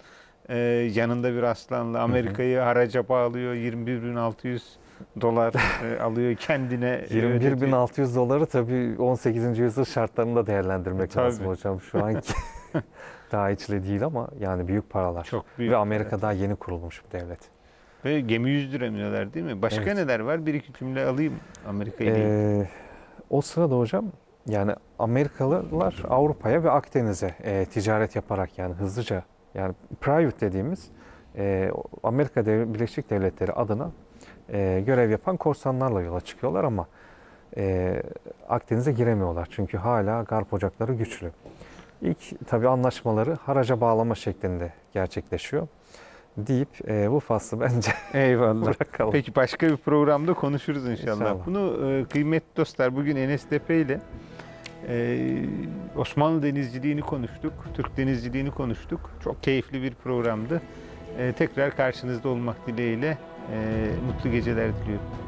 Ee, yanında bir aslanla Amerika'yı haraca bağlıyor. yirmi bir bin altı yüz dolar e, alıyor kendine. yirmi bir bin altı yüz doları tabii on sekizinci yüzyıl şartlarında değerlendirmek Tabii. lazım hocam. Şu anki daha içli değil ama yani büyük paralar. Çok büyük. Ve Amerika Evet. daha yeni kurulmuş bir devlet. Ve gemi yüzdüremiyorlar değil mi? Başka Evet. neler var? Bir iki cümle alayım Amerika ile ilgili. Ee, o sırada hocam yani Amerikalılar Avrupa'ya ve Akdeniz'e e, ticaret yaparak yani hızlıca yani private dediğimiz e, Amerika Dev- Birleşik Devletleri adına e, görev yapan korsanlarla yola çıkıyorlar ama e, Akdeniz'e giremiyorlar. Çünkü hala garp ocakları güçlü. İlk tabii anlaşmaları haraca bağlama şeklinde gerçekleşiyor deyip e, bu faslı bence Eyvallah. bırakalım. Peki başka bir programda konuşuruz inşallah. İnşallah. Bunu e, kıymetli dostlar bugün N S D P ile e, Osmanlı denizciliğini konuştuk. Türk denizciliğini konuştuk. Çok keyifli bir programdı. E, tekrar karşınızda olmak dileğiyle e, mutlu geceler diliyorum.